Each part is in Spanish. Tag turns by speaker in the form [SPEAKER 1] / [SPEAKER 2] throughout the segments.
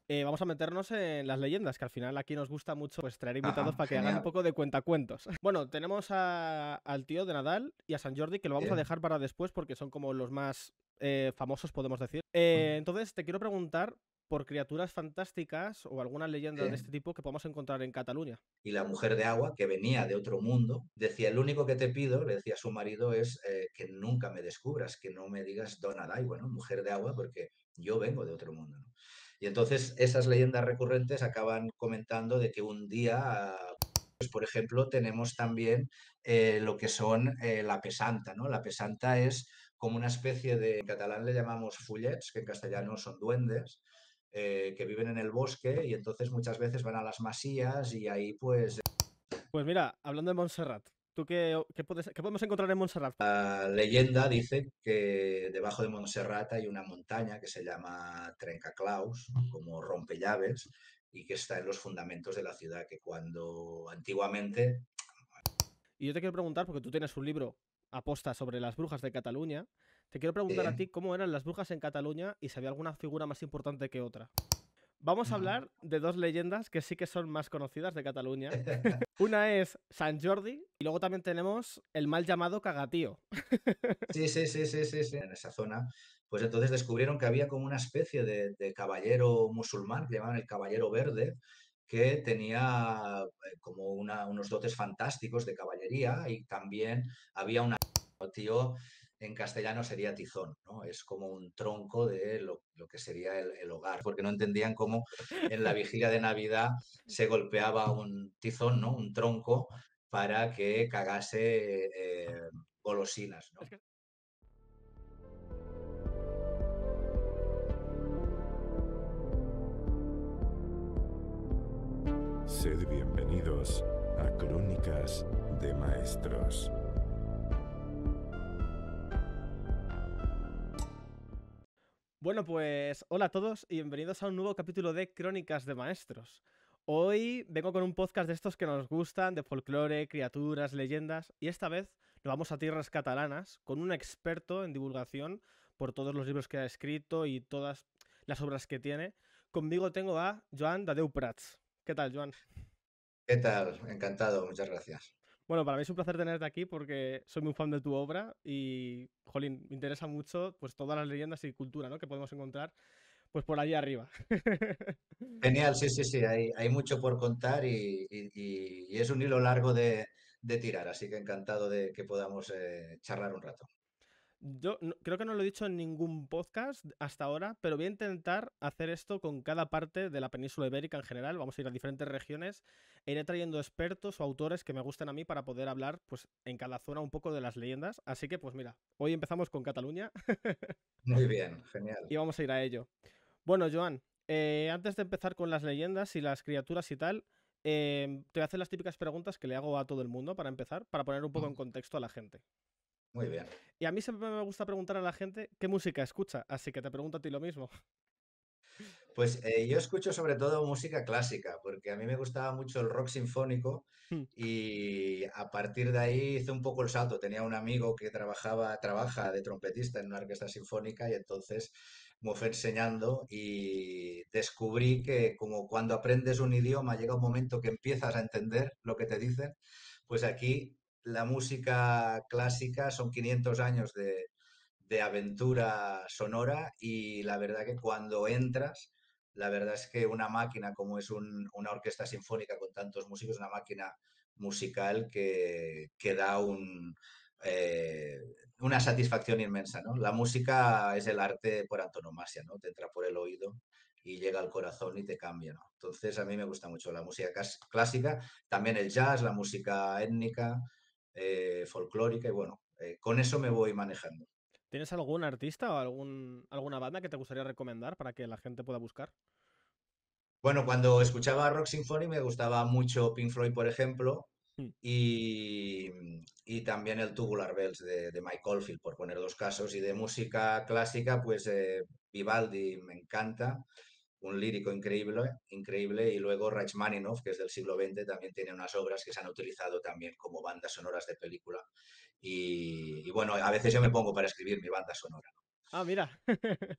[SPEAKER 1] vamos a meternos en las leyendas, que al final aquí nos gusta mucho pues, traer invitados
[SPEAKER 2] Ajá,
[SPEAKER 1] para que hagan un
[SPEAKER 2] genial.
[SPEAKER 1] poco de cuentacuentos. Bueno, tenemos al tío de Nadal y a San Jordi, que lo vamos a
[SPEAKER 2] Bien.
[SPEAKER 1] dejar para después porque son como los más famosos, podemos decir. Entonces, te quiero preguntar por criaturas fantásticas o alguna leyenda de
[SPEAKER 2] Sí.
[SPEAKER 1] este tipo que podamos encontrar en Cataluña.
[SPEAKER 2] Y la mujer de agua, que venía de otro mundo, decía, el único que te pido, le decía a su marido, es que nunca me descubras, que no me digas Donna Dai, bueno, mujer de agua, porque yo vengo de otro mundo, ¿no? Y entonces esas leyendas recurrentes acaban comentando de que un día, pues, por ejemplo, tenemos también lo que son la pesanta, ¿no? La pesanta es como una especie de, en catalán le llamamos fullets, que en castellano son duendes, que viven en el bosque y entonces muchas veces van a las masías y ahí pues
[SPEAKER 1] Pues mira, hablando de Montserrat, ¿tú qué podemos encontrar en Montserrat?
[SPEAKER 2] la leyenda dice que debajo de Montserrat hay una montaña que se llama Trencaclaus, como rompellaves, y que está en los fundamentos de la ciudad, que cuando antiguamente...
[SPEAKER 1] Y yo te quiero preguntar, porque tú tienes un libro aposta sobre las brujas de Cataluña, te quiero preguntar a
[SPEAKER 2] eh,
[SPEAKER 1] ti cómo eran las brujas en Cataluña y si había alguna figura más importante que otra. Vamos a
[SPEAKER 2] Ujú.
[SPEAKER 1] hablar de dos leyendas que sí que son más conocidas de Cataluña. Una es San Jordi y luego también tenemos el mal llamado Cagatío.
[SPEAKER 2] Sí, sí, sí, sí, sí, sí, en esa zona. Pues entonces descubrieron que había como una especie de caballero musulmán que llamaban el Caballero Verde, que tenía como unos dotes fantásticos de caballería y también había una tío, en castellano sería tizón, ¿no? Es como un tronco de lo que sería el hogar, porque no entendían cómo en la vigilia de Navidad se golpeaba un tizón, ¿no? Un tronco para que cagase golosinas,
[SPEAKER 1] Es
[SPEAKER 2] ¿no?
[SPEAKER 1] que
[SPEAKER 3] Sed bienvenidos a Crónicas de Maestros.
[SPEAKER 1] Bueno, pues hola a todos y bienvenidos a un nuevo capítulo de Crónicas de Maestros. Hoy vengo con un podcast de estos que nos gustan, de folclore, criaturas, leyendas, y esta vez nos vamos a tierras catalanas con un experto en divulgación por todos los libros que ha escrito y todas las obras que tiene. Conmigo tengo a Joan Dadeu Prats. ¿Qué tal, Joan?
[SPEAKER 2] ¿Qué tal? Encantado, muchas gracias.
[SPEAKER 1] Bueno, para mí es un placer tenerte aquí porque soy muy fan de tu obra y, jolín, me interesa mucho pues todas las leyendas y cultura, ¿no?, que podemos encontrar pues por allí arriba.
[SPEAKER 2] Genial, sí, sí, sí, hay mucho por contar y es un hilo largo de tirar, así que encantado de que podamos charlar un rato.
[SPEAKER 1] Creo que no lo he dicho en ningún podcast hasta ahora, pero voy a intentar hacer esto con cada parte de la península ibérica en general. Vamos a ir a diferentes regiones e iré trayendo expertos o autores que me gusten a mí para poder hablar pues en cada zona un poco de las leyendas. Así que pues mira, hoy empezamos con Cataluña
[SPEAKER 2] Muy bien, genial.
[SPEAKER 1] y vamos a ir a ello. Bueno, Joan, antes de empezar con las leyendas y las criaturas y tal, te voy a hacer las típicas preguntas que le hago a todo el mundo para empezar, para poner un poco en contexto a la gente.
[SPEAKER 2] Muy bien.
[SPEAKER 1] Y a mí siempre me gusta preguntar a la gente qué música escucha, así que te pregunto a ti lo mismo.
[SPEAKER 2] Pues yo escucho sobre todo música clásica, porque a mí me gustaba mucho el rock sinfónico y a partir de ahí hice un poco el salto. Tenía un amigo que trabaja de trompetista en una orquesta sinfónica y entonces me fue enseñando y descubrí que como cuando aprendes un idioma llega un momento que empiezas a entender lo que te dicen, pues aquí la música clásica son 500 años de aventura sonora y la verdad que cuando entras la verdad es que una máquina como es una orquesta sinfónica con tantos músicos, una máquina musical que da eh, una satisfacción inmensa, ¿no? La música es el arte por antonomasia, ¿no? Te entra por el oído y llega al corazón y te cambia, ¿no? Entonces a mí me gusta mucho la música clásica, también el jazz, la música étnica, folclórica y bueno, con eso me voy manejando.
[SPEAKER 1] ¿Tienes algún artista o alguna banda que te gustaría recomendar para que la gente pueda buscar?
[SPEAKER 2] Bueno, cuando escuchaba rock sinfónico me gustaba mucho Pink Floyd, por ejemplo,
[SPEAKER 1] Mm.
[SPEAKER 2] y, y también el Tubular Bells de Mike Oldfield, por poner dos casos. Y de música clásica, pues Vivaldi me encanta, un lírico increíble, increíble. Y luego Rachmaninoff, que es del siglo XX, también tiene unas obras que se han utilizado también como bandas sonoras de película. Y bueno, a veces yo me pongo para escribir mi banda sonora.
[SPEAKER 1] Ah, mira.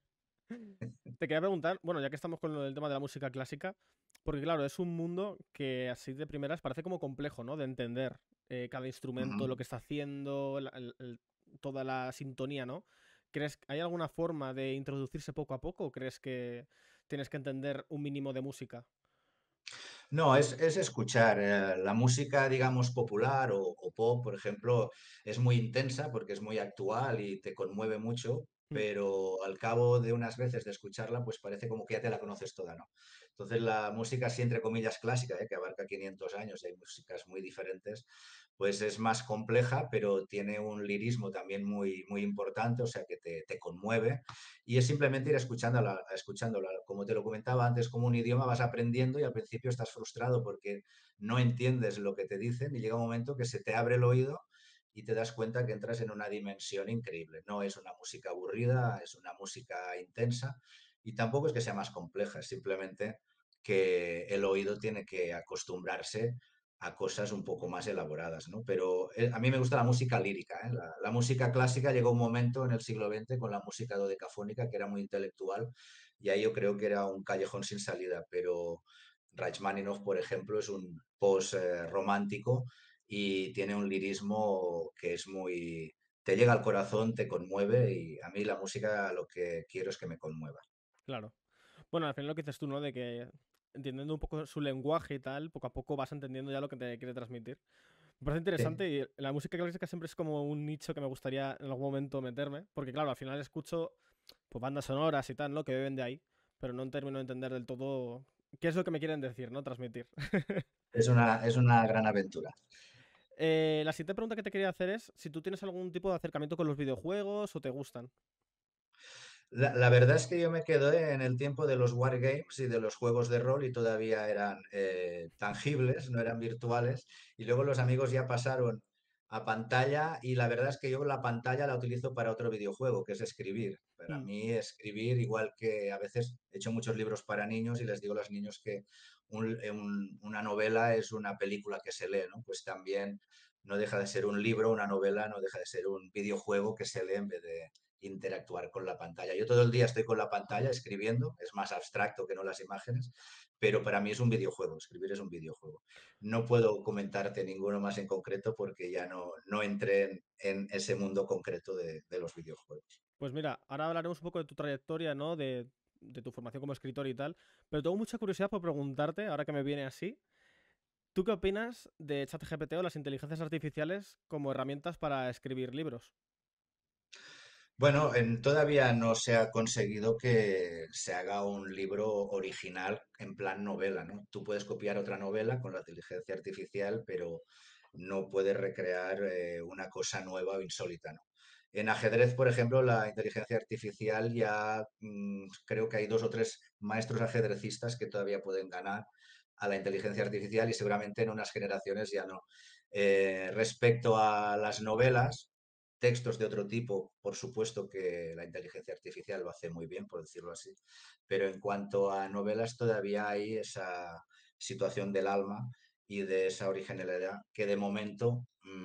[SPEAKER 1] Te quería preguntar, bueno, ya que estamos con el tema de la música clásica, porque claro, es un mundo que así de primeras parece como complejo, ¿no? De entender cada instrumento,
[SPEAKER 2] Ujú.
[SPEAKER 1] lo que está haciendo, toda la sintonía, ¿no? ¿Crees que hay alguna forma de introducirse poco a poco o crees que tienes que entender un mínimo de música?
[SPEAKER 2] No, es escuchar. La música, digamos, popular o pop, por ejemplo, es muy intensa porque es muy actual y te conmueve mucho,
[SPEAKER 1] Mm,
[SPEAKER 2] pero al cabo de unas veces de escucharla, pues parece como que ya te la conoces toda, ¿no? Entonces la música, así entre comillas, clásica, que abarca 500 años y hay músicas muy diferentes, pues es más compleja, pero tiene un lirismo también muy, muy importante, o sea que te conmueve y es simplemente ir escuchándola, escuchándola. Como te lo comentaba antes, como un idioma vas aprendiendo y al principio estás frustrado porque no entiendes lo que te dicen y llega un momento que se te abre el oído y te das cuenta que entras en una dimensión increíble. No es una música aburrida, es una música intensa y tampoco es que sea más compleja, es simplemente que el oído tiene que acostumbrarse a cosas un poco más elaboradas, ¿no? Pero a mí me gusta la música lírica, ¿eh? La música clásica llegó un momento en el siglo XX con la música dodecafónica que era muy intelectual y ahí yo creo que era un callejón sin salida, pero Rachmaninoff, por ejemplo, es un post-romántico y tiene un lirismo que es muy... te llega al corazón, te conmueve y a mí la música lo que quiero es que me conmueva.
[SPEAKER 1] claro. Bueno, al final lo que dices tú, ¿no? De que entendiendo un poco su lenguaje y tal, poco a poco vas entendiendo ya lo que te quiere transmitir. Me parece
[SPEAKER 2] Sí.
[SPEAKER 1] interesante y la música clásica siempre es como un nicho que me gustaría en algún momento meterme, porque claro, al final escucho pues bandas sonoras y tal, ¿no? Que beben de ahí, pero no termino de entender del todo qué es lo que me quieren decir, ¿no? Transmitir.
[SPEAKER 2] Es una gran aventura.
[SPEAKER 1] La siguiente pregunta que te quería hacer es si tú tienes algún tipo de acercamiento con los videojuegos o te gustan.
[SPEAKER 2] La verdad es que yo me quedé en el tiempo de los wargames y de los juegos de rol y todavía eran tangibles, no eran virtuales. Y luego los amigos ya pasaron a pantalla y la verdad es que yo la pantalla la utilizo para otro videojuego, que es escribir. Para
[SPEAKER 1] Mm,
[SPEAKER 2] mí escribir, igual que a veces he hecho muchos libros para niños y les digo a los niños que una novela es una película que se lee, ¿no? Pues también no deja de ser un libro, una novela, no deja de ser un videojuego que se lee en vez de interactuar con la pantalla. Yo todo el día estoy con la pantalla escribiendo, es más abstracto que no las imágenes, pero para mí es un videojuego, escribir es un videojuego. No puedo comentarte ninguno más en concreto porque ya no entré en ese mundo concreto de los videojuegos.
[SPEAKER 1] Pues mira, ahora hablaremos un poco de tu trayectoria, ¿no? De tu formación como escritor y tal, pero tengo mucha curiosidad por preguntarte, ahora que me viene así, ¿tú qué opinas de ChatGPT o las inteligencias artificiales como herramientas para escribir libros?
[SPEAKER 2] Bueno, todavía no se ha conseguido que se haga un libro original en plan novela, ¿no? Tú puedes copiar otra novela con la inteligencia artificial, pero no puedes recrear una cosa nueva o insólita, ¿no? En ajedrez, por ejemplo, la inteligencia artificial ya creo que hay dos o tres maestros ajedrecistas que todavía pueden ganar a la inteligencia artificial y seguramente en unas generaciones ya no. Respecto a las novelas, textos de otro tipo, por supuesto que la inteligencia artificial lo hace muy bien, por decirlo así, pero en cuanto a novelas todavía hay esa situación del alma y de esa originalidad que de momento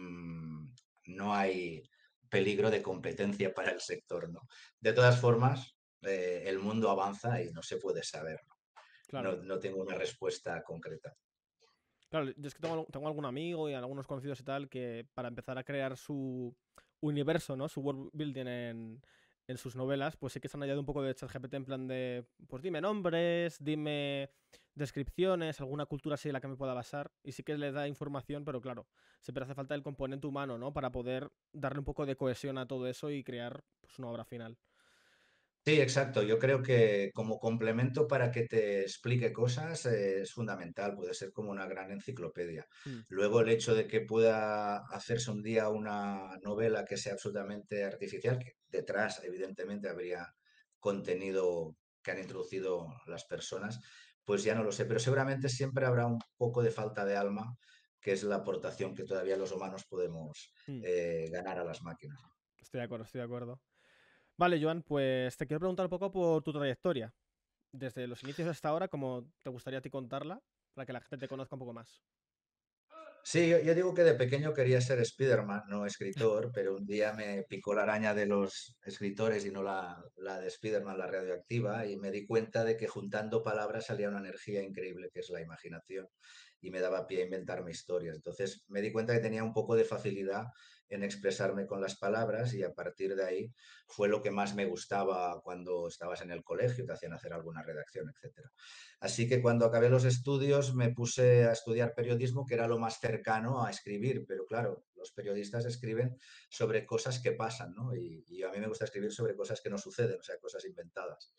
[SPEAKER 2] no hay peligro de competencia para el sector, ¿no? De todas formas, el mundo avanza y no se puede saber, ¿no?
[SPEAKER 1] Claro.
[SPEAKER 2] No tengo una respuesta concreta.
[SPEAKER 1] Claro, yo es que tengo algún amigo y algunos conocidos y tal que para empezar a crear su universo, ¿no? Su world building en sus novelas, pues sí que se han añadido un poco de ChatGPT en plan de, pues dime nombres, dime descripciones, alguna cultura así en la que me pueda basar. Y sí que le da información, pero claro, siempre hace falta el componente humano, ¿no? Para poder darle un poco de cohesión a todo eso y crear pues, una obra final.
[SPEAKER 2] Sí, exacto. Yo creo que como complemento para que te explique cosas es fundamental, puede ser como una gran enciclopedia.
[SPEAKER 1] Mm,
[SPEAKER 2] Luego el hecho de que pueda hacerse un día una novela que sea absolutamente artificial, que detrás evidentemente habría contenido que han introducido las personas, pues ya no lo sé, pero seguramente siempre habrá un poco de falta de alma, que es la aportación que todavía los humanos podemos
[SPEAKER 1] mm.
[SPEAKER 2] ganar a las máquinas.
[SPEAKER 1] Estoy de acuerdo, estoy de acuerdo. Vale, Joan, pues te quiero preguntar un poco por tu trayectoria. Desde los inicios hasta ahora, como te gustaría a ti contarla, para que la gente te conozca un poco más.
[SPEAKER 2] Sí, yo digo que de pequeño quería ser Spiderman, no escritor, pero un día me picó la araña de los escritores y no la de Spiderman, la radioactiva, y me di cuenta de que juntando palabras salía una energía increíble que es la imaginación y me daba pie a inventarme historias. Entonces me di cuenta que tenía un poco de facilidad en expresarme con las palabras y a partir de ahí fue lo que más me gustaba cuando estabas en el colegio, te hacían hacer alguna redacción, etcétera. Así que cuando acabé los estudios me puse a estudiar periodismo, que era lo más cercano a escribir, pero claro, los periodistas escriben sobre cosas que pasan, ¿no? Y a mí me gusta escribir sobre cosas que no suceden, o sea, cosas inventadas.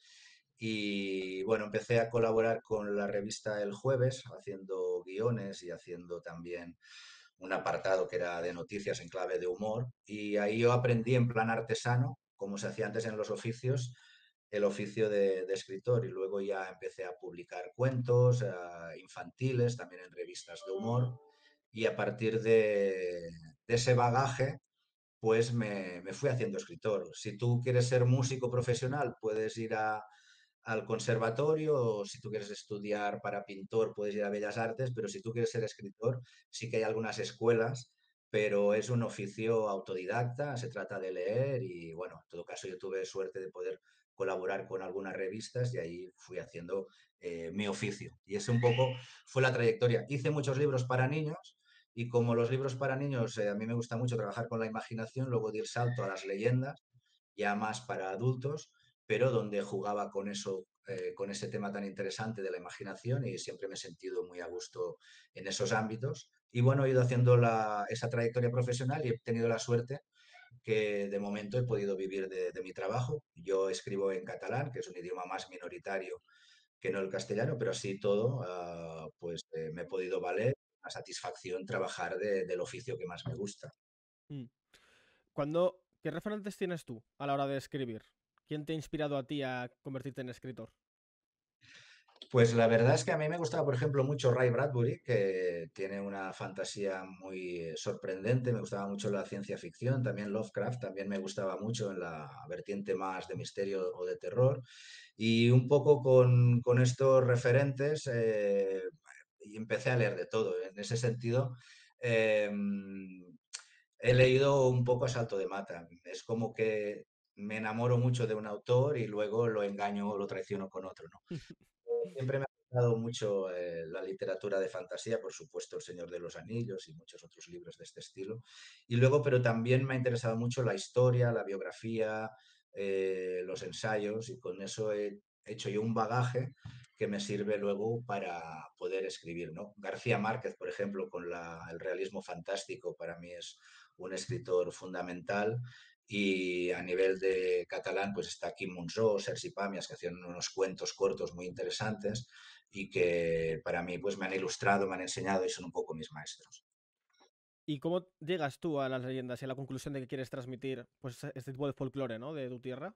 [SPEAKER 2] Y bueno, empecé a colaborar con la revista El Jueves, haciendo guiones y haciendo también un apartado que era de noticias en clave de humor. Y ahí yo aprendí en plan artesano, como se hacía antes en los oficios, el oficio de escritor y luego ya empecé a publicar cuentos infantiles, también en revistas de humor y a partir de ese bagaje pues me fui haciendo escritor. Si tú quieres ser músico profesional, puedes ir al conservatorio, o si tú quieres estudiar para pintor, puedes ir a Bellas Artes, pero si tú quieres ser escritor, sí que hay algunas escuelas, pero es un oficio autodidacta, se trata de leer y bueno, en todo caso yo tuve suerte de poder colaborar con algunas revistas y ahí fui haciendo mi oficio. Y ese un poco fue la trayectoria. Hice muchos libros para niños y como los libros para niños, a mí me gusta mucho trabajar con la imaginación, luego di el salto a las leyendas, ya más para adultos, pero donde jugaba con eso, con ese tema tan interesante de la imaginación y siempre me he sentido muy a gusto en esos ámbitos. Y bueno, he ido haciendo esa trayectoria profesional y he tenido la suerte que de momento he podido vivir de mi trabajo. Yo escribo en catalán, que es un idioma más minoritario que no el castellano, pero así todo, pues me he podido valer, una satisfacción trabajar del oficio que más me gusta.
[SPEAKER 1] Mm. ¿Qué referentes tienes tú a la hora de escribir? ¿Quién te ha inspirado a ti a convertirte en escritor?
[SPEAKER 2] Pues la verdad es que a mí me gustaba, por ejemplo, mucho Ray Bradbury, que tiene una fantasía muy sorprendente, me gustaba mucho la ciencia ficción, también Lovecraft, también me gustaba mucho en la vertiente más de misterio o de terror. Y un poco con estos referentes y empecé a leer de todo. En ese sentido, eh, he leído un poco a salto de mata. Es como que me enamoro mucho de un autor y luego lo engaño o lo traiciono con otro, ¿no? Siempre me ha gustado mucho la literatura de fantasía, por supuesto, El Señor de los Anillos y muchos otros libros de este estilo. Y luego, pero también me ha interesado mucho la historia, la biografía, los ensayos, y con eso he hecho yo un bagaje que me sirve luego para poder escribir, ¿no? García Márquez, por ejemplo, con el realismo fantástico, para mí es un escritor fundamental. Y a nivel de catalán, pues está Quim Monzó, Sergi Pàmies, que hacían unos cuentos cortos muy interesantes y que para mí pues me han ilustrado, me han enseñado y son un poco mis maestros.
[SPEAKER 1] ¿Y cómo llegas tú a las leyendas y a la conclusión de que quieres transmitir pues, este tipo de folclore, ¿no? De tu tierra?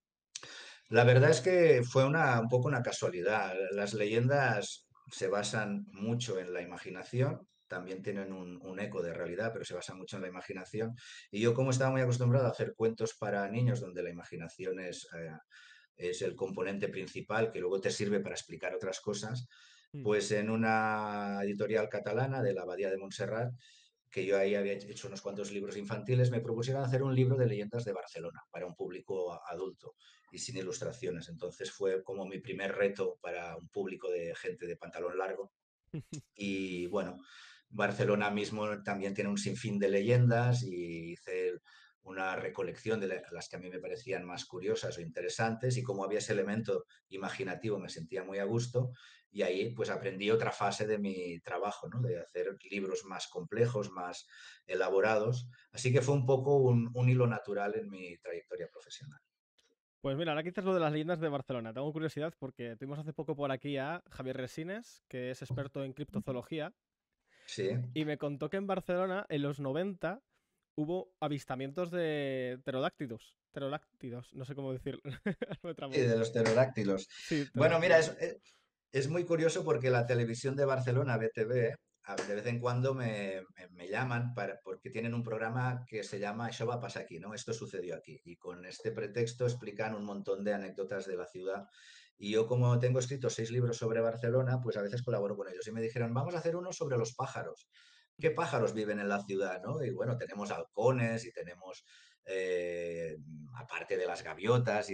[SPEAKER 2] La verdad es que fue un poco una casualidad. Las leyendas se basan mucho en la imaginación, también tienen un eco de realidad, pero se basan mucho en la imaginación. Y yo como estaba muy acostumbrado a hacer cuentos para niños donde la imaginación es el componente principal que luego te sirve para explicar otras cosas,
[SPEAKER 1] Mm.
[SPEAKER 2] pues en una editorial catalana de la Abadía de Montserrat, que yo ahí había hecho unos cuantos libros infantiles, me propusieron hacer un libro de leyendas de Barcelona para un público adulto y sin ilustraciones. Entonces fue como mi primer reto para un público de gente de pantalón largo y bueno, Barcelona mismo también tiene un sinfín de leyendas y hice una recolección de las que a mí me parecían más curiosas o interesantes y como había ese elemento imaginativo me sentía muy a gusto y ahí pues aprendí otra fase de mi trabajo, ¿no? De hacer libros más complejos, más elaborados. Así que fue un poco un hilo natural en mi trayectoria profesional.
[SPEAKER 1] Pues mira, ahora que dices lo de las leyendas de Barcelona, tengo curiosidad porque tuvimos hace poco por aquí a Javier Resines, que es experto en criptozoología,
[SPEAKER 2] Sí,
[SPEAKER 1] y me contó que en Barcelona, en los 90, hubo avistamientos de pterodáctilos, no sé cómo decirlo. Me
[SPEAKER 2] sí,
[SPEAKER 1] trabo.
[SPEAKER 2] de los pterodáctilos.
[SPEAKER 1] Sí,
[SPEAKER 2] Bueno, mira,
[SPEAKER 1] pterodáctilos.
[SPEAKER 2] es muy curioso porque la televisión de Barcelona, BTV, de vez en cuando me llaman porque tienen un programa que se llama Això va passar aquí, ¿no? Esto sucedió aquí. Y con este pretexto explican un montón de anécdotas de la ciudad. Y yo, como tengo escritos 6 libros sobre Barcelona, pues a veces colaboro con ellos. Y me dijeron, vamos a hacer uno sobre los pájaros. qué pájaros viven en la ciudad, ¿no? Y bueno, tenemos halcones y tenemos, aparte de las gaviotas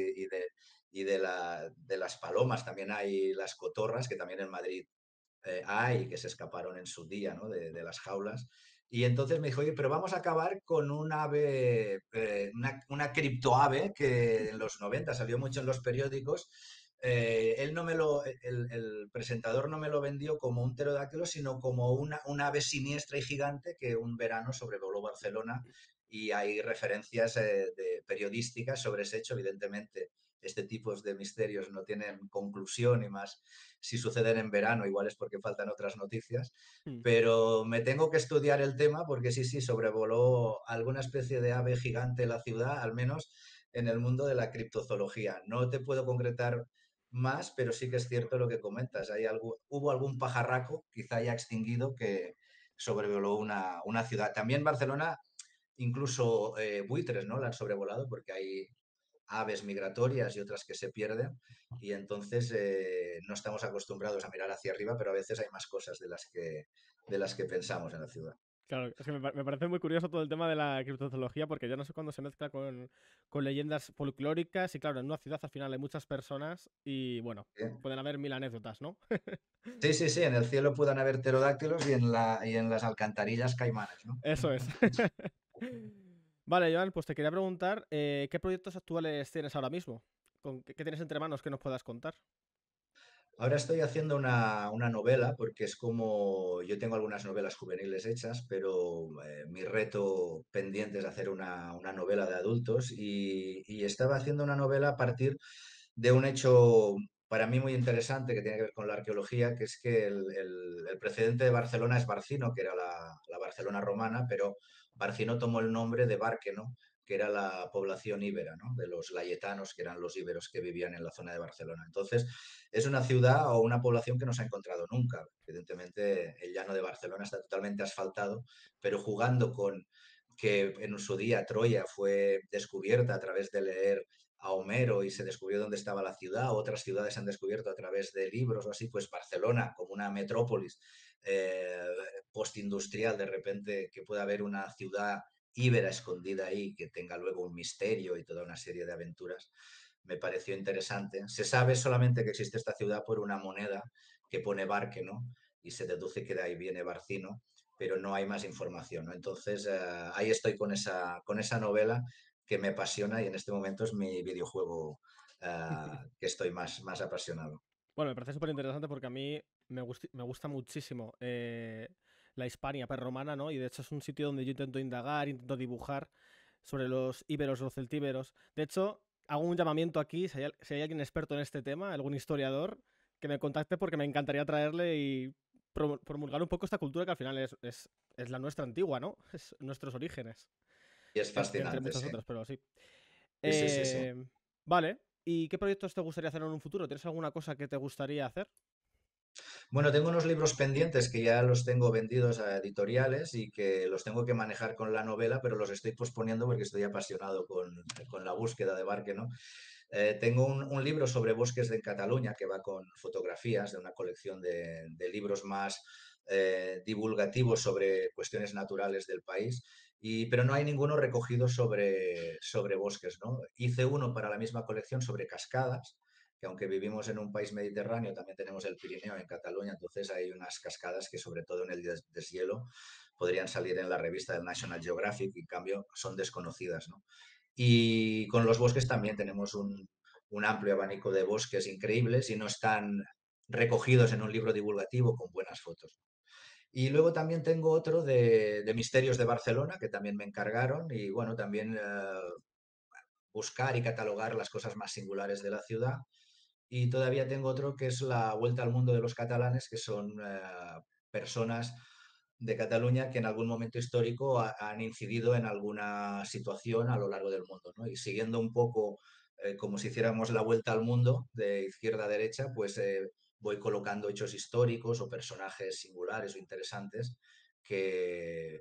[SPEAKER 2] y de las palomas, también hay las cotorras, que también en Madrid hay, que se escaparon en su día, ¿no? de las jaulas. Y entonces me dijo, oye, pero vamos a acabar con un ave, una criptoave que en los 90 salió mucho en los periódicos. Él no me lo, el presentador no me lo vendió como un pterodáctilo, sino como una ave siniestra y gigante que un verano sobrevoló Barcelona, y hay referencias periodísticas sobre ese hecho. Evidentemente, este tipo de misterios no tienen conclusión, y más si suceden en verano, igual es porque faltan otras noticias,
[SPEAKER 1] Mm.
[SPEAKER 2] pero me tengo que estudiar el tema porque sí, sí, sobrevoló alguna especie de ave gigante la ciudad, al menos en el mundo de la criptozoología. No te puedo concretar más, pero sí que es cierto lo que comentas. Hubo algún pajarraco, quizá ya extinguido, que sobrevoló una ciudad. También Barcelona, incluso buitres, ¿no? La han sobrevolado porque hay aves migratorias y otras que se pierden, y entonces no estamos acostumbrados a mirar hacia arriba, pero a veces hay más cosas de las que pensamos en la ciudad.
[SPEAKER 1] Claro, es que me parece muy curioso todo el tema de la criptozoología porque yo no sé cuándo se mezcla con leyendas folclóricas y claro, en una ciudad al final hay muchas personas y bueno,
[SPEAKER 2] ¿Sí?
[SPEAKER 1] pueden haber mil anécdotas, ¿no?
[SPEAKER 2] Sí, sí, sí, en el cielo puedan haber pterodáctilos y en las alcantarillas caimanes, ¿no?
[SPEAKER 1] Eso es. Vale, Joan, pues te quería preguntar, ¿qué proyectos actuales tienes ahora mismo? ¿Qué tienes entre manos que nos puedas contar?
[SPEAKER 2] Ahora estoy haciendo una novela, porque es como yo tengo algunas novelas juveniles hechas, pero mi reto pendiente es hacer una novela de adultos, y estaba haciendo una novela a partir de un hecho para mí muy interesante que tiene que ver con la arqueología, que es que el precedente de Barcelona es Barcino, que era la Barcelona romana, pero Barcino tomó el nombre de Bárqueno, que era la población íbera, ¿no? De los layetanos, que eran los íberos que vivían en la zona de Barcelona. Entonces, es una ciudad o una población que no se ha encontrado nunca. Evidentemente, el llano de Barcelona está totalmente asfaltado, pero jugando con que en su día Troya fue descubierta a través de leer a Homero y se descubrió dónde estaba la ciudad, otras ciudades se han descubierto a través de libros o así, pues Barcelona, como una metrópolis eh, postindustrial, de repente que pueda haber una ciudad íbera escondida ahí, que tenga luego un misterio y toda una serie de aventuras, me pareció interesante. Se sabe solamente que existe esta ciudad por una moneda que pone Bárqueno, y se deduce que de ahí viene Barcino, pero no hay más información, ¿no? Entonces, ahí estoy con esa novela que me apasiona, y en este momento es mi videojuego que estoy más apasionado.
[SPEAKER 1] Bueno, me parece súper interesante porque a mí me gusta muchísimo la Hispania prerromana, ¿no? Y de hecho es un sitio donde yo intento indagar, intento dibujar sobre los íberos, los celtíberos. De hecho, hago un llamamiento aquí, si hay alguien experto en este tema, algún historiador, que me contacte porque me encantaría traerle y promulgar un poco esta cultura que al final es la nuestra antigua, ¿no? Es nuestros orígenes,
[SPEAKER 2] Y es
[SPEAKER 1] entre
[SPEAKER 2] fascinante,
[SPEAKER 1] muchas
[SPEAKER 2] sí.
[SPEAKER 1] otras, pero sí.
[SPEAKER 2] Sí, sí, sí, sí.
[SPEAKER 1] Eh, vale, ¿y qué proyectos te gustaría hacer en un futuro? ¿Tienes alguna cosa que te gustaría hacer?
[SPEAKER 2] Bueno, tengo unos libros pendientes que ya los tengo vendidos a editoriales y que los tengo que manejar con la novela, pero los estoy posponiendo porque estoy apasionado con la búsqueda de Barque, ¿no? Tengo un libro sobre bosques de Cataluña que va con fotografías de una colección de libros más divulgativos sobre cuestiones naturales del país, pero no hay ninguno recogido sobre bosques, ¿no? Hice uno para la misma colección sobre cascadas, que aunque vivimos en un país mediterráneo, también tenemos el Pirineo en Cataluña, entonces hay unas cascadas que sobre todo en el deshielo podrían salir en la revista del National Geographic, y en cambio son desconocidas, ¿no? Y con los bosques también tenemos un amplio abanico de bosques increíbles y no están recogidos en un libro divulgativo con buenas fotos. Y luego también tengo otro de misterios de Barcelona, que también me encargaron, y bueno, también buscar y catalogar las cosas más singulares de la ciudad. Y todavía tengo otro que es la vuelta al mundo de los catalanes, que son personas de Cataluña que en algún momento histórico han incidido en alguna situación a lo largo del mundo, ¿no? Y siguiendo un poco como si hiciéramos la vuelta al mundo de izquierda a derecha, pues voy colocando hechos históricos o personajes singulares o interesantes que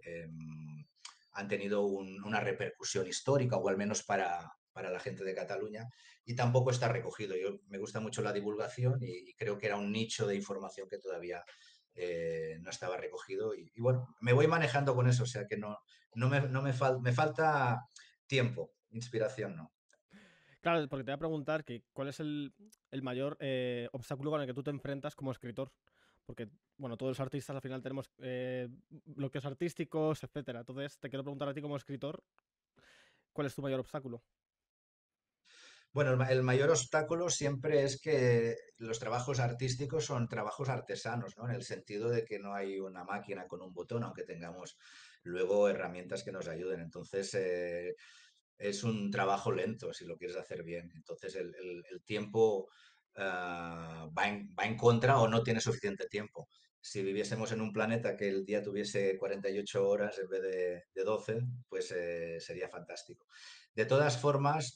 [SPEAKER 2] han tenido una repercusión histórica, o al menos para la gente de Cataluña, y tampoco está recogido. Me gusta mucho la divulgación y creo que era un nicho de información que todavía no estaba recogido y bueno, me voy manejando con eso, o sea que me falta tiempo, inspiración no.
[SPEAKER 1] Claro, porque te voy a preguntar que cuál es el mayor obstáculo con el que tú te enfrentas como escritor. Porque, bueno, todos los artistas al final tenemos bloqueos artísticos, etcétera. Entonces, te quiero preguntar a ti como escritor, ¿cuál es tu mayor obstáculo?
[SPEAKER 2] Bueno, el mayor obstáculo siempre es que los trabajos artísticos son trabajos artesanos, ¿no? En el sentido de que no hay una máquina con un botón, aunque tengamos luego herramientas que nos ayuden. Entonces, es un trabajo lento si lo quieres hacer bien. Entonces, el tiempo va en contra o no tiene suficiente tiempo. Si viviésemos en un planeta que el día tuviese 48 horas en vez de 12, pues sería fantástico. De todas formas,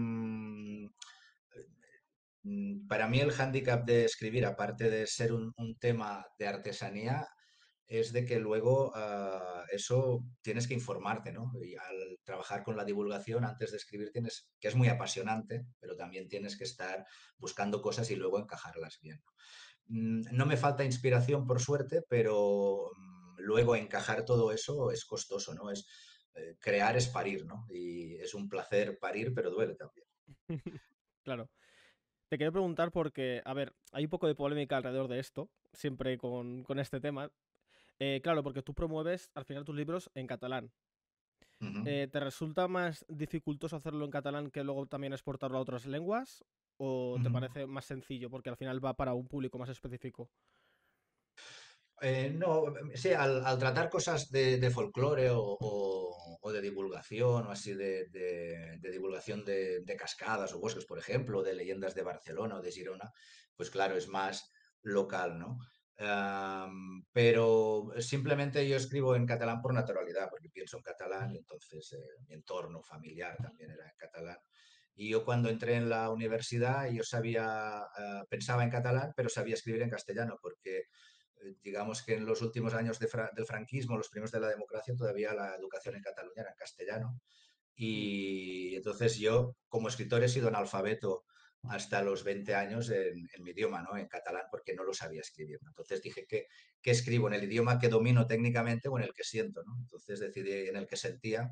[SPEAKER 2] para mí el hándicap de escribir, aparte de ser un tema de artesanía, es de que luego eso tienes que informarte, ¿no? Y al trabajar con la divulgación, antes de escribir, que es muy apasionante, pero también tienes que estar buscando cosas y luego encajarlas bien, ¿no? No me falta inspiración, por suerte, pero luego encajar todo eso es costoso, ¿no? Crear es parir, ¿no? Y es un placer parir, pero duele también.
[SPEAKER 1] Claro. Te quiero preguntar porque, a ver, hay un poco de polémica alrededor de esto, siempre con este tema. Claro, porque tú promueves al final tus libros en catalán.
[SPEAKER 2] Ujú.
[SPEAKER 1] ¿Te resulta más dificultoso hacerlo en catalán que luego también exportarlo a otras lenguas? ¿O te
[SPEAKER 2] Ujú.
[SPEAKER 1] parece más sencillo porque al final va para un público más específico?
[SPEAKER 2] No, sí, al tratar cosas de folclore o de divulgación o así de divulgación de cascadas o bosques, por ejemplo, de leyendas de Barcelona o de Girona, pues claro, es más local, ¿no? Pero simplemente yo escribo en catalán por naturalidad, porque pienso en catalán y entonces mi entorno familiar también era en catalán. Y yo cuando entré en la universidad, yo pensaba en catalán, pero sabía escribir en castellano, porque digamos que en los últimos años del franquismo, los primeros de la democracia, todavía la educación en Cataluña era en castellano.
[SPEAKER 1] Mm.
[SPEAKER 2] Y entonces yo, como escritor, he sido analfabeto hasta los 20 años en mi idioma, ¿no? En catalán, porque no lo sabía escribir, ¿no? Entonces dije que escribo en el idioma que domino técnicamente o en el que siento, ¿no? Entonces decidí en el que sentía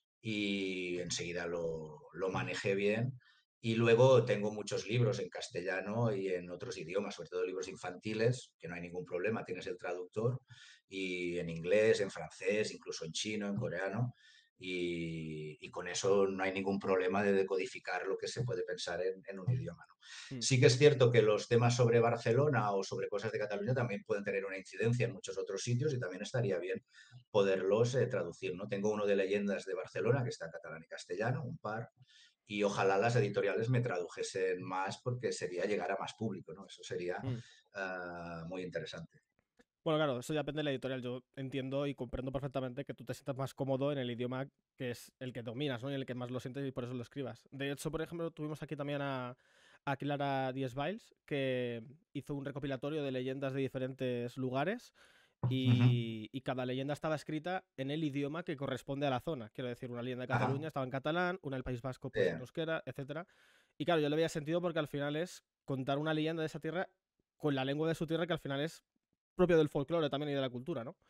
[SPEAKER 2] y enseguida lo manejé bien. Y luego tengo muchos libros en castellano y en otros idiomas, sobre todo libros infantiles, que no hay ningún problema, tienes el traductor, y en inglés, en francés, incluso en chino, en coreano, y con eso no hay ningún problema de decodificar lo que se puede pensar en un idioma, ¿no?
[SPEAKER 1] Mm.
[SPEAKER 2] Sí que es cierto que los temas sobre Barcelona o sobre cosas de Cataluña también pueden tener una incidencia en muchos otros sitios y también estaría bien poderlos traducir, ¿no? Tengo uno de leyendas de Barcelona que está en catalán y castellano, un par, y ojalá las editoriales me tradujesen más porque sería llegar a más público, ¿no? Eso sería
[SPEAKER 1] Mm.
[SPEAKER 2] muy interesante.
[SPEAKER 1] Bueno, claro, eso ya depende de la editorial. Yo entiendo y comprendo perfectamente que tú te sientas más cómodo en el idioma que es el que dominas, ¿no? Y en el que más lo sientes y por eso lo escribas. De hecho, por ejemplo, tuvimos aquí también a Clara Diez-Valls, que hizo un recopilatorio de leyendas de diferentes lugares
[SPEAKER 2] Ujú.
[SPEAKER 1] y cada leyenda estaba escrita en el idioma que corresponde a la zona. Quiero decir, una leyenda de
[SPEAKER 2] Ajá.
[SPEAKER 1] Cataluña estaba en catalán, una del País Vasco pues en euskera, etcétera. Y claro, yo le veía sentido porque al final es contar una leyenda de esa tierra con la lengua de su tierra, que al final es propio del folclore también y de la cultura, ¿no?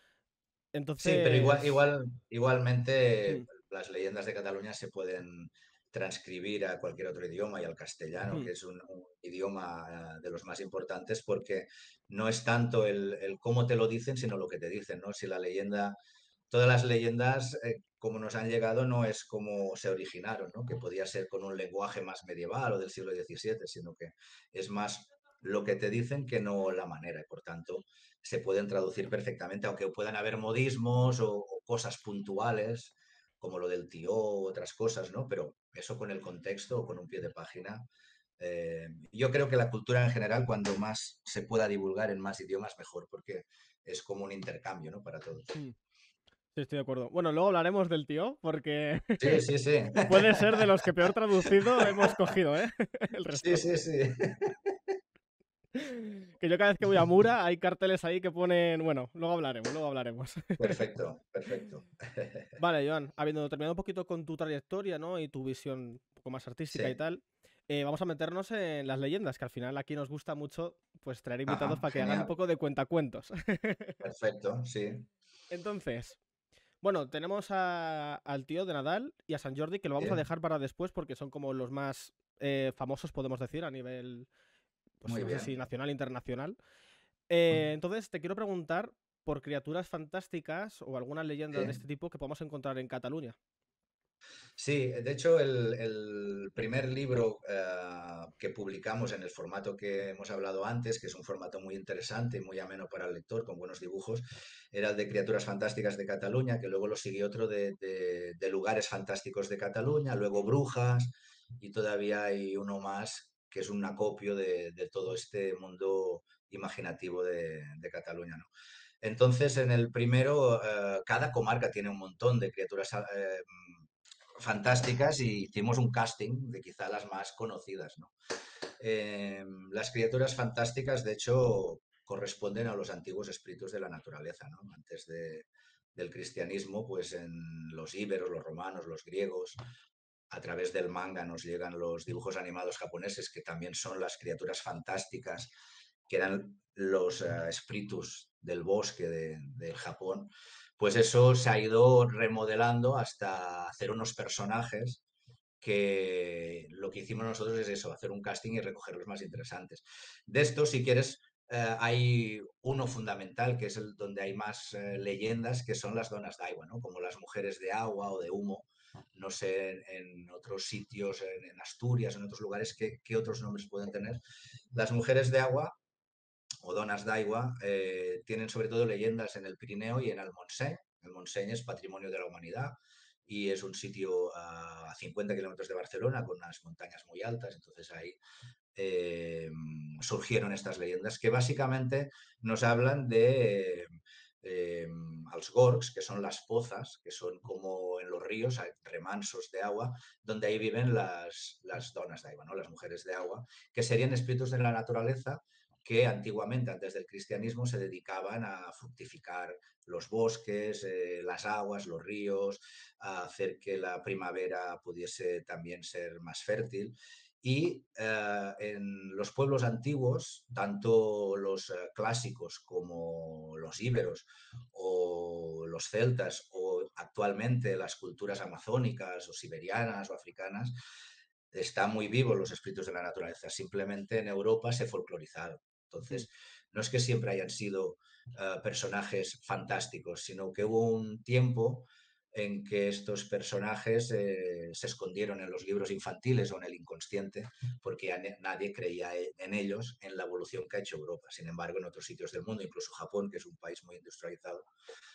[SPEAKER 2] Sí, pero
[SPEAKER 1] Entonces,
[SPEAKER 2] igualmente
[SPEAKER 1] mm,
[SPEAKER 2] las leyendas de Cataluña se pueden transcribir a cualquier otro idioma y al castellano,
[SPEAKER 1] mm,
[SPEAKER 2] que es un idioma de los más importantes porque no es tanto el cómo te lo dicen, sino lo que te dicen, ¿no? Si la leyenda, todas las leyendas, como nos han llegado, no es como se originaron, ¿no? Que podía ser con un lenguaje más medieval o del siglo XVII, sino que es más lo que te dicen que no la manera. Y por tanto, se pueden traducir perfectamente, aunque puedan haber modismos o cosas puntuales, como lo del tío u otras cosas, ¿no? Pero eso con el contexto o con un pie de página. Yo creo que la cultura en general, cuando más se pueda divulgar en más idiomas, mejor, porque es como un intercambio, ¿no? Para todos.
[SPEAKER 1] mm, sí, estoy de acuerdo. Bueno, luego hablaremos del tío, porque
[SPEAKER 2] Sí, sí, sí.
[SPEAKER 1] puede ser de los que peor traducido hemos cogido, ¿eh? El
[SPEAKER 2] Sí,
[SPEAKER 1] resto.
[SPEAKER 2] sí, sí.
[SPEAKER 1] Que yo cada vez que voy a Mura hay carteles ahí que ponen... Bueno, luego hablaremos, luego hablaremos.
[SPEAKER 2] Perfecto, perfecto.
[SPEAKER 1] Vale, Joan, habiendo terminado un poquito con tu trayectoria, ¿no? Y tu visión un poco más artística y
[SPEAKER 2] Sí.
[SPEAKER 1] tal, vamos a meternos en las leyendas, que al final aquí nos gusta mucho pues traer invitados
[SPEAKER 2] Ajá,
[SPEAKER 1] para que hagan un
[SPEAKER 2] genial.
[SPEAKER 1] poco de cuentacuentos.
[SPEAKER 2] Perfecto, sí.
[SPEAKER 1] Entonces, bueno, tenemos al tío de Nadal y a San Jordi, que lo vamos a
[SPEAKER 2] Bien,
[SPEAKER 1] dejar para después porque son como los más famosos, podemos decir, a nivel, pues
[SPEAKER 2] muy
[SPEAKER 1] no sé si
[SPEAKER 2] bien.
[SPEAKER 1] nacional o internacional.
[SPEAKER 2] Mm.
[SPEAKER 1] Entonces, te quiero preguntar por criaturas fantásticas o alguna leyenda de
[SPEAKER 2] Sí.
[SPEAKER 1] este tipo que podamos encontrar en Cataluña.
[SPEAKER 2] Sí, de hecho el primer libro que publicamos en el formato que hemos hablado antes, que es un formato muy interesante y muy ameno para el lector, con buenos dibujos, era el de Criaturas Fantásticas de Cataluña, que luego lo siguió otro de Lugares Fantásticos de Cataluña, luego Brujas, y todavía hay uno más que es un acopio de todo este mundo imaginativo de Cataluña, ¿no? Entonces, en el primero, cada comarca tiene un montón de criaturas fantásticas y hicimos un casting de quizá las más conocidas, ¿no? Las criaturas fantásticas, de hecho, corresponden a los antiguos espíritus de la naturaleza, ¿no? Del cristianismo, pues en los íberos, los romanos, los griegos, a través del manga nos llegan los dibujos animados japoneses, que también son las criaturas fantásticas, que eran los espíritus del bosque del Japón. Pues eso se ha ido remodelando hasta hacer unos personajes que lo que hicimos nosotros es eso, hacer un casting y recoger los más interesantes. De estos, si quieres, hay uno fundamental, que es el donde hay más leyendas, que son las donas de agua, ¿no? Como las mujeres de agua o de humo. No sé, en otros sitios, en Asturias, en otros lugares, ¿qué otros nombres pueden tener? Las mujeres de agua o donas d'agua tienen sobre todo leyendas en el Pirineo y en el Montseny. El Montseny es patrimonio de la humanidad y es un sitio a 50 kilómetros de Barcelona con unas montañas muy altas, entonces ahí eh, surgieron estas leyendas que básicamente nos hablan de los gorgs, que son las pozas, que son como en los ríos, hay remansos de agua, donde ahí viven las donas de agua, ¿no? Las mujeres de agua, que serían espíritus de la naturaleza que antiguamente, antes del cristianismo, se dedicaban a fructificar los bosques, las aguas, los ríos, a hacer que la primavera pudiese también ser más fértil. Y en los pueblos antiguos, tanto los clásicos como los íberos o los celtas o actualmente las culturas amazónicas o siberianas o africanas, están muy vivos los espíritus de la naturaleza. Simplemente en Europa se folclorizaron.
[SPEAKER 1] Mm,
[SPEAKER 2] Entonces, no es que siempre hayan sido personajes fantásticos, sino que hubo un tiempo en que estos personajes se escondieron en los libros infantiles o en el inconsciente, porque ya nadie creía en ellos, en la evolución que ha hecho Europa. Sin embargo, en otros sitios del mundo, incluso Japón, que es un país muy industrializado,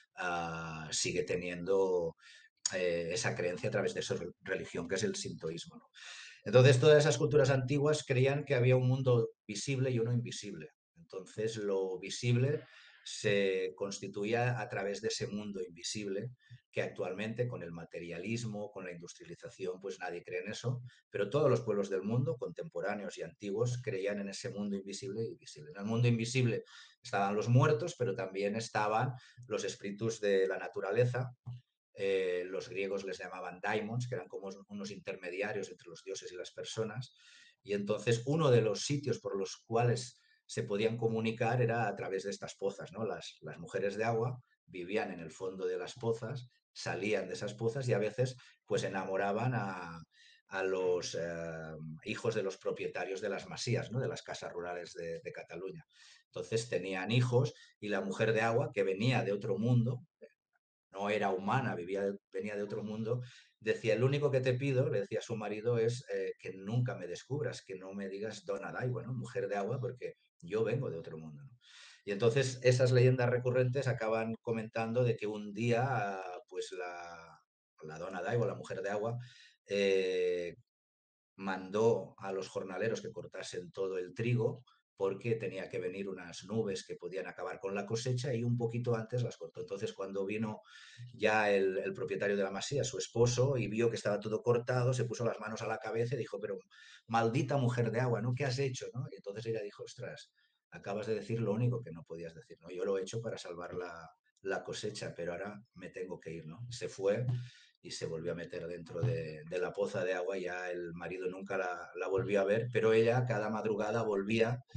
[SPEAKER 2] sigue teniendo esa creencia a través de esa religión que es el sintoísmo, ¿no? Entonces, todas esas culturas antiguas creían que había un mundo visible y uno invisible. Entonces, lo visible se constituía a través de ese mundo invisible que actualmente con el materialismo, con la industrialización, pues nadie cree en eso, pero todos los pueblos del mundo, contemporáneos y antiguos, creían en ese mundo invisible y visible. En el mundo invisible estaban los muertos, pero también estaban los espíritus de la naturaleza. Los griegos les llamaban daimons, que eran como unos intermediarios entre los dioses y las personas. Y entonces uno de los sitios por los cuales se podían comunicar era a través de estas pozas, ¿no? Las mujeres de agua vivían en el fondo de las pozas, salían de esas pozas y a veces pues enamoraban a los hijos de los propietarios de las masías, ¿no? De las casas rurales de Cataluña. Entonces tenían hijos y la mujer de agua, que venía de otro mundo, no era humana, venía de otro mundo, decía, el único que te pido, le decía a su marido, es que nunca me descubras, que no me digas dona d'agua, ¿no? Mujer de agua, porque yo vengo de otro mundo, ¿no? Y entonces esas leyendas recurrentes acaban comentando de que un día, pues la dona d'agua, la mujer de agua, eh, mandó a los jornaleros que cortasen todo el trigo porque tenía que venir unas nubes que podían acabar con la cosecha y un poquito antes las cortó. Entonces, cuando vino ya el propietario de la masía, su esposo, y vio que estaba todo cortado, se puso las manos a la cabeza y dijo, pero maldita mujer de agua, ¿no? ¿Qué has hecho? ¿No? Y entonces ella dijo, ostras, acabas de decir lo único que no podías decir, ¿no? Yo lo he hecho para salvar la cosecha, pero ahora me tengo que ir, ¿no? Se fue y se volvió a meter dentro de la poza de agua y ya el marido nunca la volvió a ver, pero ella cada madrugada volvía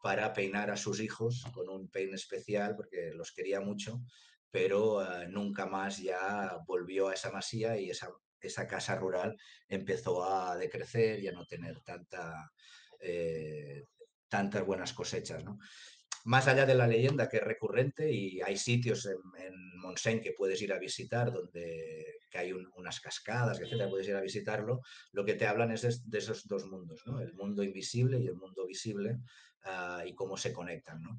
[SPEAKER 2] para peinar a sus hijos con un peine especial porque los quería mucho, pero nunca más ya volvió a esa masía y esa casa rural empezó a decrecer y a no tener tantas buenas cosechas, ¿no? Más allá de la leyenda, que es recurrente, y hay sitios en Montseny que puedes ir a visitar, donde que hay unas cascadas, etcétera, puedes ir a visitarlo, lo que te hablan es de esos dos mundos, ¿no? El mundo invisible y el mundo visible, y cómo se conectan, ¿no?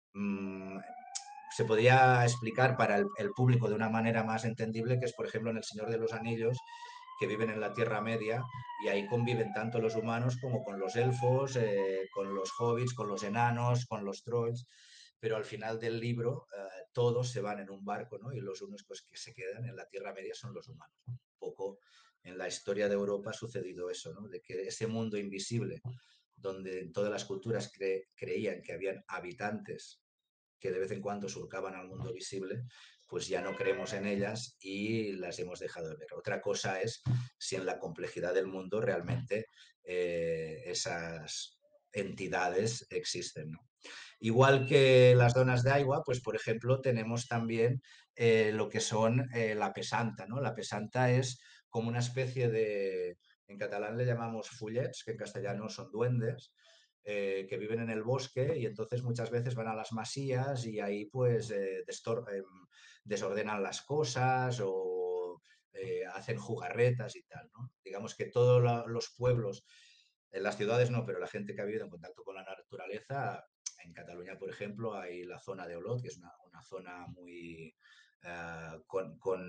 [SPEAKER 2] Se podría explicar para el público de una manera más entendible, que es, por ejemplo, en El Señor de los Anillos, que viven en la Tierra Media y ahí conviven tanto los humanos como con los elfos, con los hobbits, con los enanos, con los trolls, pero al final del libro todos se van en un barco, ¿no? Y los únicos que se quedan en la Tierra Media son los humanos. Un poco en la historia de Europa ha sucedido eso, ¿no? De que ese mundo invisible, donde todas las culturas creían que habían habitantes que de vez en cuando surcaban al mundo visible, pues ya no creemos en ellas y las hemos dejado de ver. Otra cosa es si en la complejidad del mundo realmente esas entidades existen, ¿no? Igual que las donas de agua, pues por ejemplo tenemos también lo que son la pesanta, ¿no? La pesanta es como una especie de, en catalán le llamamos fullets, que en castellano son duendes, que viven en el bosque y entonces muchas veces van a las masías y ahí pues desordenan las cosas o hacen jugarretas y tal, ¿no? Digamos que todos los pueblos, en las ciudades no, pero la gente que ha vivido en contacto con la naturaleza, en Cataluña, por ejemplo, hay la zona de Olot, que es una zona muy con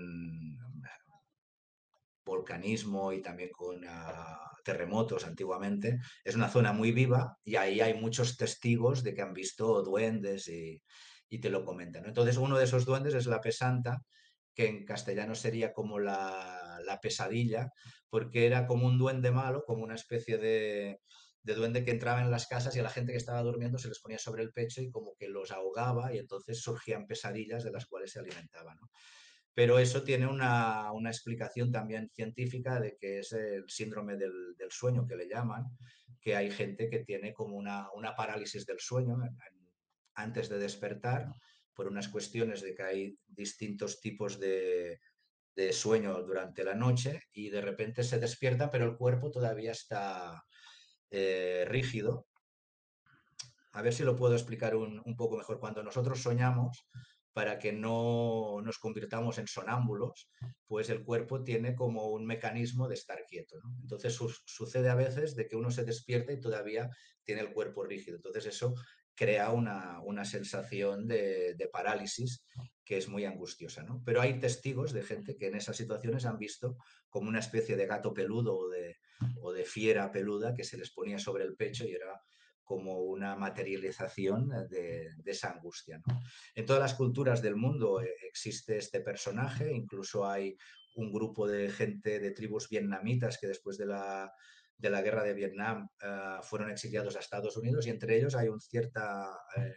[SPEAKER 2] volcanismo y también con terremotos antiguamente. Es una zona muy viva y ahí hay muchos testigos de que han visto duendes y te lo comentan, ¿no? Entonces, uno de esos duendes es la pesanta, que en castellano sería como la pesadilla, porque era como un duende malo, como una especie de duende que entraba en las casas y a la gente que estaba durmiendo se les ponía sobre el pecho y como que los ahogaba y entonces surgían pesadillas de las cuales se alimentaban, ¿no? Pero eso tiene una explicación también científica de que es el síndrome del sueño que le llaman, que hay gente que tiene como una parálisis del sueño antes de despertar por unas cuestiones de que hay distintos tipos de sueño durante la noche y de repente se despierta, pero el cuerpo todavía está rígido. A ver si lo puedo explicar un poco mejor. Cuando nosotros soñamos, para que no nos convirtamos en sonámbulos, pues el cuerpo tiene como un mecanismo de estar quieto, ¿no? Entonces sucede a veces de que uno se despierta y todavía tiene el cuerpo rígido. Entonces eso crea una sensación de parálisis que es muy angustiosa, ¿no? Pero hay testigos de gente que en esas situaciones han visto como una especie de gato peludo o de fiera peluda que se les ponía sobre el pecho y era como una materialización de esa angustia, ¿no? En todas las culturas del mundo existe este personaje, incluso hay un grupo de gente de tribus vietnamitas que después de la guerra de Vietnam fueron exiliados a Estados Unidos y entre ellos hay una cierta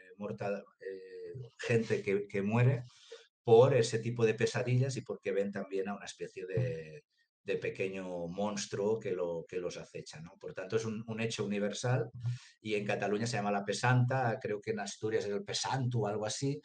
[SPEAKER 2] gente que muere por ese tipo de pesadillas y porque ven también a una especie de pequeño monstruo que los acecha, ¿no? Por tanto, es un hecho universal y en Cataluña se llama la pesanta, creo que en Asturias es el pesanto o algo así,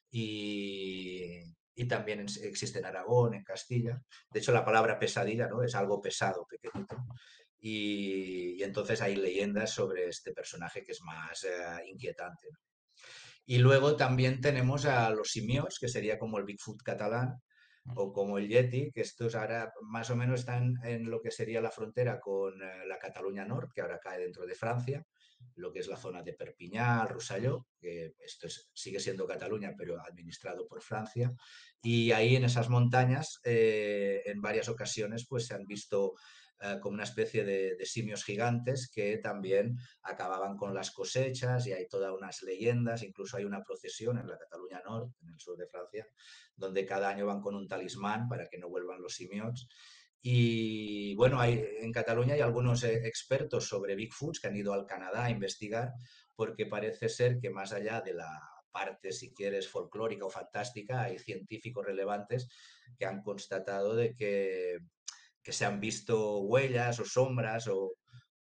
[SPEAKER 2] y también existe en Aragón, en Castilla. De hecho, la palabra pesadilla, ¿no? Es algo pesado, pequeñito. Y entonces hay leyendas sobre este personaje que es más inquietante, ¿no? Y luego también tenemos a los simios, que sería como el Bigfoot catalán, o como el Yeti, que estos ahora más o menos están en lo que sería la frontera con la Cataluña Norte, que ahora cae dentro de Francia, lo que es la zona de Perpiñá, Rosselló, que esto sigue siendo Cataluña, pero administrado por Francia. Y ahí en esas montañas, en varias ocasiones, pues se han visto como una especie de simios gigantes que también acababan con las cosechas y hay todas unas leyendas, incluso hay una procesión en la Cataluña Norte, en el sur de Francia, donde cada año van con un talismán para que no vuelvan los simios. Y bueno, en Cataluña hay algunos expertos sobre Bigfoots que han ido al Canadá a investigar porque parece ser que más allá de la parte, si quieres, folclórica o fantástica, hay científicos relevantes que han constatado de que se han visto huellas o sombras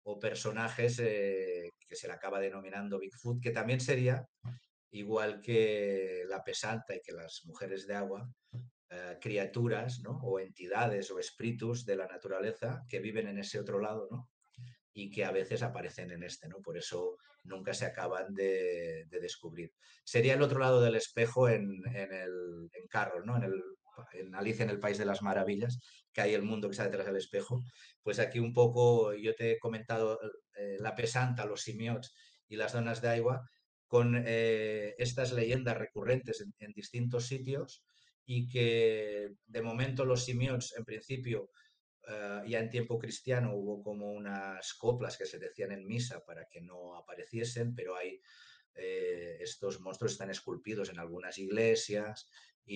[SPEAKER 2] o personajes que se le acaba denominando Bigfoot, que también sería, igual que la pesanta y que las mujeres de agua, criaturas, ¿no? O entidades o espíritus de la naturaleza que viven en ese otro lado, ¿no? Y que a veces aparecen en este, ¿no? Por eso nunca se acaban de descubrir. Sería el otro lado del espejo en Carroll, ¿no? En Alicia en el País de las Maravillas, que hay el mundo que está detrás del espejo. Pues aquí un poco, yo te he comentado la pesanta, los simiots y las donas de agua, con estas leyendas recurrentes en distintos sitios y que de momento los simiots en principio ya en tiempo cristiano hubo como unas coplas que se decían en misa para que no apareciesen, pero hay estos monstruos están esculpidos en algunas iglesias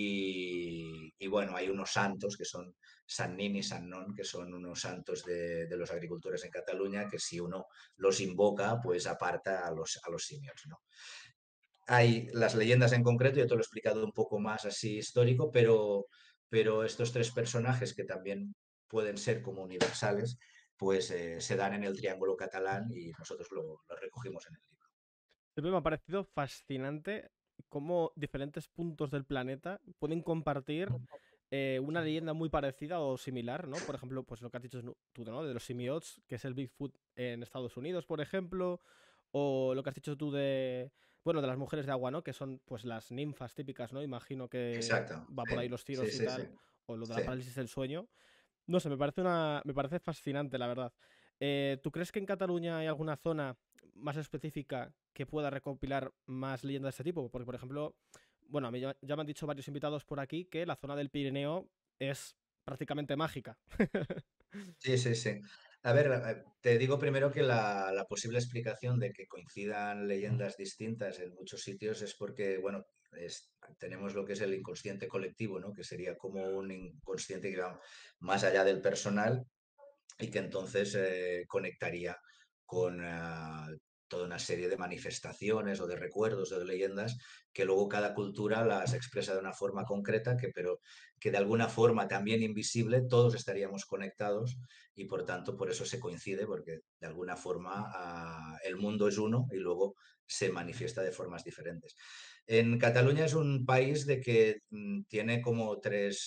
[SPEAKER 2] y bueno, hay unos santos que son San Nin y San Non, que son unos santos de los agricultores en Cataluña, que si uno los invoca, pues aparta a los simios, ¿no? Hay las leyendas en concreto, yo te lo he explicado un poco más así histórico, pero estos tres personajes que también pueden ser como universales, pues se dan en el Triángulo Catalán y nosotros lo recogimos en el libro.
[SPEAKER 1] Siempre me ha parecido fascinante cómo diferentes puntos del planeta pueden compartir una leyenda muy parecida o similar, ¿no? Por ejemplo, pues lo que has dicho tú, ¿no? De los simiots, que es el Bigfoot en Estados Unidos, por ejemplo, o lo que has dicho tú de, bueno, de las mujeres de agua, ¿no? Que son pues las ninfas típicas, ¿no? Imagino que
[SPEAKER 2] Exacto,
[SPEAKER 1] va por ahí
[SPEAKER 2] sí,
[SPEAKER 1] los
[SPEAKER 2] sí,
[SPEAKER 1] tiros y
[SPEAKER 2] sí, sí,
[SPEAKER 1] tal, o lo de la
[SPEAKER 2] sí.
[SPEAKER 1] parálisis del sueño. No sé, me parece fascinante, la verdad. ¿Tú crees que en Cataluña hay alguna zona más específica que pueda recopilar más leyendas de este tipo? Porque, por ejemplo, bueno, a mí ya me han dicho varios invitados por aquí que la zona del Pirineo es prácticamente mágica.
[SPEAKER 2] Sí, sí, sí. A ver, te digo primero que la posible explicación de que coincidan leyendas distintas en muchos sitios es porque, bueno, tenemos lo que es el inconsciente colectivo, ¿no? Que sería como un inconsciente que va más allá del personal y que entonces conectaría con toda una serie de manifestaciones o de recuerdos o de leyendas que luego cada cultura las expresa de una forma concreta, pero que de alguna forma también invisible todos estaríamos conectados y por tanto por eso se coincide, porque de alguna forma el mundo es uno y luego se manifiesta de formas diferentes. En Cataluña es un país de que tiene como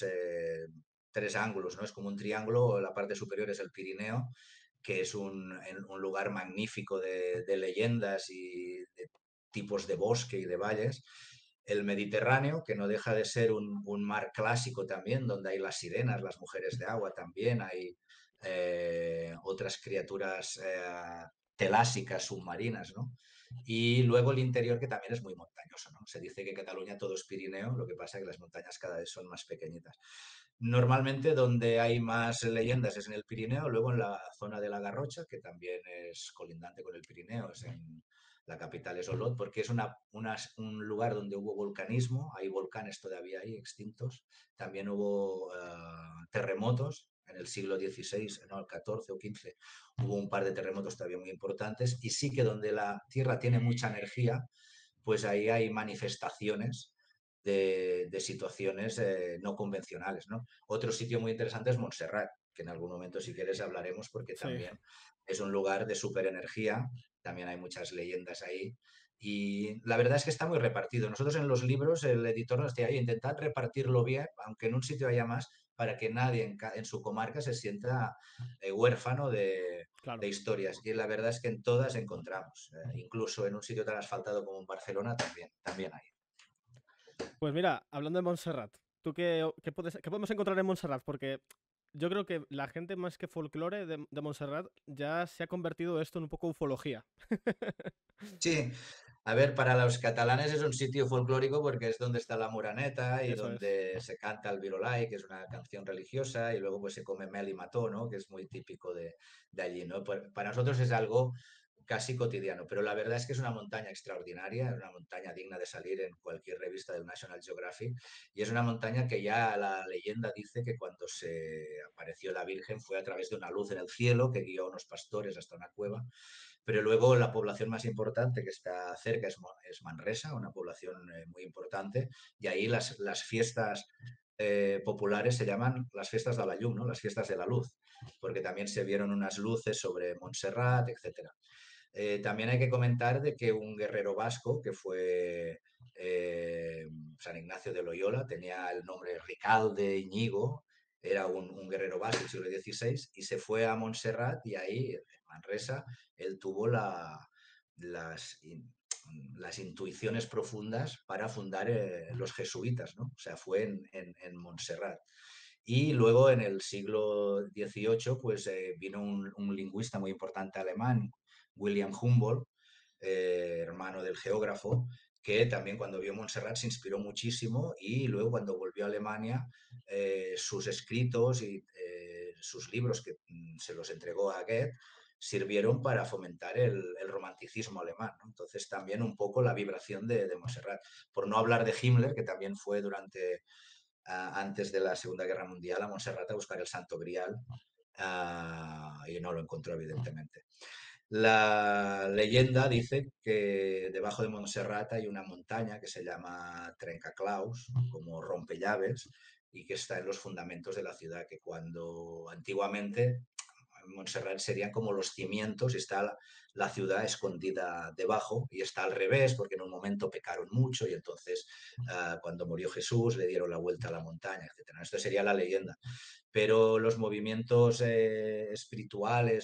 [SPEAKER 2] tres ángulos, ¿no? Es como un triángulo, la parte superior es el Pirineo, que es un lugar magnífico de leyendas y de tipos de bosque y de valles. El Mediterráneo, que no deja de ser un mar clásico también, donde hay las sirenas, las mujeres de agua también, hay otras criaturas telásicas, submarinas, ¿no? Y luego el interior, que también es muy montañoso, ¿no? Se dice que Cataluña todo es Pirineo, lo que pasa es que las montañas cada vez son más pequeñitas. Normalmente donde hay más leyendas es en el Pirineo, luego en la zona de la Garrocha, que también es colindante con el Pirineo, es en la capital es Olot, porque es un lugar donde hubo volcanismo, hay volcanes todavía ahí extintos, también hubo terremotos en el siglo XVI, no, el XIV o XV, hubo un par de terremotos todavía muy importantes, y sí que donde la Tierra tiene mucha energía, pues ahí hay manifestaciones de situaciones no convencionales, ¿no? Otro sitio muy interesante es Montserrat, que en algún momento, si quieres, hablaremos porque
[SPEAKER 1] Sí.
[SPEAKER 2] también es un lugar de súper energía, también hay muchas leyendas ahí. Y la verdad es que está muy repartido. Nosotros en los libros, el editor nos decía, intentad repartirlo bien, aunque en un sitio haya más, para que nadie en su comarca se sienta huérfano
[SPEAKER 1] Claro.
[SPEAKER 2] de historias. Y la verdad es que en todas encontramos. Incluso en un sitio tan asfaltado como en Barcelona también hay.
[SPEAKER 1] Pues mira, hablando de Montserrat, ¿tú qué podemos encontrar en Montserrat? Porque yo creo que la gente más que folclore de Montserrat ya se ha convertido esto en un poco ufología.
[SPEAKER 2] Sí, a ver, para los catalanes es un sitio folclórico porque es donde está la Moraneta y
[SPEAKER 1] Eso es.
[SPEAKER 2] donde se canta el Virolai, que es una canción religiosa, y luego pues se come mel y mató, ¿no? Que es muy típico de allí, ¿no? Para nosotros es algo casi cotidiano, pero la verdad es que es una montaña extraordinaria, es una montaña digna de salir en cualquier revista del National Geographic, y es una montaña que ya la leyenda dice que cuando se apareció la Virgen fue a través de una luz en el cielo que guió a unos pastores hasta una cueva, pero luego la población más importante que está cerca es Manresa, una población muy importante, y ahí las fiestas populares se llaman las fiestas de la llum, ¿no? Las fiestas de la luz, porque también se vieron unas luces sobre Montserrat, etcétera. También hay que comentar de que un guerrero vasco, que fue San Ignacio de Loyola, tenía el nombre Ricalde Iñigo, era un guerrero vasco del siglo XVI, y se fue a Montserrat y ahí, en Manresa, él tuvo las, las intuiciones profundas para fundar los jesuitas, ¿no? O sea, fue en Montserrat. Y luego en el siglo XVIII pues, vino un lingüista muy importante alemán, William Humboldt, hermano del geógrafo, que también cuando vio Montserrat se inspiró muchísimo y luego cuando volvió a Alemania sus escritos y sus libros que se los entregó a Goethe sirvieron para fomentar el romanticismo alemán, ¿no? Entonces también un poco la vibración de Montserrat. Por no hablar de Himmler, que también fue durante antes de la Segunda Guerra Mundial a Montserrat a buscar el Santo Grial y no lo encontró, evidentemente. La leyenda dice que debajo de Montserrat hay una montaña que se llama Trencaclaus, como rompellaves, y que está en los fundamentos de la ciudad, que cuando antiguamente Montserrat serían como los cimientos y está la ciudad escondida debajo y está al revés porque en un momento pecaron mucho y entonces cuando murió Jesús le dieron la vuelta a la montaña, etc. Esto sería la leyenda. Pero los movimientos espirituales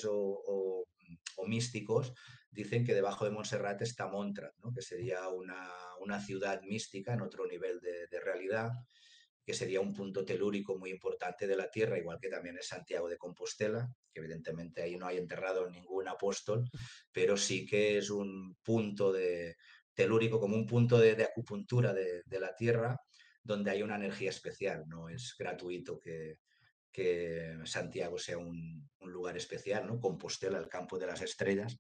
[SPEAKER 2] o místicos dicen que debajo de Montserrat está Montrat, ¿no? Que sería una ciudad mística en otro nivel de realidad, que sería un punto telúrico muy importante de la Tierra, igual que también es Santiago de Compostela, que evidentemente ahí no hay enterrado ningún apóstol, pero sí que es un punto telúrico, como un punto de acupuntura de la Tierra, donde hay una energía especial, no es gratuito que Santiago sea un lugar especial, ¿no? Compostela, el campo de las estrellas,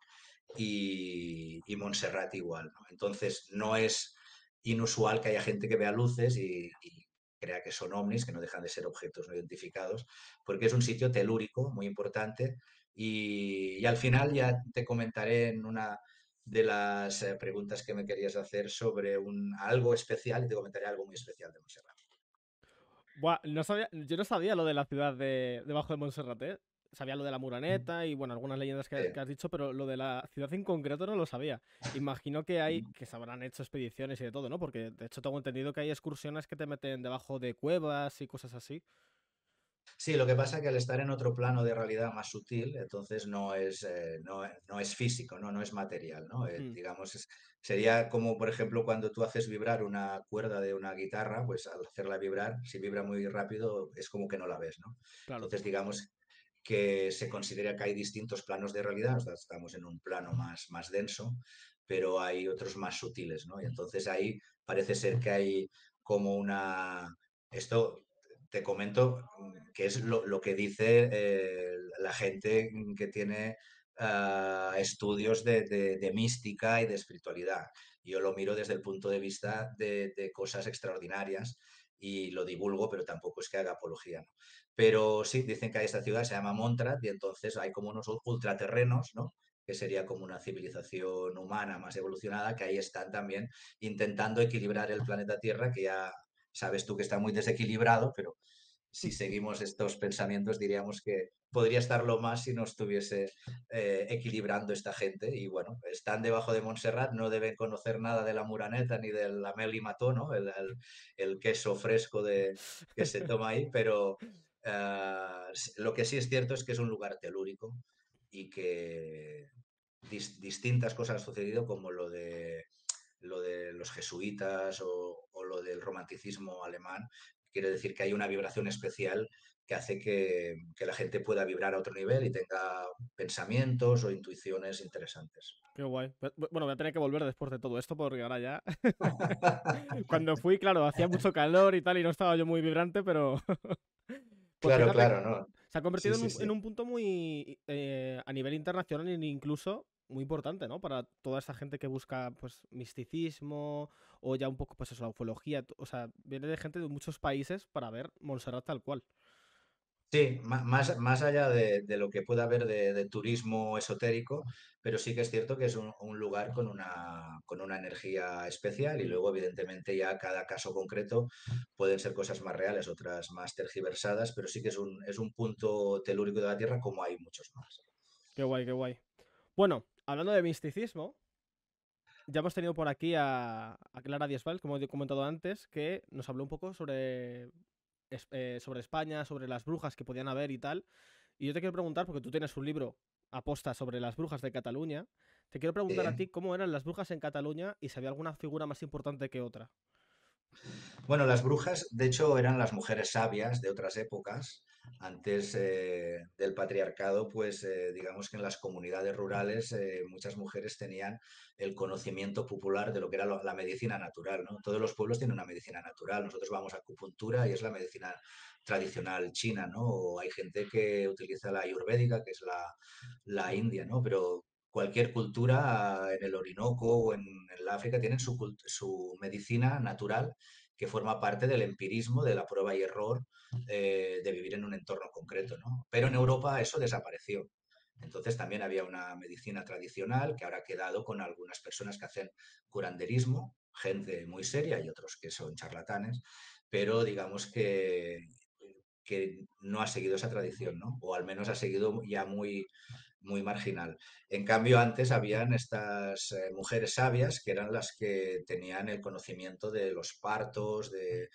[SPEAKER 2] y Montserrat igual, ¿no? Entonces no es inusual que haya gente que vea luces y crea que son ovnis, que no dejan de ser objetos no identificados, porque es un sitio telúrico muy importante y al final ya te comentaré en una de las preguntas que me querías hacer sobre algo especial y te comentaré algo muy especial de Montserrat.
[SPEAKER 1] Buah, yo no sabía lo de la ciudad debajo de Montserrat, ¿eh? Sabía lo de la Muraneta y, bueno, algunas leyendas que has dicho, pero lo de la ciudad en concreto no lo sabía. Imagino que se habrán hecho expediciones y de todo, ¿no? Porque, de hecho, tengo entendido que hay excursiones que te meten debajo de cuevas y cosas así.
[SPEAKER 2] Sí, lo que pasa es que al estar en otro plano de realidad más sutil, entonces no es físico, ¿no? No es material, ¿no?
[SPEAKER 1] Mm,
[SPEAKER 2] Digamos, sería como, por ejemplo, cuando tú haces vibrar una cuerda de una guitarra, pues al hacerla vibrar, si vibra muy rápido, es como que no la ves, ¿no?
[SPEAKER 1] claro.
[SPEAKER 2] Entonces, digamos que se considera que hay distintos planos de realidad, o sea, estamos en un plano más denso, pero hay otros más sutiles, ¿no? Y entonces ahí parece ser que hay como esto te comento que es lo que dice la gente que tiene estudios de mística y de espiritualidad. Yo lo miro desde el punto de vista de cosas extraordinarias y lo divulgo, pero tampoco es que haga apología, ¿no? Pero sí, dicen que hay esta ciudad, se llama Montrat, y entonces hay como unos ultraterrenos, ¿no? Que sería como una civilización humana más evolucionada, que ahí están también intentando equilibrar el planeta Tierra, que ya sabes tú que está muy desequilibrado, pero si seguimos estos pensamientos diríamos que podría estarlo más si no estuviese equilibrando esta gente. Y bueno, están debajo de Montserrat, no deben conocer nada de la Muraneta ni del Mel Mató, ¿no? El queso fresco que se toma ahí, pero lo que sí es cierto es que es un lugar telúrico y que distintas cosas han sucedido como lo de los jesuitas o lo del romanticismo alemán. Quiere decir que hay una vibración especial que hace que la gente pueda vibrar a otro nivel y tenga pensamientos o intuiciones interesantes.
[SPEAKER 1] Qué guay. Bueno, voy a tener que volver después de todo esto porque ahora ya... Cuando fui, claro, hacía mucho calor y tal y no estaba yo muy vibrante, pero... Pues
[SPEAKER 2] Claro,
[SPEAKER 1] fíjate,
[SPEAKER 2] claro, ¿no?
[SPEAKER 1] se ha
[SPEAKER 2] Sí,
[SPEAKER 1] convertido
[SPEAKER 2] sí,
[SPEAKER 1] en
[SPEAKER 2] sí.
[SPEAKER 1] un punto muy... a nivel internacional e incluso muy importante, ¿no? Para toda esta gente que busca, pues, misticismo o ya un poco, pues eso, la ufología. O sea, viene de gente de muchos países para ver Montserrat tal cual.
[SPEAKER 2] Sí, más allá de lo que pueda haber de turismo esotérico, pero sí que es cierto que es un lugar con una energía especial y luego, evidentemente, ya cada caso concreto pueden ser cosas más reales, otras más tergiversadas, pero sí que es un punto telúrico de la Tierra como hay muchos más.
[SPEAKER 1] Qué guay, qué guay. Bueno, hablando de misticismo, ya hemos tenido por aquí a Clara Diesval, como he comentado antes, que nos habló un poco sobre España, sobre las brujas que podían haber y tal. Y yo te quiero preguntar, porque tú tienes un libro aposta sobre las brujas de Cataluña, te quiero preguntar a
[SPEAKER 2] Sí.
[SPEAKER 1] ti cómo eran las brujas en Cataluña y si había alguna figura más importante que otra.
[SPEAKER 2] Bueno, las brujas, de hecho, eran las mujeres sabias de otras épocas. Antes del patriarcado, pues digamos que en las comunidades rurales muchas mujeres tenían el conocimiento popular de lo que era la medicina natural, ¿no? Todos los pueblos tienen una medicina natural. Nosotros vamos a acupuntura y es la medicina tradicional china, ¿no? O hay gente que utiliza la ayurvédica, que es la india, ¿no? Pero cualquier cultura en el Orinoco o en el África tienen su medicina natural que forma parte del empirismo, de la prueba y error, de vivir en un entorno concreto, ¿no? Pero en Europa eso desapareció. Entonces también había una medicina tradicional que ahora ha quedado con algunas personas que hacen curanderismo, gente muy seria y otros que son charlatanes, pero digamos que no ha seguido esa tradición, ¿no? O al menos ha seguido ya muy marginal. En cambio, antes habían estas mujeres sabias que eran las que tenían el conocimiento de los partos,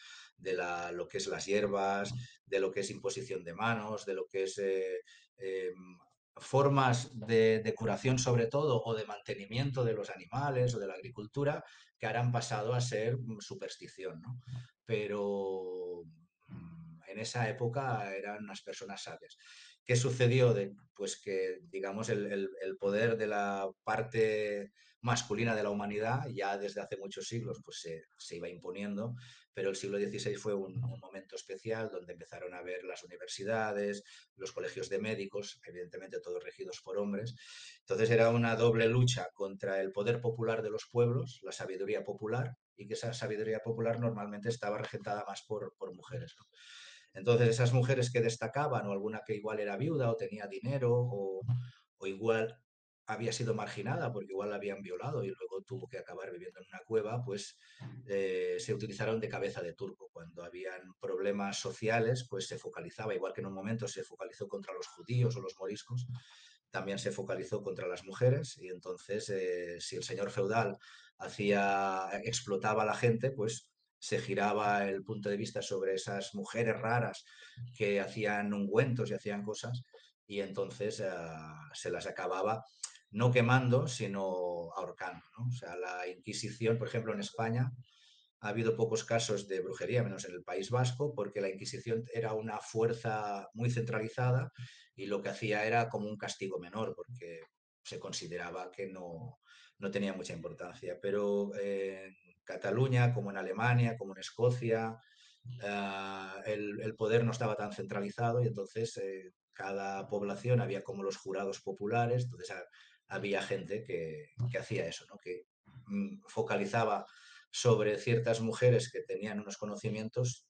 [SPEAKER 2] lo que es las hierbas, de lo que es imposición de manos, de lo que es eh, formas de curación sobre todo o de mantenimiento de los animales o de la agricultura que ahora han pasado a ser superstición, ¿no? Pero en esa época eran unas personas sabias. ¿Qué sucedió? Pues que, digamos, el poder de la parte masculina de la humanidad ya desde hace muchos siglos pues se iba imponiendo, pero el siglo XVI fue un momento especial donde empezaron a ver las universidades, los colegios de médicos, evidentemente todos regidos por hombres. Entonces era una doble lucha contra el poder popular de los pueblos, la sabiduría popular, y que esa sabiduría popular normalmente estaba regentada más por mujeres, ¿no? Entonces, esas mujeres que destacaban, o alguna que igual era viuda o tenía dinero, o igual había sido marginada porque igual la habían violado y luego tuvo que acabar viviendo en una cueva, pues se utilizaron de cabeza de turco. Cuando habían problemas sociales, pues se focalizaba, igual que en un momento se focalizó contra los judíos o los moriscos, también se focalizó contra las mujeres y entonces si el señor feudal explotaba a la gente, pues se giraba el punto de vista sobre esas mujeres raras que hacían ungüentos y hacían cosas y entonces se las acababa no quemando, sino ahorcando, ¿no? O sea, la Inquisición, por ejemplo, en España ha habido pocos casos de brujería, menos en el País Vasco, porque la Inquisición era una fuerza muy centralizada y lo que hacía era como un castigo menor, porque se consideraba que no tenía mucha importancia. Pero en Cataluña, como en Alemania, como en Escocia, el poder no estaba tan centralizado y entonces cada población había como los jurados populares, entonces había gente que hacía eso, ¿no? Que focalizaba sobre ciertas mujeres que tenían unos conocimientos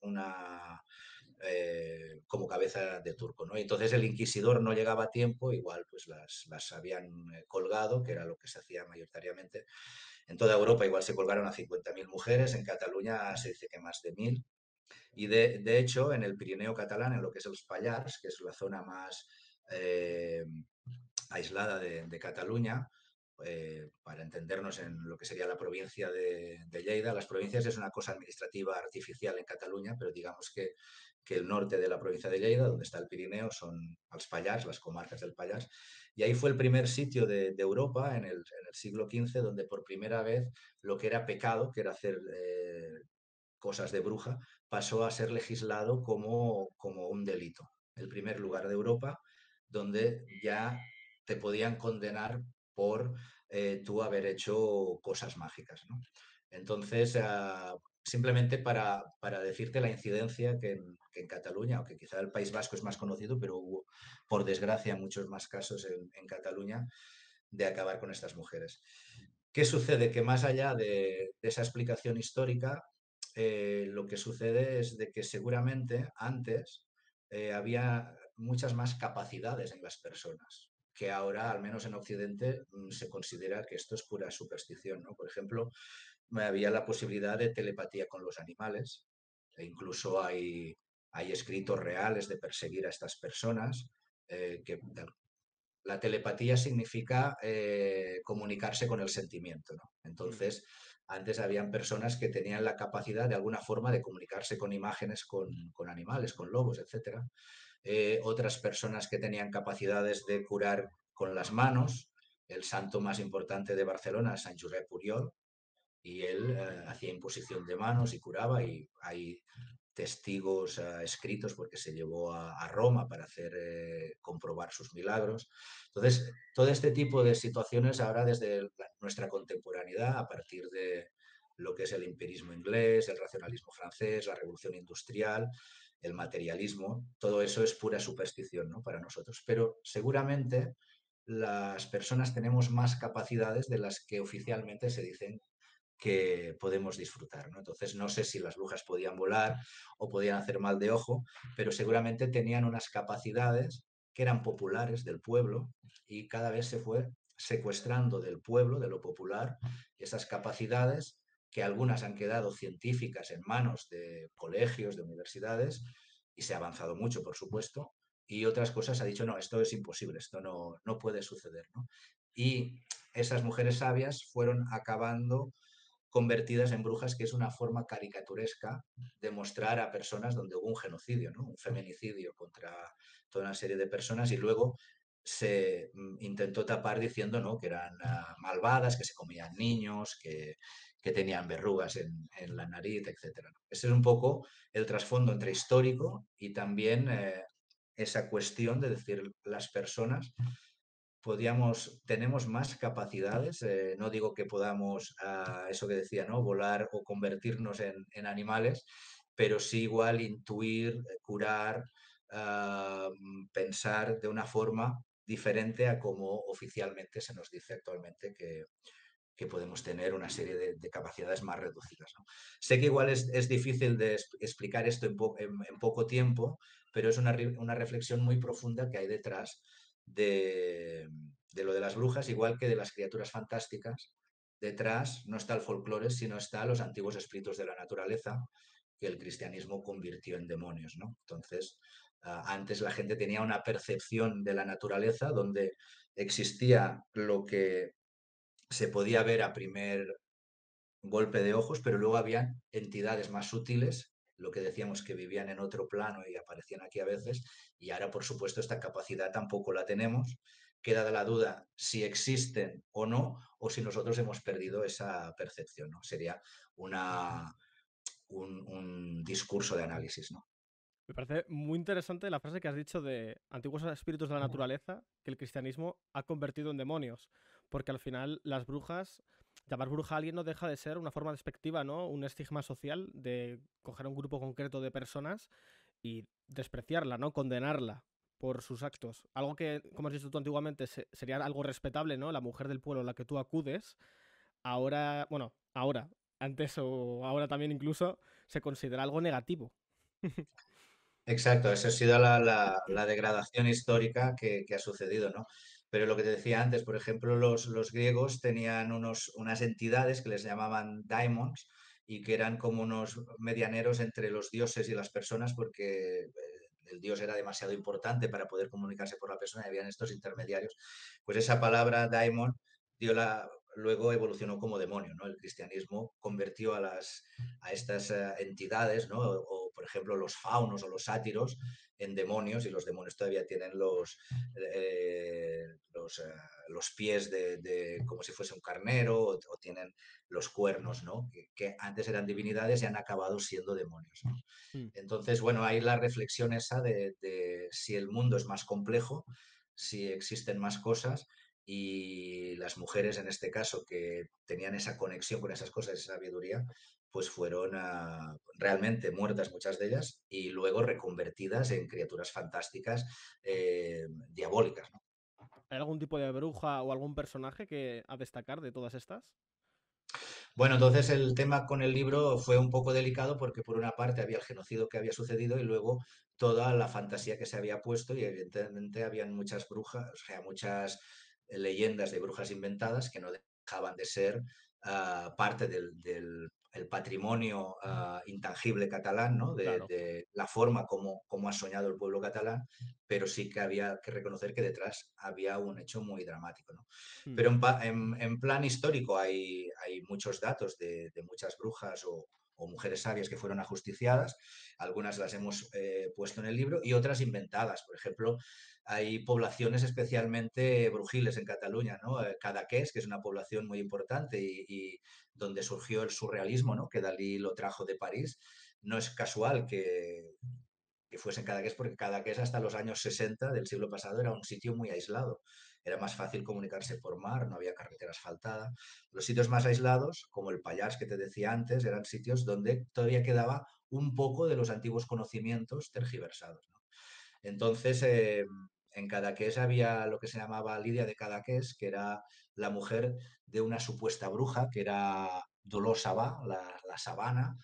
[SPEAKER 2] como cabeza de turco, ¿no? Y entonces el inquisidor no llegaba a tiempo, igual pues las habían colgado, que era lo que se hacía mayoritariamente. En toda Europa igual se colgaron a 50.000 mujeres, en Cataluña se dice que más de 1.000. Y de hecho, en el Pirineo catalán, en lo que es los Pallars, que es la zona más eh, aislada de Cataluña, para entendernos en lo que sería la provincia de Lleida. Las provincias es una cosa administrativa artificial en Cataluña, pero digamos que el norte de la provincia de Lleida, donde está el Pirineo, son los Pallars, las comarcas del Pallars. Y ahí fue el primer sitio de Europa en el siglo XV donde por primera vez lo que era pecado, que era hacer cosas de bruja, pasó a ser legislado como un delito. El primer lugar de Europa donde ya te podían condenar por tú haber hecho cosas mágicas, ¿no? Entonces, simplemente para decirte la incidencia que en Cataluña, aunque quizá el País Vasco es más conocido, pero hubo, por desgracia, muchos más casos en Cataluña de acabar con estas mujeres. ¿Qué sucede? Que más allá de esa explicación histórica, lo que sucede es de que seguramente antes había muchas más capacidades en las personas, que ahora, al menos en Occidente, se considera que esto es pura superstición, ¿no? Por ejemplo, había la posibilidad de telepatía con los animales, e incluso hay escritos reales de perseguir a estas personas, que la telepatía significa comunicarse con el sentimiento, ¿no? Entonces, antes habían personas que tenían la capacidad de alguna forma de comunicarse con imágenes, con animales, con lobos, etcétera. Otras personas que tenían capacidades de curar con las manos. El santo más importante de Barcelona, San Josep Oriol, y él hacía imposición de manos y curaba, y hay testigos escritos porque se llevó a Roma para hacer comprobar sus milagros. Entonces, todo este tipo de situaciones ahora desde nuestra contemporaneidad, a partir de lo que es el empirismo inglés, el racionalismo francés, la revolución industrial, el materialismo, todo eso es pura superstición, ¿no?, para nosotros. Pero seguramente las personas tenemos más capacidades de las que oficialmente se dicen que podemos disfrutar, ¿no? Entonces, no sé si las brujas podían volar o podían hacer mal de ojo, pero seguramente tenían unas capacidades que eran populares del pueblo, y cada vez se fue secuestrando del pueblo, de lo popular, esas capacidades, que algunas han quedado científicas en manos de colegios, de universidades, y se ha avanzado mucho, por supuesto, y otras cosas ha dicho, no, esto es imposible, esto no puede suceder, ¿no? Y esas mujeres sabias fueron acabando convertidas en brujas, que es una forma caricaturesca de mostrar a personas donde hubo un genocidio, ¿no?, un feminicidio contra toda una serie de personas, y luego se intentó tapar diciendo, ¿no?, que eran malvadas, que se comían niños, que tenían verrugas en la nariz, etc. Ese es un poco el trasfondo entre histórico y también esa cuestión de decir, las personas tenemos más capacidades, no digo que podamos, eso que decía, ¿no?, volar o convertirnos en animales, pero sí igual intuir, curar, pensar de una forma diferente a como oficialmente se nos dice actualmente que podemos tener una serie de capacidades más reducidas, ¿no? Sé que igual es difícil de explicar esto en poco tiempo, pero es una reflexión muy profunda que hay detrás de lo de las brujas, igual que de las criaturas fantásticas. Detrás no está el folclore, sino está los antiguos espíritus de la naturaleza, que el cristianismo convirtió en demonios, ¿no? Entonces, antes la gente tenía una percepción de la naturaleza donde existía lo que se podía ver a primer golpe de ojos, pero luego habían entidades más sutiles, lo que decíamos, que vivían en otro plano y aparecían aquí a veces, y ahora, por supuesto, esta capacidad tampoco la tenemos. Queda la duda si existen o no, o si nosotros hemos perdido esa percepción, ¿no? Sería un discurso de análisis, ¿no?
[SPEAKER 1] Me parece muy interesante la frase que has dicho de antiguos espíritus de la naturaleza que el cristianismo ha convertido en demonios, porque al final las brujas, llamar bruja a alguien no deja de ser una forma despectiva, ¿no? Un estigma social de coger a un grupo concreto de personas y despreciarla, ¿no? Condenarla por sus actos. Algo que, como has dicho tú antiguamente, sería algo respetable, ¿no? La mujer del pueblo a la que tú acudes, ahora, bueno, ahora, antes o ahora también incluso, se considera algo negativo.
[SPEAKER 2] Exacto, esa ha sido la degradación histórica que ha sucedido, ¿no? Pero lo que te decía antes, por ejemplo, los griegos tenían unas entidades que les llamaban daimons, y que eran como unos medianeros entre los dioses y las personas, porque el dios era demasiado importante para poder comunicarse por la persona y habían estos intermediarios. Pues esa palabra daimon luego evolucionó como demonio, ¿no? El cristianismo convirtió a estas entidades, ¿no? Por ejemplo, los faunos o los sátiros en demonios, y los demonios todavía tienen los pies como si fuese un carnero, o tienen los cuernos, ¿no? Que antes eran divinidades y han acabado siendo demonios, ¿no? Entonces, bueno, hay la reflexión esa de si el mundo es más complejo, si existen más cosas, y las mujeres en este caso, que tenían esa conexión con esas cosas, esa sabiduría, pues fueron realmente muertas muchas de ellas, y luego reconvertidas en criaturas fantásticas, diabólicas, ¿no?
[SPEAKER 1] ¿Hay algún tipo de bruja o algún personaje que a destacar de todas estas?
[SPEAKER 2] Bueno, entonces el tema con el libro fue un poco delicado porque por una parte había el genocidio que había sucedido y luego toda la fantasía que se había puesto y evidentemente habían muchas brujas, o sea, muchas leyendas de brujas inventadas que no dejaban de ser parte el patrimonio intangible catalán, ¿no?
[SPEAKER 1] Claro.
[SPEAKER 2] De la forma como ha soñado el pueblo catalán, pero sí que había que reconocer que detrás había un hecho muy dramático, ¿no?
[SPEAKER 1] Mm.
[SPEAKER 2] Pero en plan histórico hay muchos datos de muchas brujas o mujeres sabias que fueron ajusticiadas. Algunas las hemos puesto en el libro y otras inventadas. Por ejemplo, hay poblaciones especialmente brujiles en Cataluña, ¿no? Cadaqués, que es una población muy importante y donde surgió el surrealismo, ¿no? Que Dalí lo trajo de París. No es casual que fuese en Cadaqués, porque Cadaqués hasta los años 60 del siglo pasado era un sitio muy aislado. Era más fácil comunicarse por mar, no había carretera asfaltada. Los sitios más aislados, como el Pallars que te decía antes, eran sitios donde todavía quedaba un poco de los antiguos conocimientos tergiversados, ¿no? Entonces, en Cadaqués había lo que se llamaba Lidia de Cadaqués, que era la mujer de una supuesta bruja, que era Dolors Sabà, la sabana,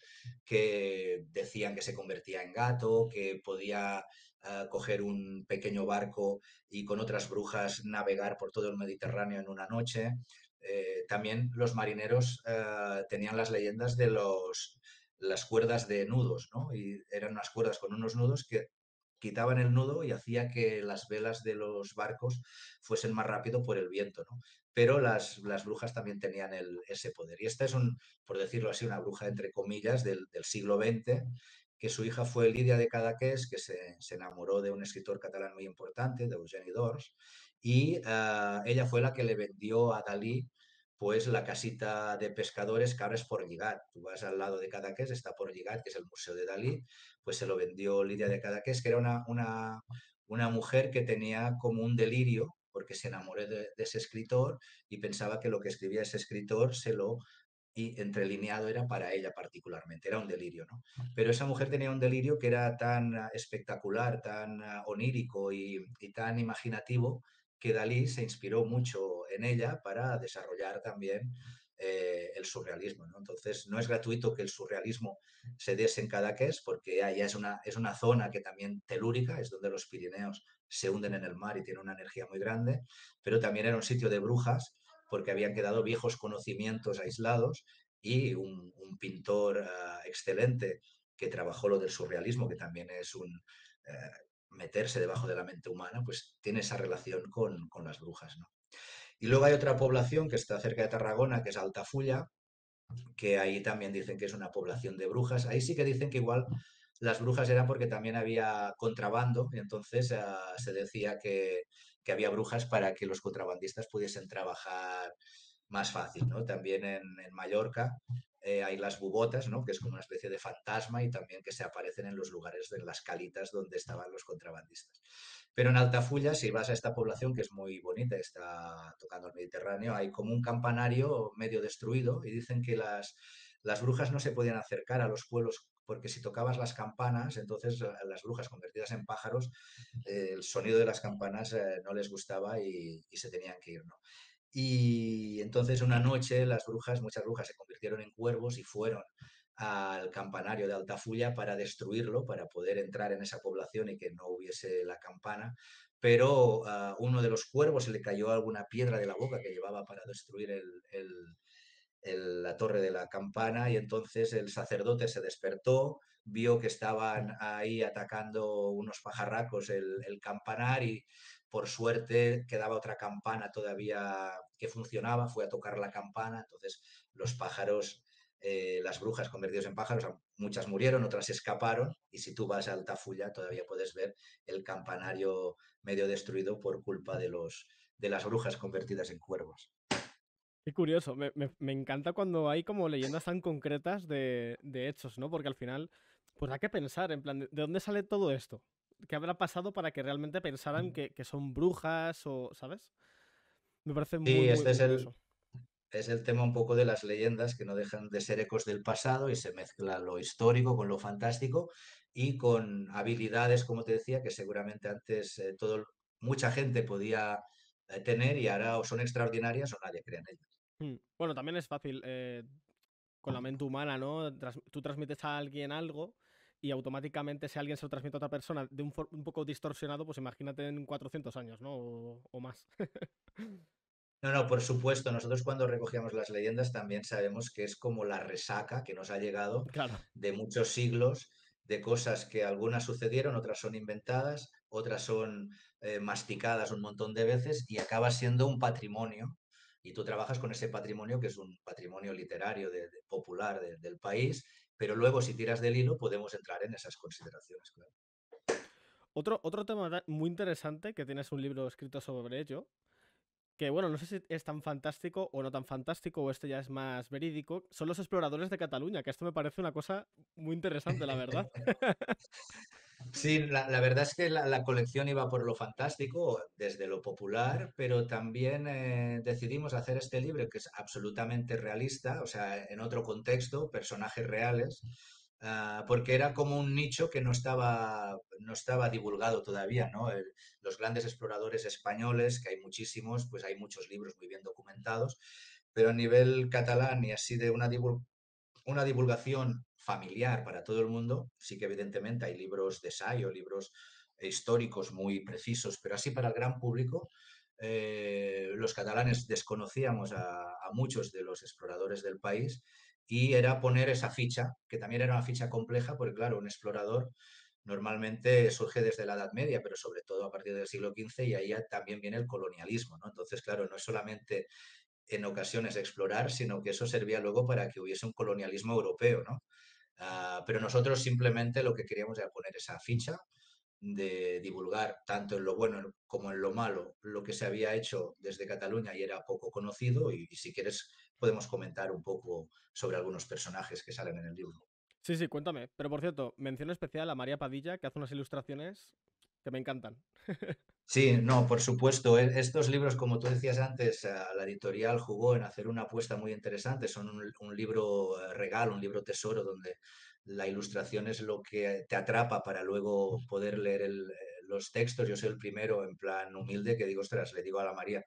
[SPEAKER 2] que decían que se convertía en gato, que podía coger un pequeño barco y con otras brujas navegar por todo el Mediterráneo en una noche. También los marineros tenían las leyendas de las cuerdas de nudos, ¿no? Y eran unas cuerdas con unos nudos que quitaban el nudo y hacía que las velas de los barcos fuesen más rápido por el viento, ¿no? Pero las brujas también tenían ese poder. Y esta es, por decirlo así, una bruja entre comillas del siglo XX, que su hija fue Lidia de Cadaqués, que se enamoró de un escritor catalán muy importante, de Eugeni d'Ors, y ella fue la que le vendió a Dalí pues la casita de pescadores que ahora es Portlligat. Tú vas al lado de Cadaqués, está Portlligat, que es el museo de Dalí, pues se lo vendió Lidia de Cadaqués, que era una mujer que tenía como un delirio porque se enamoró de ese escritor y pensaba que lo que escribía ese escritor se lo y entrelineado era para ella particularmente, era un delirio, ¿no? Pero esa mujer tenía un delirio que era tan espectacular, tan onírico y tan imaginativo que Dalí se inspiró mucho en ella para desarrollar también el surrealismo, ¿no? Entonces, no es gratuito que el surrealismo se diese en Cadaqués, porque allá es una zona que también telúrica, es donde los Pirineos se hunden en el mar y tiene una energía muy grande, pero también era un sitio de brujas porque habían quedado viejos conocimientos aislados y un pintor excelente que trabajó lo del surrealismo, que también es meterse debajo de la mente humana, pues tiene esa relación con las brujas, ¿no? Y luego hay otra población que está cerca de Tarragona, que es Altafulla, que ahí también dicen que es una población de brujas. Ahí sí que dicen que igual las brujas eran porque también había contrabando y entonces se decía que había brujas para que los contrabandistas pudiesen trabajar más fácil, ¿no? También en Mallorca hay las bubotas, ¿no? Que es como una especie de fantasma y también que se aparecen en los lugares, en las calitas donde estaban los contrabandistas. Pero en Altafulla, si vas a esta población, que es muy bonita, está tocando el Mediterráneo, hay como un campanario medio destruido y dicen que las brujas no se podían acercar a los pueblos porque si tocabas las campanas, entonces las brujas convertidas en pájaros, el sonido de las campanas no les gustaba y se tenían que ir, ¿no? Y entonces una noche muchas brujas se convirtieron en cuervos y fueron al campanario de Altafulla para destruirlo, para poder entrar en esa población y que no hubiese la campana. Pero uno de los cuervos se le cayó alguna piedra de la boca que llevaba para destruir la torre de la campana y entonces el sacerdote se despertó, vio que estaban ahí atacando unos pajarracos el campanar y por suerte quedaba otra campana todavía que funcionaba, fue a tocar la campana, entonces los pájaros, las brujas convertidos en pájaros, muchas murieron, otras escaparon y si tú vas a Altafulla todavía puedes ver el campanario medio destruido por culpa de las brujas convertidas en cuervos.
[SPEAKER 1] Qué curioso, me encanta cuando hay como leyendas tan concretas de hechos, ¿no? Porque al final, pues hay que pensar, en plan, ¿de dónde sale todo esto? ¿Qué habrá pasado para que realmente pensaran que son brujas o, ¿sabes? Me parece muy,
[SPEAKER 2] Sí,
[SPEAKER 1] muy,
[SPEAKER 2] este
[SPEAKER 1] muy curioso.
[SPEAKER 2] es el tema un poco de las leyendas que no dejan de ser ecos del pasado y se mezcla lo histórico con lo fantástico y con habilidades, como te decía, que seguramente antes mucha gente podía tener y ahora o son extraordinarias o nadie cree en ellas.
[SPEAKER 1] Bueno, también es fácil. con la mente humana, ¿no? Tú transmites a alguien algo y automáticamente si alguien se lo transmite a otra persona de un poco distorsionado, pues imagínate en 400 años, ¿no? O más.
[SPEAKER 2] No, no, por supuesto. Nosotros cuando recogíamos las leyendas también sabemos que es como la resaca que nos ha llegado
[SPEAKER 1] Claro.
[SPEAKER 2] de muchos siglos, de cosas que algunas sucedieron, otras son inventadas, otras son masticadas un montón de veces y acaba siendo un patrimonio. Y tú trabajas con ese patrimonio que es un patrimonio literario popular del país, pero luego si tiras del hilo podemos entrar en esas consideraciones, claro.
[SPEAKER 1] Otro tema muy interesante, que tienes un libro escrito sobre ello, que bueno, no sé si es tan fantástico o no tan fantástico, o esto ya es más verídico, son los exploradores de Cataluña, que esto me parece una cosa muy interesante, la verdad.
[SPEAKER 2] Sí, la verdad es que la colección iba por lo fantástico, desde lo popular, pero también decidimos hacer este libro que es absolutamente realista, o sea, en otro contexto, personajes reales, porque era como un nicho que no estaba divulgado todavía, ¿no? Los grandes exploradores españoles, que hay muchísimos, pues hay muchos libros muy bien documentados, pero a nivel catalán y así de una divulgación familiar para todo el mundo, sí que evidentemente hay libros de ensayo, libros históricos muy precisos, pero así para el gran público, los catalanes desconocíamos a muchos de los exploradores del país y era poner esa ficha, que también era una ficha compleja, porque claro, un explorador normalmente surge desde la Edad Media, pero sobre todo a partir del siglo XV y ahí también viene el colonialismo, ¿no? Entonces, claro, no es solamente en ocasiones explorar, sino que eso servía luego para que hubiese un colonialismo europeo, ¿no? Pero nosotros simplemente lo que queríamos era poner esa ficha de divulgar tanto en lo bueno como en lo malo lo que se había hecho desde Cataluña y era poco conocido y si quieres podemos comentar un poco sobre algunos personajes que salen en el libro.
[SPEAKER 1] Sí, sí, cuéntame. Pero por cierto, mención especial a María Padilla, que hace unas ilustraciones que me encantan.
[SPEAKER 2] Sí, no, por supuesto. Estos libros, como tú decías antes, la editorial jugó en hacer una apuesta muy interesante. Son un libro regalo, un libro tesoro, donde la ilustración es lo que te atrapa para luego poder leer los textos. Yo soy el primero, en plan humilde, que digo, ostras, le digo a la María,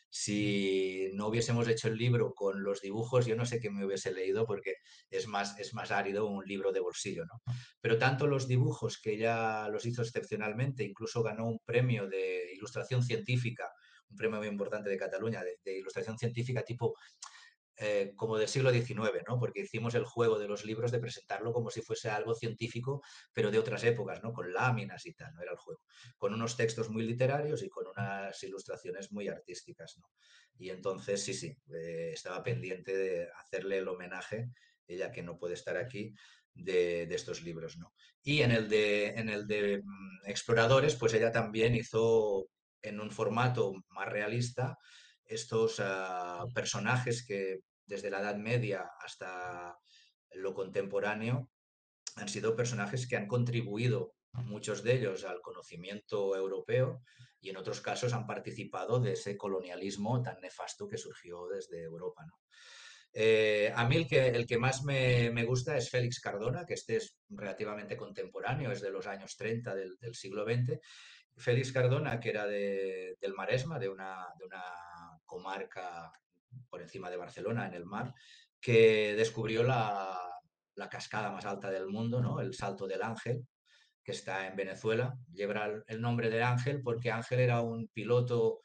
[SPEAKER 2] si no hubiésemos hecho el libro con los dibujos, yo no sé qué me hubiese leído porque es más árido un libro de bolsillo, ¿no? Pero tanto los dibujos, que ella los hizo excepcionalmente, incluso ganó un premio de ilustración científica, un premio muy importante de Cataluña, de ilustración científica tipo como del siglo XIX, ¿no? Porque hicimos el juego de los libros de presentarlo como si fuese algo científico, pero de otras épocas, ¿no? Con láminas y tal, no era el juego. Con unos textos muy literarios y con unas ilustraciones muy artísticas, ¿no? Y entonces, sí, sí, estaba pendiente de hacerle el homenaje, ella que no puede estar aquí, de estos libros, ¿no? Y en el de Exploradores, pues ella también hizo en un formato más realista estos personajes que desde la Edad Media hasta lo contemporáneo han sido personajes que han contribuido, muchos de ellos, al conocimiento europeo y en otros casos han participado de ese colonialismo tan nefasto que surgió desde Europa, ¿no? A mí el que más me gusta es Félix Cardona, que este es relativamente contemporáneo, es de los años 30 del siglo XX. Félix Cardona, que era del Maresma, de una comarca por encima de Barcelona, en el mar, que descubrió la cascada más alta del mundo, ¿no? El Salto del Ángel, que está en Venezuela. Lleva el nombre de Ángel porque Ángel era un piloto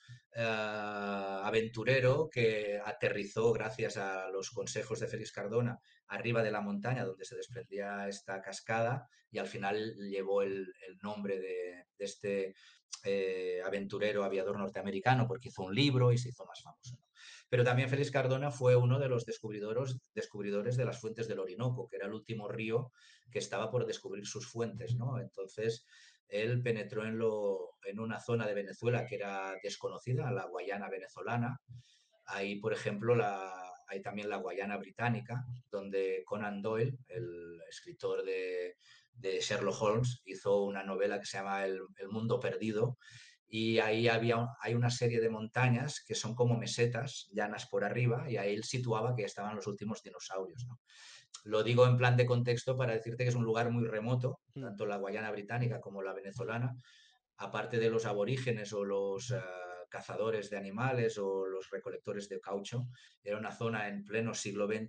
[SPEAKER 2] aventurero que aterrizó gracias a los consejos de Félix Cardona arriba de la montaña donde se desprendía esta cascada y al final llevó el nombre de este aventurero aviador norteamericano porque hizo un libro y se hizo más famoso, ¿no? Pero también Félix Cardona fue uno de los descubridores de las fuentes del Orinoco, que era el último río que estaba por descubrir sus fuentes, ¿no? Entonces, él penetró en una zona de Venezuela que era desconocida, la Guayana venezolana. Ahí, por ejemplo, hay también la Guayana británica, donde Conan Doyle, el escritor de Sherlock Holmes, hizo una novela que se llama El Mundo Perdido, y ahí hay una serie de montañas que son como mesetas llanas por arriba y ahí él situaba que estaban los últimos dinosaurios, ¿no? Lo digo en plan de contexto para decirte que es un lugar muy remoto,
[SPEAKER 1] Mm.
[SPEAKER 2] tanto la Guayana británica como la venezolana, aparte de los aborígenes o los cazadores de animales o los recolectores de caucho, era una zona en pleno siglo XX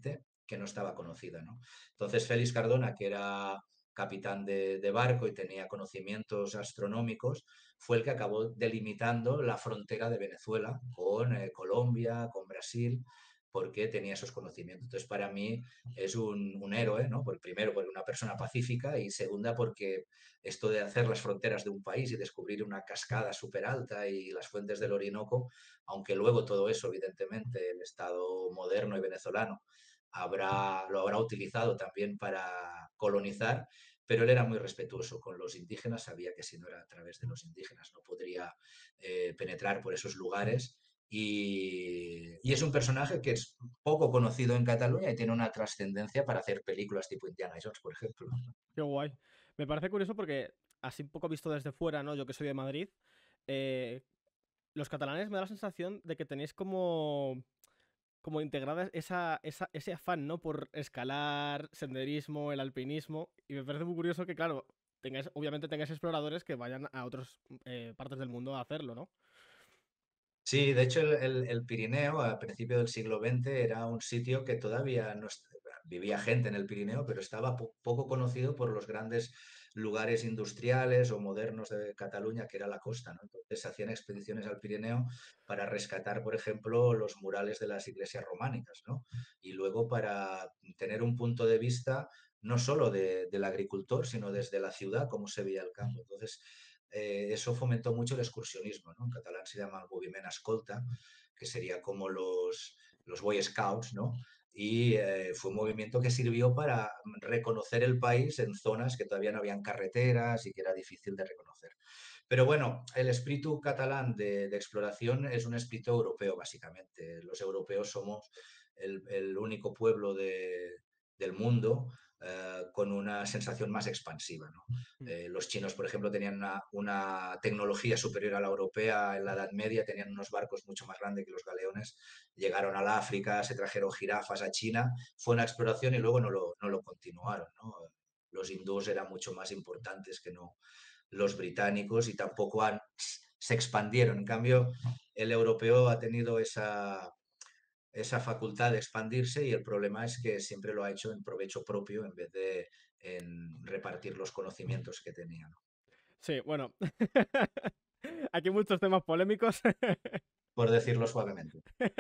[SPEAKER 2] que no estaba conocida, ¿no? Entonces Félix Cardona, que era capitán de barco y tenía conocimientos astronómicos, fue el que acabó delimitando la frontera de Venezuela con Colombia, con Brasil, porque tenía esos conocimientos. Entonces, para mí es un héroe, ¿no? Primero, por una persona pacífica y segunda, porque esto de hacer las fronteras de un país y descubrir una cascada súper alta y las fuentes del Orinoco, aunque luego todo eso, evidentemente, el Estado moderno y venezolano lo habrá utilizado también para colonizar, pero él era muy respetuoso con los indígenas, sabía que si no era a través de los indígenas no podría penetrar por esos lugares. Y es un personaje que es poco conocido en Cataluña y tiene una trascendencia para hacer películas tipo Indiana Jones, por ejemplo.
[SPEAKER 1] Qué guay. Me parece curioso porque, así un poco visto desde fuera, ¿no? Yo que soy de Madrid, eh, los catalanes me da la sensación de que tenéis como integrada ese afán, ¿no? Por escalar, senderismo, el alpinismo. Y me parece muy curioso que, claro, obviamente tengáis exploradores que vayan a otras partes del mundo a hacerlo, ¿no?
[SPEAKER 2] Sí, de hecho el Pirineo a principios del siglo XX era un sitio que todavía no vivía gente en el Pirineo, pero estaba poco conocido por los grandes lugares industriales o modernos de Cataluña, que era la costa, ¿no? Entonces se hacían expediciones al Pirineo para rescatar, por ejemplo, los murales de las iglesias románicas, ¿no? Y luego para tener un punto de vista no solo del agricultor, sino desde la ciudad, cómo se veía el campo. Entonces, eso fomentó mucho el excursionismo, ¿no? En catalán se llama el moviment escolta, que sería como los Boy Scouts, ¿no? Y fue un movimiento que sirvió para reconocer el país en zonas que todavía no habían carreteras y que era difícil de reconocer. Pero bueno, el espíritu catalán de exploración es un espíritu europeo, básicamente. Los europeos somos el único pueblo del mundo con una sensación más expansiva, ¿no?
[SPEAKER 1] Mm.
[SPEAKER 2] Los chinos, por ejemplo, tenían una tecnología superior a la europea en la Edad Media, tenían unos barcos mucho más grandes que los galeones, llegaron al África, se trajeron jirafas a China, fue una exploración y luego no lo continuaron, ¿no? Los hindús eran mucho más importantes que no los británicos y tampoco se expandieron. En cambio, el europeo ha tenido esa facultad de expandirse y el problema es que siempre lo ha hecho en provecho propio en vez de en repartir los conocimientos que tenía, ¿no?
[SPEAKER 1] Sí, bueno. Aquí hay muchos temas polémicos.
[SPEAKER 2] Por decirlo suavemente.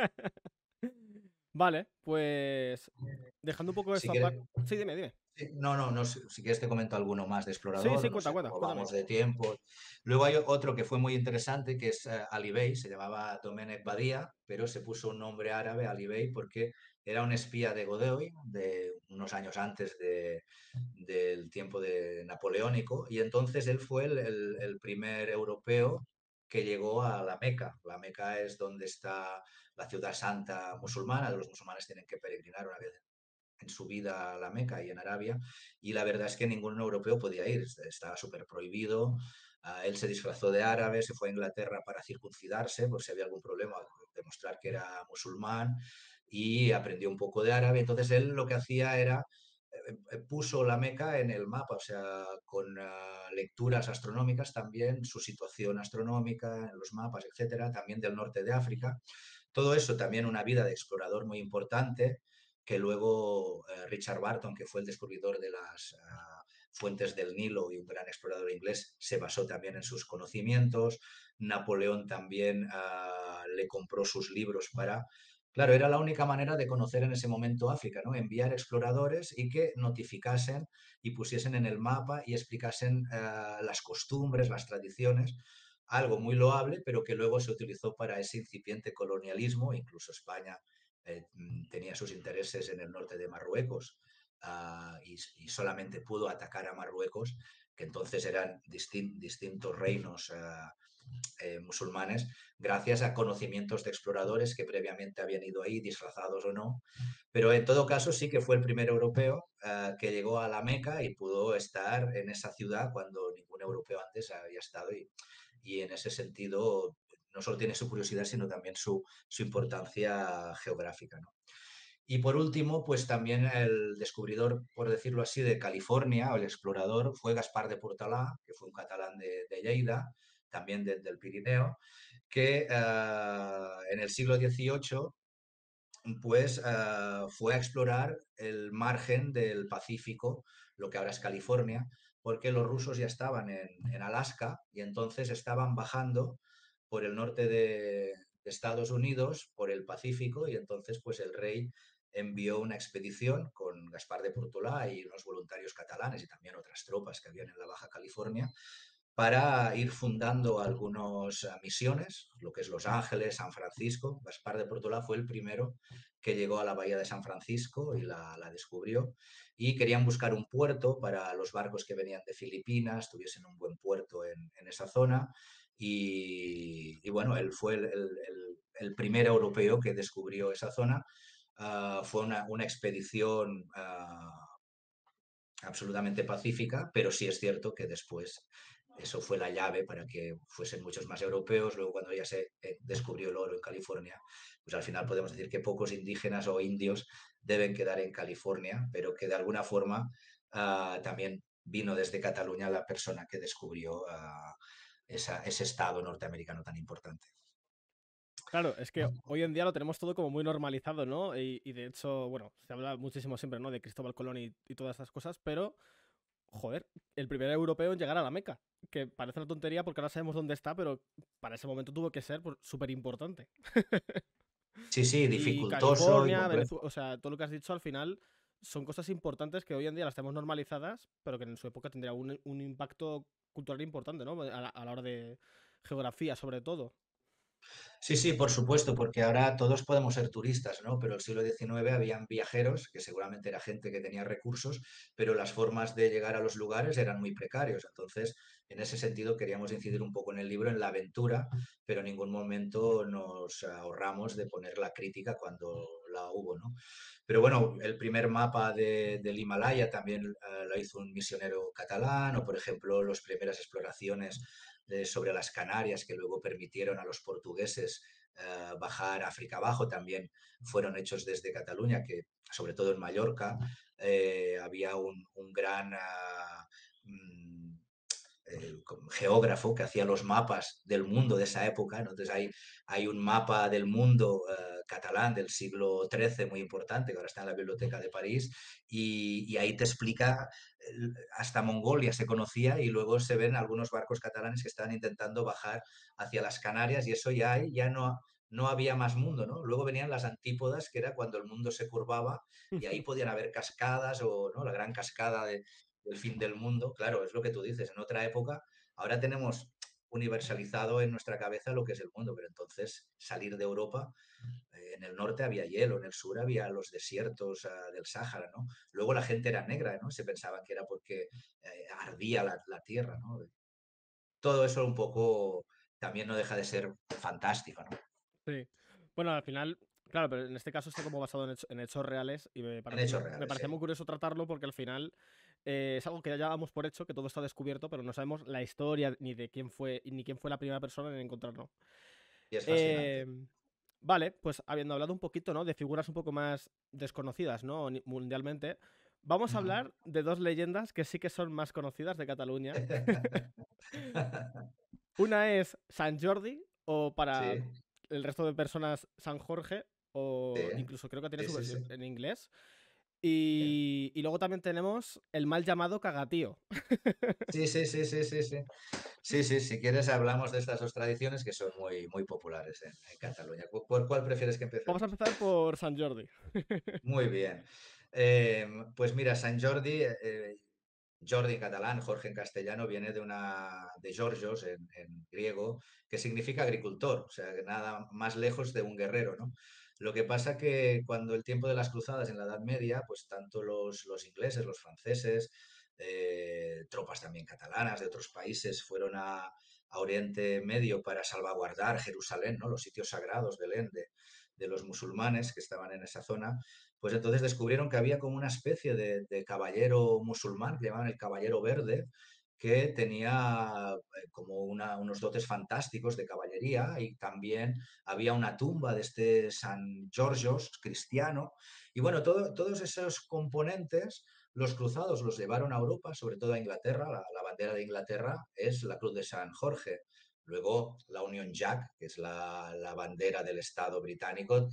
[SPEAKER 1] Vale, pues dejando un poco
[SPEAKER 2] Si
[SPEAKER 1] esto aparte.
[SPEAKER 2] quieres,
[SPEAKER 1] Sí, dime, dime.
[SPEAKER 2] no, si quieres te comento alguno más de
[SPEAKER 1] Sí,
[SPEAKER 2] explorador
[SPEAKER 1] sí,
[SPEAKER 2] o no
[SPEAKER 1] cuenta,
[SPEAKER 2] sé
[SPEAKER 1] cuenta,
[SPEAKER 2] cómo
[SPEAKER 1] cuéntame.
[SPEAKER 2] vamos de tiempo. Luego hay otro que fue muy interesante que es Ali Bey, se llamaba Domènec Badia, pero se puso un nombre árabe Ali Bey porque era un espía de Godoy de unos años antes del tiempo de napoleónico y entonces él fue el primer europeo que llegó a la Meca. La Meca es donde está la ciudad santa musulmana, los musulmanes tienen que peregrinar una vez en su vida a la Meca y en Arabia, y la verdad es que ningún europeo podía ir, estaba súper prohibido. Él se disfrazó de árabe, se fue a Inglaterra para circuncidarse, por si había algún problema, demostrar que era musulmán, y aprendió un poco de árabe. Entonces él lo que hacía era puso la Meca en el mapa, o sea, con lecturas astronómicas también, su situación astronómica en los mapas, etcétera, también del norte de África. Todo eso también una vida de explorador muy importante, que luego Richard Barton, que fue el descubridor de las fuentes del Nilo y un gran explorador inglés, se basó también en sus conocimientos. Napoleón también le compró sus libros para... Claro, era la única manera de conocer en ese momento África, ¿no? Enviar exploradores y que notificasen y pusiesen en el mapa y explicasen las costumbres, las tradiciones, algo muy loable, pero que luego se utilizó para ese incipiente colonialismo. Incluso España tenía sus intereses en el norte de Marruecos y solamente pudo atacar a Marruecos, que entonces eran distintos reinos musulmanes, gracias a conocimientos de exploradores que previamente habían ido ahí, disfrazados o no. Pero en todo caso sí que fue el primer europeo que llegó a la Meca y pudo estar en esa ciudad cuando ningún europeo antes había estado. Y en ese sentido no solo tiene su curiosidad, sino también su importancia geográfica, ¿no? Y por último, pues también el descubridor, por decirlo así, de California, o el explorador, fue Gaspar de Portalà, que fue un catalán de Lleida, también del Pirineo, que en el siglo XVIII pues fue a explorar el margen del Pacífico, lo que ahora es California, porque los rusos ya estaban en Alaska y entonces estaban bajando por el norte de Estados Unidos, por el Pacífico, y entonces pues el rey envió una expedición con Gaspar de Portolà y unos voluntarios catalanes y también otras tropas que habían en la Baja California para ir fundando algunas misiones, lo que es Los Ángeles, San Francisco. Gaspar de Portolà fue el primero que llegó a la bahía de San Francisco y la descubrió. Y querían buscar un puerto para los barcos que venían de Filipinas, tuviesen un buen puerto en esa zona. Y bueno, él fue el primer europeo que descubrió esa zona. Fue una expedición absolutamente pacífica, pero sí es cierto que después eso fue la llave para que fuesen muchos más europeos. Luego, cuando ya se descubrió el oro en California, pues al final podemos decir que pocos indígenas o indios deben quedar en California, pero que de alguna forma también vino desde Cataluña la persona que descubrió ese estado norteamericano tan importante.
[SPEAKER 1] Claro, es que hoy en día lo tenemos todo como muy normalizado, ¿no? Y de hecho, bueno, se habla muchísimo siempre, ¿no? De Cristóbal Colón y todas estas cosas, pero, joder, el primer europeo en llegar a la Meca, que parece una tontería porque ahora sabemos dónde está, pero para ese momento tuvo que ser súper importante.
[SPEAKER 2] Sí, sí,
[SPEAKER 1] Y
[SPEAKER 2] dificultoso y
[SPEAKER 1] California,
[SPEAKER 2] complejo.
[SPEAKER 1] Venezuela, o sea, todo lo que has dicho al final son cosas importantes que hoy en día las tenemos normalizadas, pero que en su época tendría un impacto cultural importante, ¿no? A la hora de geografía, sobre todo.
[SPEAKER 2] Sí, sí, por supuesto, porque ahora todos podemos ser turistas, ¿no? Pero el siglo XIX habían viajeros, que seguramente era gente que tenía recursos, pero las formas de llegar a los lugares eran muy precarios. Entonces, en ese sentido, queríamos incidir un poco en el libro, en la aventura, pero en ningún momento nos ahorramos de poner la crítica cuando la hubo, ¿no? Pero bueno, el primer mapa del Himalaya también lo hizo un misionero catalán, o por ejemplo, las primeras exploraciones sobre las Canarias que luego permitieron a los portugueses bajar África abajo, también fueron hechos desde Cataluña, que sobre todo en Mallorca había un gran geógrafo que hacía los mapas del mundo de esa época, ¿no? Entonces hay un mapa del mundo catalán del siglo XIII muy importante, que ahora está en la Biblioteca de París, y ahí te explica, hasta Mongolia se conocía y luego se ven algunos barcos catalanes que estaban intentando bajar hacia las Canarias y eso ya no había más mundo, ¿no? Luego venían las antípodas, que era cuando el mundo se curvaba y ahí podían haber cascadas o, ¿no?, la gran cascada del fin del mundo. Claro, es lo que tú dices, en otra época, ahora tenemos universalizado en nuestra cabeza lo que es el mundo, pero entonces salir de Europa, en el norte había hielo, en el sur había los desiertos del Sáhara, ¿no? Luego la gente era negra, ¿no? Se pensaba que era porque ardía la tierra, ¿no? Todo eso un poco también no deja de ser fantástico, ¿no?
[SPEAKER 1] Sí. Bueno, al final, claro, pero en este caso está como basado en hechos reales y me
[SPEAKER 2] En
[SPEAKER 1] parece,
[SPEAKER 2] hechos
[SPEAKER 1] me
[SPEAKER 2] reales,
[SPEAKER 1] parecía
[SPEAKER 2] sí.
[SPEAKER 1] muy curioso tratarlo porque al final es algo que ya damos por hecho, que todo está descubierto, pero no sabemos la historia ni de quién fue, ni quién fue la primera persona en encontrarlo.
[SPEAKER 2] Y es
[SPEAKER 1] Eh,
[SPEAKER 2] fascinante.
[SPEAKER 1] vale, pues habiendo hablado un poquito, ¿no? De figuras un poco más desconocidas, ¿no? Mundialmente, vamos a
[SPEAKER 2] Uh
[SPEAKER 1] hablar de dos leyendas que sí que son más conocidas de Cataluña. Una es San Jordi, o para
[SPEAKER 2] Sí,
[SPEAKER 1] el resto de personas San Jorge, o
[SPEAKER 2] sí,
[SPEAKER 1] incluso creo que tiene
[SPEAKER 2] sí,
[SPEAKER 1] su
[SPEAKER 2] sí, sí.
[SPEAKER 1] versión en inglés.
[SPEAKER 2] Sí.
[SPEAKER 1] Y luego también tenemos el mal llamado Cagatío.
[SPEAKER 2] Sí, sí, sí, sí, sí, sí. Sí, sí, si quieres hablamos de estas dos tradiciones que son muy, muy populares en Cataluña. ¿Por cuál prefieres que
[SPEAKER 1] Vamos a
[SPEAKER 2] empecemos?
[SPEAKER 1] empezar por San Jordi.
[SPEAKER 2] Muy bien. Pues mira, Sant Jordi, Jordi en catalán, Jorge en castellano, viene de Georgios en griego, que significa agricultor, o sea, que nada más lejos de un guerrero, ¿no? Lo que pasa que cuando el tiempo de las cruzadas en la Edad Media, pues tanto los ingleses, los franceses, tropas también catalanas de otros países fueron a Oriente Medio para salvaguardar Jerusalén, ¿no? Los sitios sagrados de los musulmanes que estaban en esa zona, pues entonces descubrieron que había como una especie de caballero musulmán que llamaban el Caballero Verde, que tenía como unos dotes fantásticos de caballería y también había una tumba de este San Georgios cristiano. Y bueno, todos esos componentes los cruzados los llevaron a Europa, sobre todo a Inglaterra. La bandera de Inglaterra es la Cruz de San Jorge. Luego la Union Jack, que es la bandera del Estado británico,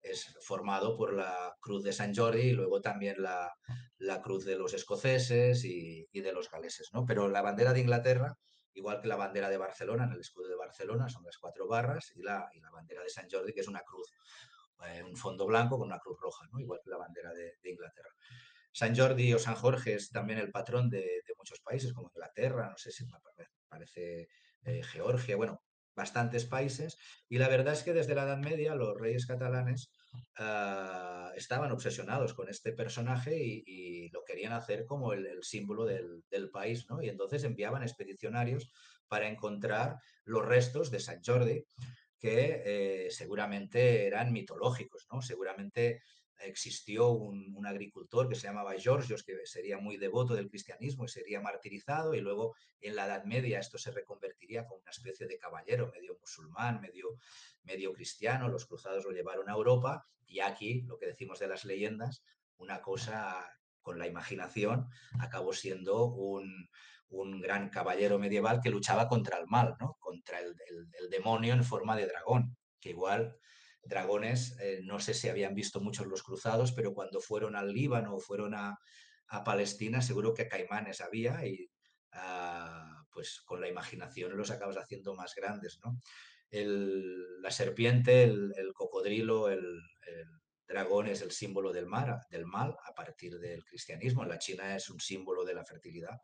[SPEAKER 2] es formado por la Cruz de Sant Jordi y luego también la Cruz de los escoceses y de los galeses, ¿no? Pero la bandera de Inglaterra, igual que la bandera de Barcelona, en el escudo de Barcelona, son las 4 barras y la bandera de Sant Jordi, que es una cruz, un fondo blanco con una cruz roja, ¿no? Igual que la bandera de Inglaterra. Sant Jordi o San Jorge es también el patrón de muchos países, como Inglaterra, no sé si me parece Georgia, bueno, bastantes países. Y la verdad es que desde la Edad Media los reyes catalanes estaban obsesionados con este personaje y lo querían hacer como el símbolo del país, ¿no? Y entonces enviaban expedicionarios para encontrar los restos de Sant Jordi, que seguramente eran mitológicos, ¿no? Seguramente existió un agricultor que se llamaba Georgios, que sería muy devoto del cristianismo y sería martirizado, y luego en la Edad Media esto se reconvertiría como una especie de caballero, medio musulmán, medio cristiano. Los cruzados lo llevaron a Europa y aquí, lo que decimos de las leyendas, una cosa con la imaginación acabó siendo un gran caballero medieval que luchaba contra el mal, ¿no? Contra el demonio en forma de dragón, que igual dragones, no sé si habían visto muchos los cruzados, pero cuando fueron al Líbano o fueron a Palestina, seguro que caimanes había y pues con la imaginación los acabas haciendo más grandes, ¿no? La serpiente, el cocodrilo, el dragón es el símbolo del mal a partir del cristianismo. En la China es un símbolo de la fertilidad.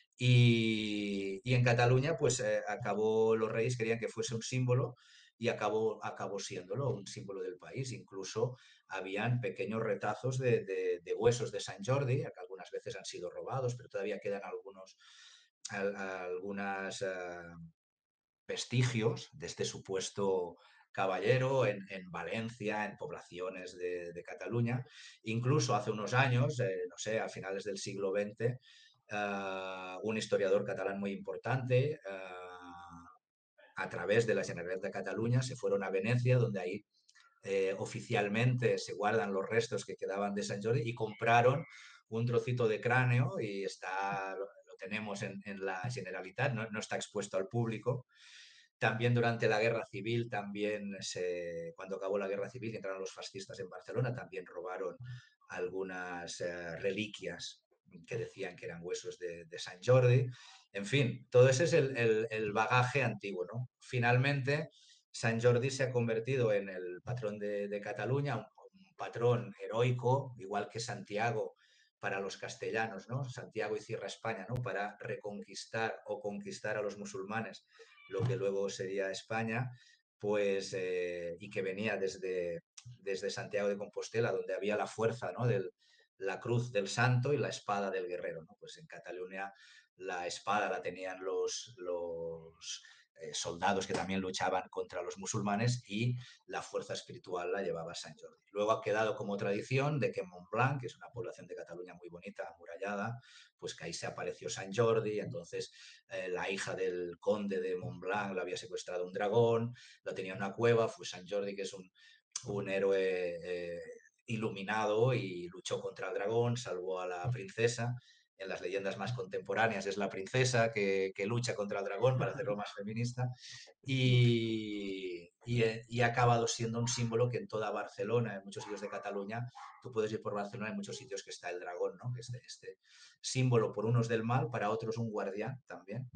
[SPEAKER 2] Y en Cataluña, pues los reyes querían que fuese un símbolo y acabó siéndolo, un símbolo del país. Incluso habían pequeños retazos de huesos de Sant Jordi, que algunas veces han sido robados, pero todavía quedan algunas vestigios de este supuesto caballero en Valencia, en poblaciones de Cataluña. Incluso hace unos años, no sé, a finales del siglo XX, un historiador catalán muy importante, a través de la Generalitat de Cataluña, se fueron a Venecia, donde ahí oficialmente se guardan los restos que quedaban de Sant Jordi, y compraron un trocito de cráneo y lo tenemos en la Generalitat, no está expuesto al público. También durante la Guerra Civil, cuando acabó la Guerra Civil y entraron los fascistas en Barcelona, también robaron algunas reliquias que decían que eran huesos de Sant Jordi. En fin, todo ese es el bagaje antiguo, ¿no? Finalmente, Sant Jordi se ha convertido en el patrón de Cataluña, un patrón heroico, igual que Santiago para los castellanos, ¿no? Santiago y Cierra España, ¿no? Para reconquistar o conquistar a los musulmanes, lo que luego sería España, pues, y que venía desde Santiago de Compostela, donde había la fuerza, ¿no? La cruz del santo y la espada del guerrero, ¿no? Pues en Cataluña la espada la tenían los soldados que también luchaban contra los musulmanes, y la fuerza espiritual la llevaba Sant Jordi. Luego ha quedado como tradición de que en Montblanc, que es una población de Cataluña muy bonita, amurallada, pues que ahí se apareció Sant Jordi. Entonces la hija del conde de Montblanc la había secuestrado un dragón, lo tenía en una cueva, fue Sant Jordi, que es un héroe iluminado, y luchó contra el dragón, salvó a la princesa. En las leyendas más contemporáneas es la princesa que lucha contra el dragón, para hacerlo más feminista, y ha acabado siendo un símbolo que en toda Barcelona, en muchos sitios de Cataluña, tú puedes ir por Barcelona, en muchos sitios que está el dragón, ¿no? Que este símbolo, por unos del mal, para otros un guardián también,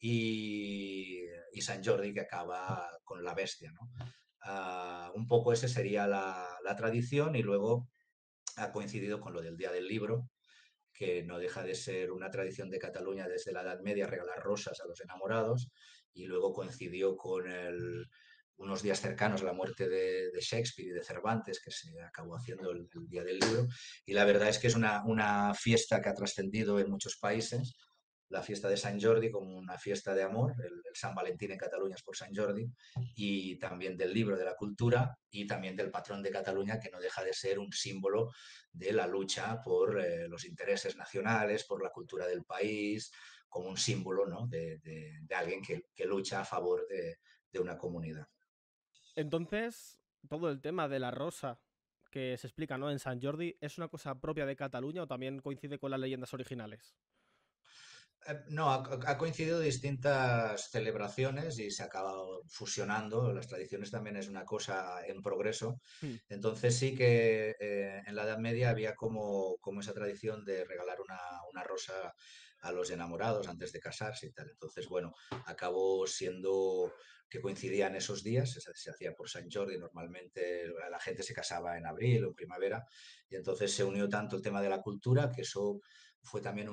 [SPEAKER 2] y Sant Jordi, que acaba con la bestia, ¿no? Un poco esa sería la tradición, y luego ha coincidido con lo del Día del Libro, que no deja de ser una tradición de Cataluña desde la Edad Media, regalar rosas a los enamorados, y luego coincidió con unos días cercanos a la muerte de Shakespeare y de Cervantes, que se acabó haciendo el Día del Libro. Y la verdad es que es una fiesta que ha trascendido en muchos países, la fiesta de Sant Jordi como una fiesta de amor, el San Valentín en Cataluña es por Sant Jordi, y también del libro, de la cultura, y también del patrón de Cataluña, que no deja de ser un símbolo de la lucha por los intereses nacionales, por la cultura del país, como un símbolo, ¿no? de alguien que lucha a favor de una comunidad.
[SPEAKER 1] Entonces, todo el tema de la rosa que se explica, ¿no?, en Sant Jordi, ¿es una cosa propia de Cataluña o también coincide con las leyendas originales?
[SPEAKER 2] No, ha coincidido distintas celebraciones y se ha acabado fusionando. Las tradiciones también es una cosa en progreso.
[SPEAKER 1] Mm.
[SPEAKER 2] Entonces sí que en la Edad Media había como esa tradición de regalar una rosa a los enamorados antes de casarse y tal. Entonces, bueno, acabó siendo que coincidían esos días, se hacía por San Jordi, normalmente la gente se casaba en abril o en primavera, y entonces se unió tanto el tema de la cultura que eso fue también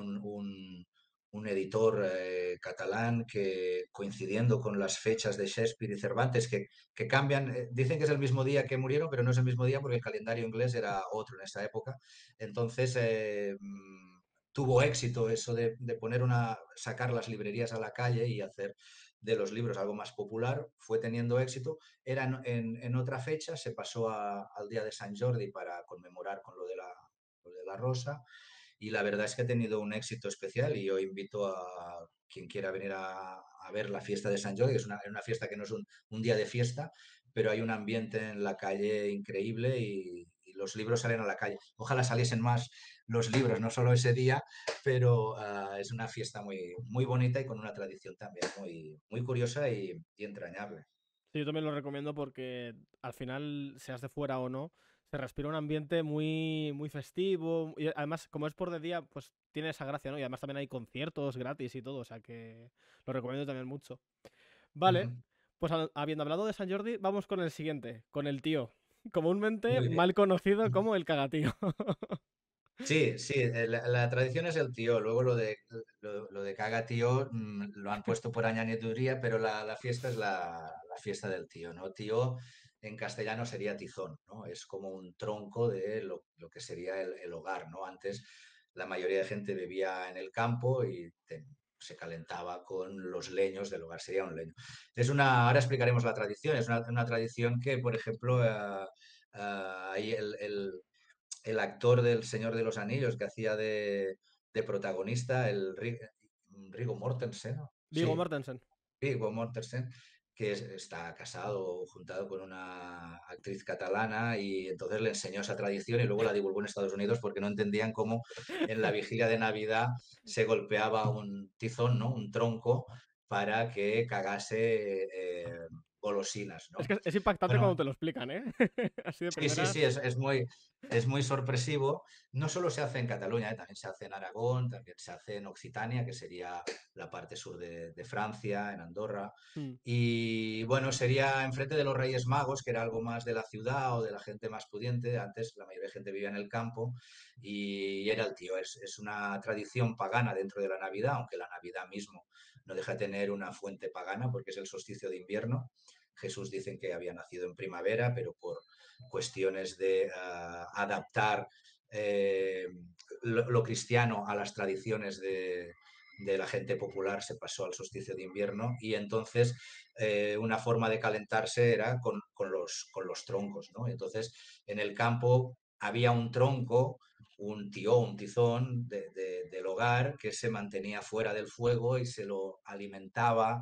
[SPEAKER 2] un editor catalán que, coincidiendo con las fechas de Shakespeare y Cervantes, que cambian, dicen que es el mismo día que murieron, pero no es el mismo día porque el calendario inglés era otro en esa época. Entonces, tuvo éxito eso de poner sacar las librerías a la calle y hacer de los libros algo más popular, fue teniendo éxito. Era en otra fecha, se pasó al día de San Jordi para conmemorar con lo de la rosa, y la verdad es que ha tenido un éxito especial y yo invito a quien quiera venir a ver la fiesta de San Jordi, que es una fiesta que no es un día de fiesta, pero hay un ambiente en la calle increíble y los libros salen a la calle. Ojalá saliesen más los libros, no solo ese día, pero es una fiesta muy, muy bonita y con una tradición también muy, muy curiosa y entrañable.
[SPEAKER 1] Sí, yo también lo recomiendo porque al final, seas de fuera o no, se respira un ambiente muy, muy festivo. Y además, como es por de día, pues tiene esa gracia, ¿no? Y además también hay conciertos gratis y todo, o sea que lo recomiendo también mucho. Vale,
[SPEAKER 2] Ujú.
[SPEAKER 1] pues habiendo hablado de San Jordi, vamos con el siguiente, con el tío. Comúnmente
[SPEAKER 2] Muy bien.
[SPEAKER 1] mal conocido como el cagatío.
[SPEAKER 2] Sí, sí, la tradición es el tío. Luego lo de caga tío lo han puesto por añadiduría, pero la fiesta es la fiesta del tío, ¿no? Tío en castellano sería tizón, ¿no? Es como un tronco de lo que sería el hogar, ¿no? Antes la mayoría de gente vivía en el campo y se calentaba con los leños del hogar, sería un leño. Ahora explicaremos la tradición, es una tradición que, por ejemplo, hay el actor del Señor de los Anillos que hacía de protagonista, Viggo Mortensen, ¿no?
[SPEAKER 1] Viggo
[SPEAKER 2] Sí,
[SPEAKER 1] Mortensen.
[SPEAKER 2] Viggo Mortensen, que está casado, juntado con una actriz catalana, y entonces le enseñó esa tradición y luego la divulgó en Estados Unidos porque no entendían cómo en la vigilia de Navidad se golpeaba un tizón, ¿no? Un tronco para que cagase golosinas,
[SPEAKER 1] Es
[SPEAKER 2] ¿no?
[SPEAKER 1] que es impactante cuando
[SPEAKER 2] Bueno,
[SPEAKER 1] te lo explican, ¿eh? Así de
[SPEAKER 2] sí, sí, sí,
[SPEAKER 1] primeras.
[SPEAKER 2] es muy sorpresivo. No solo se hace en Cataluña, también se hace en Aragón, también se hace en Occitania, que sería la parte sur de Francia, en Andorra.
[SPEAKER 1] Mm.
[SPEAKER 2] Y bueno, sería enfrente de los Reyes Magos, que era algo más de la ciudad o de la gente más pudiente. Antes la mayoría de gente vivía en el campo y era el tío. Es una tradición pagana dentro de la Navidad, aunque la Navidad mismo no deja de tener una fuente pagana porque es el solsticio de invierno. Jesús dicen que había nacido en primavera, pero por cuestiones de adaptar eh, lo cristiano a las tradiciones de la gente popular se pasó al solsticio de invierno y entonces una forma de calentarse era con los troncos, ¿no? Entonces en el campo había un tronco, un tío, un tizón del hogar que se mantenía fuera del fuego y se lo alimentaba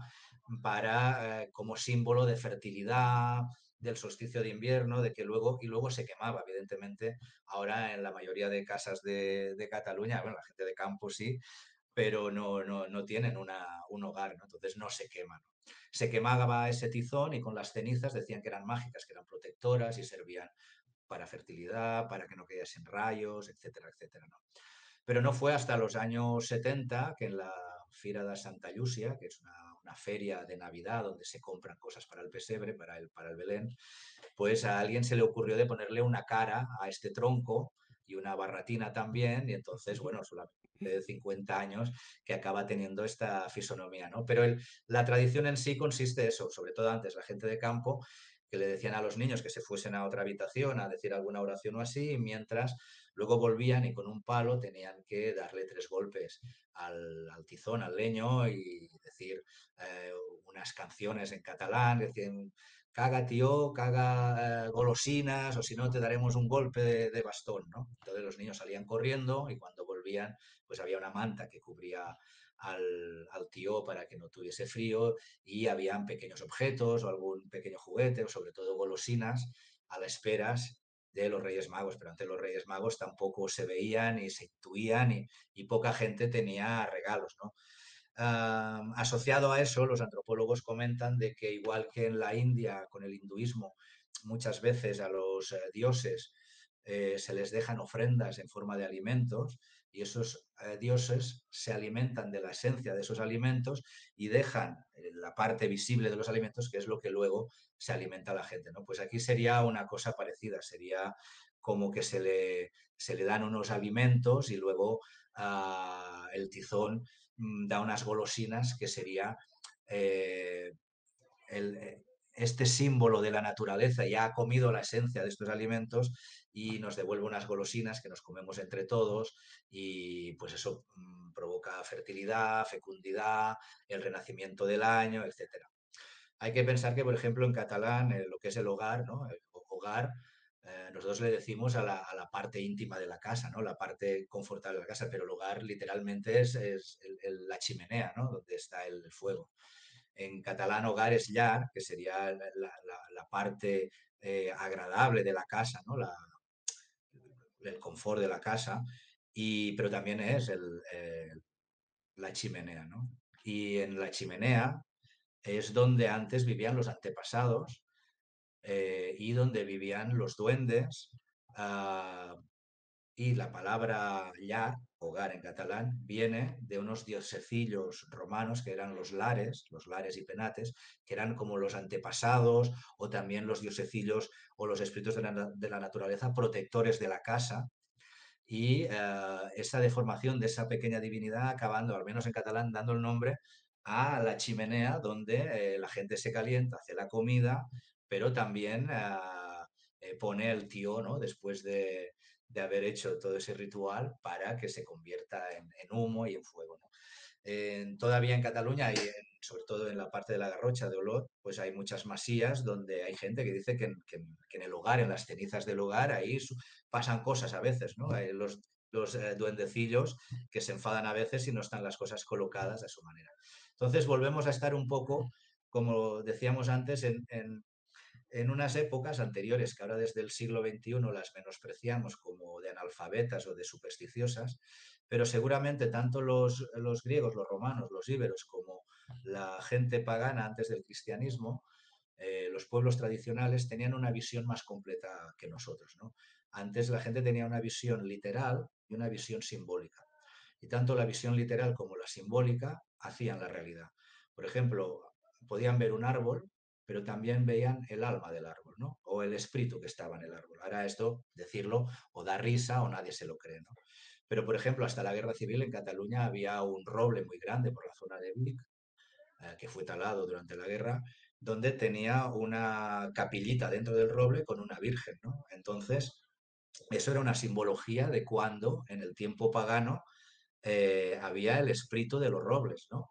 [SPEAKER 2] como símbolo de fertilidad, del solsticio de invierno, y luego se quemaba, evidentemente. Ahora en la mayoría de casas de Cataluña, bueno, la gente de campo sí, pero no tienen un hogar, ¿no? Entonces no se queman. Se quemaba ese tizón y con las cenizas decían que eran mágicas, que eran protectoras y servían para fertilidad, para que no cayesen rayos, etcétera, etcétera, ¿no? Pero no fue hasta los años 70 que en la Fira de Santa Llúcia, que es una feria de Navidad donde se compran cosas para el pesebre, para el Belén, pues a alguien se le ocurrió de ponerle una cara a este tronco y una barratina también, y entonces, bueno, solamente de 50 años que acaba teniendo esta fisonomía, ¿no? Pero la tradición en sí consiste eso, sobre todo antes la gente de campo, que le decían a los niños que se fuesen a otra habitación a decir alguna oración o así, mientras luego volvían y con un palo tenían que darle 3 golpes al tizón, al leño, y decir eh, unas canciones en catalán, decían caga tío, caga golosinas, o si no te daremos un golpe de bastón, ¿no? Entonces los niños salían corriendo y cuando volvían, pues había una manta que cubría al tío para que no tuviese frío y habían pequeños objetos o algún pequeño juguete o sobre todo golosinas a la espera de los Reyes Magos, pero antes los Reyes Magos tampoco se veían y se intuían y poca gente tenía regalos, ¿no? Asociado a eso, los antropólogos comentan de que igual que en la India, con el hinduismo, muchas veces a los dioses se les dejan ofrendas en forma de alimentos y esos dioses se alimentan de la esencia de esos alimentos y dejan la parte visible de los alimentos, que es lo que luego se alimenta a la gente, ¿no? Pues aquí sería una cosa parecida, sería como que se le dan unos alimentos y luego el tizón da unas golosinas que sería eh, el, este símbolo de la naturaleza ya ha comido la esencia de estos alimentos y nos devuelve unas golosinas que nos comemos entre todos y pues eso provoca fertilidad, fecundidad, el renacimiento del año, etcétera. Hay que pensar que, por ejemplo, en catalán, lo que es el hogar, ¿no? El hogar, nosotros le decimos a la parte íntima de la casa, ¿no? La parte confortable de la casa, pero el hogar literalmente es la chimenea, ¿no? Donde está el fuego. En catalán, hogar es llar, que sería la parte agradable de la casa, ¿no? El confort de la casa, pero también es la chimenea, ¿no? Y en la chimenea es donde antes vivían los antepasados y donde vivían los duendes. Uh, y la palabra llar, hogar en catalán, viene de unos diosecillos romanos que eran los lares y penates, que eran como los antepasados o también los diosecillos o los espíritus de la naturaleza protectores de la casa y esa deformación de esa pequeña divinidad acabando, al menos en catalán, dando el nombre a la chimenea donde la gente se calienta, hace la comida, pero también pone el tío, ¿no? Después de haber hecho todo ese ritual para que se convierta en humo y en fuego, ¿no? Todavía en Cataluña y sobre todo en la parte de la Garrocha de Olot, pues hay muchas masías donde hay gente que dice que en el hogar, en las cenizas del hogar, ahí pasan cosas a veces, ¿no? Hay los duendecillos que se enfadan a veces y no están las cosas colocadas a su manera. Entonces volvemos a estar un poco, como decíamos antes, en unas épocas anteriores que ahora desde el siglo XXI las menospreciamos como de analfabetas o de supersticiosas, pero seguramente tanto los griegos, los romanos, los íberos como la gente pagana antes del cristianismo, los pueblos tradicionales tenían una visión más completa que nosotros, ¿no? Antes la gente tenía una visión literal y una visión simbólica. Y tanto la visión literal como la simbólica hacían la realidad. Por ejemplo, podían ver un árbol, pero también veían el alma del árbol, ¿no? O el espíritu que estaba en el árbol. Ahora esto, decirlo, o da risa o nadie se lo cree, ¿no? Pero, por ejemplo, hasta la guerra civil en Cataluña había un roble muy grande por la zona de Vic, que fue talado durante la guerra, donde tenía una capillita dentro del roble con una virgen, ¿no? Entonces, eso era una simbología de cuando, en el tiempo pagano, había el espíritu de los robles, ¿no?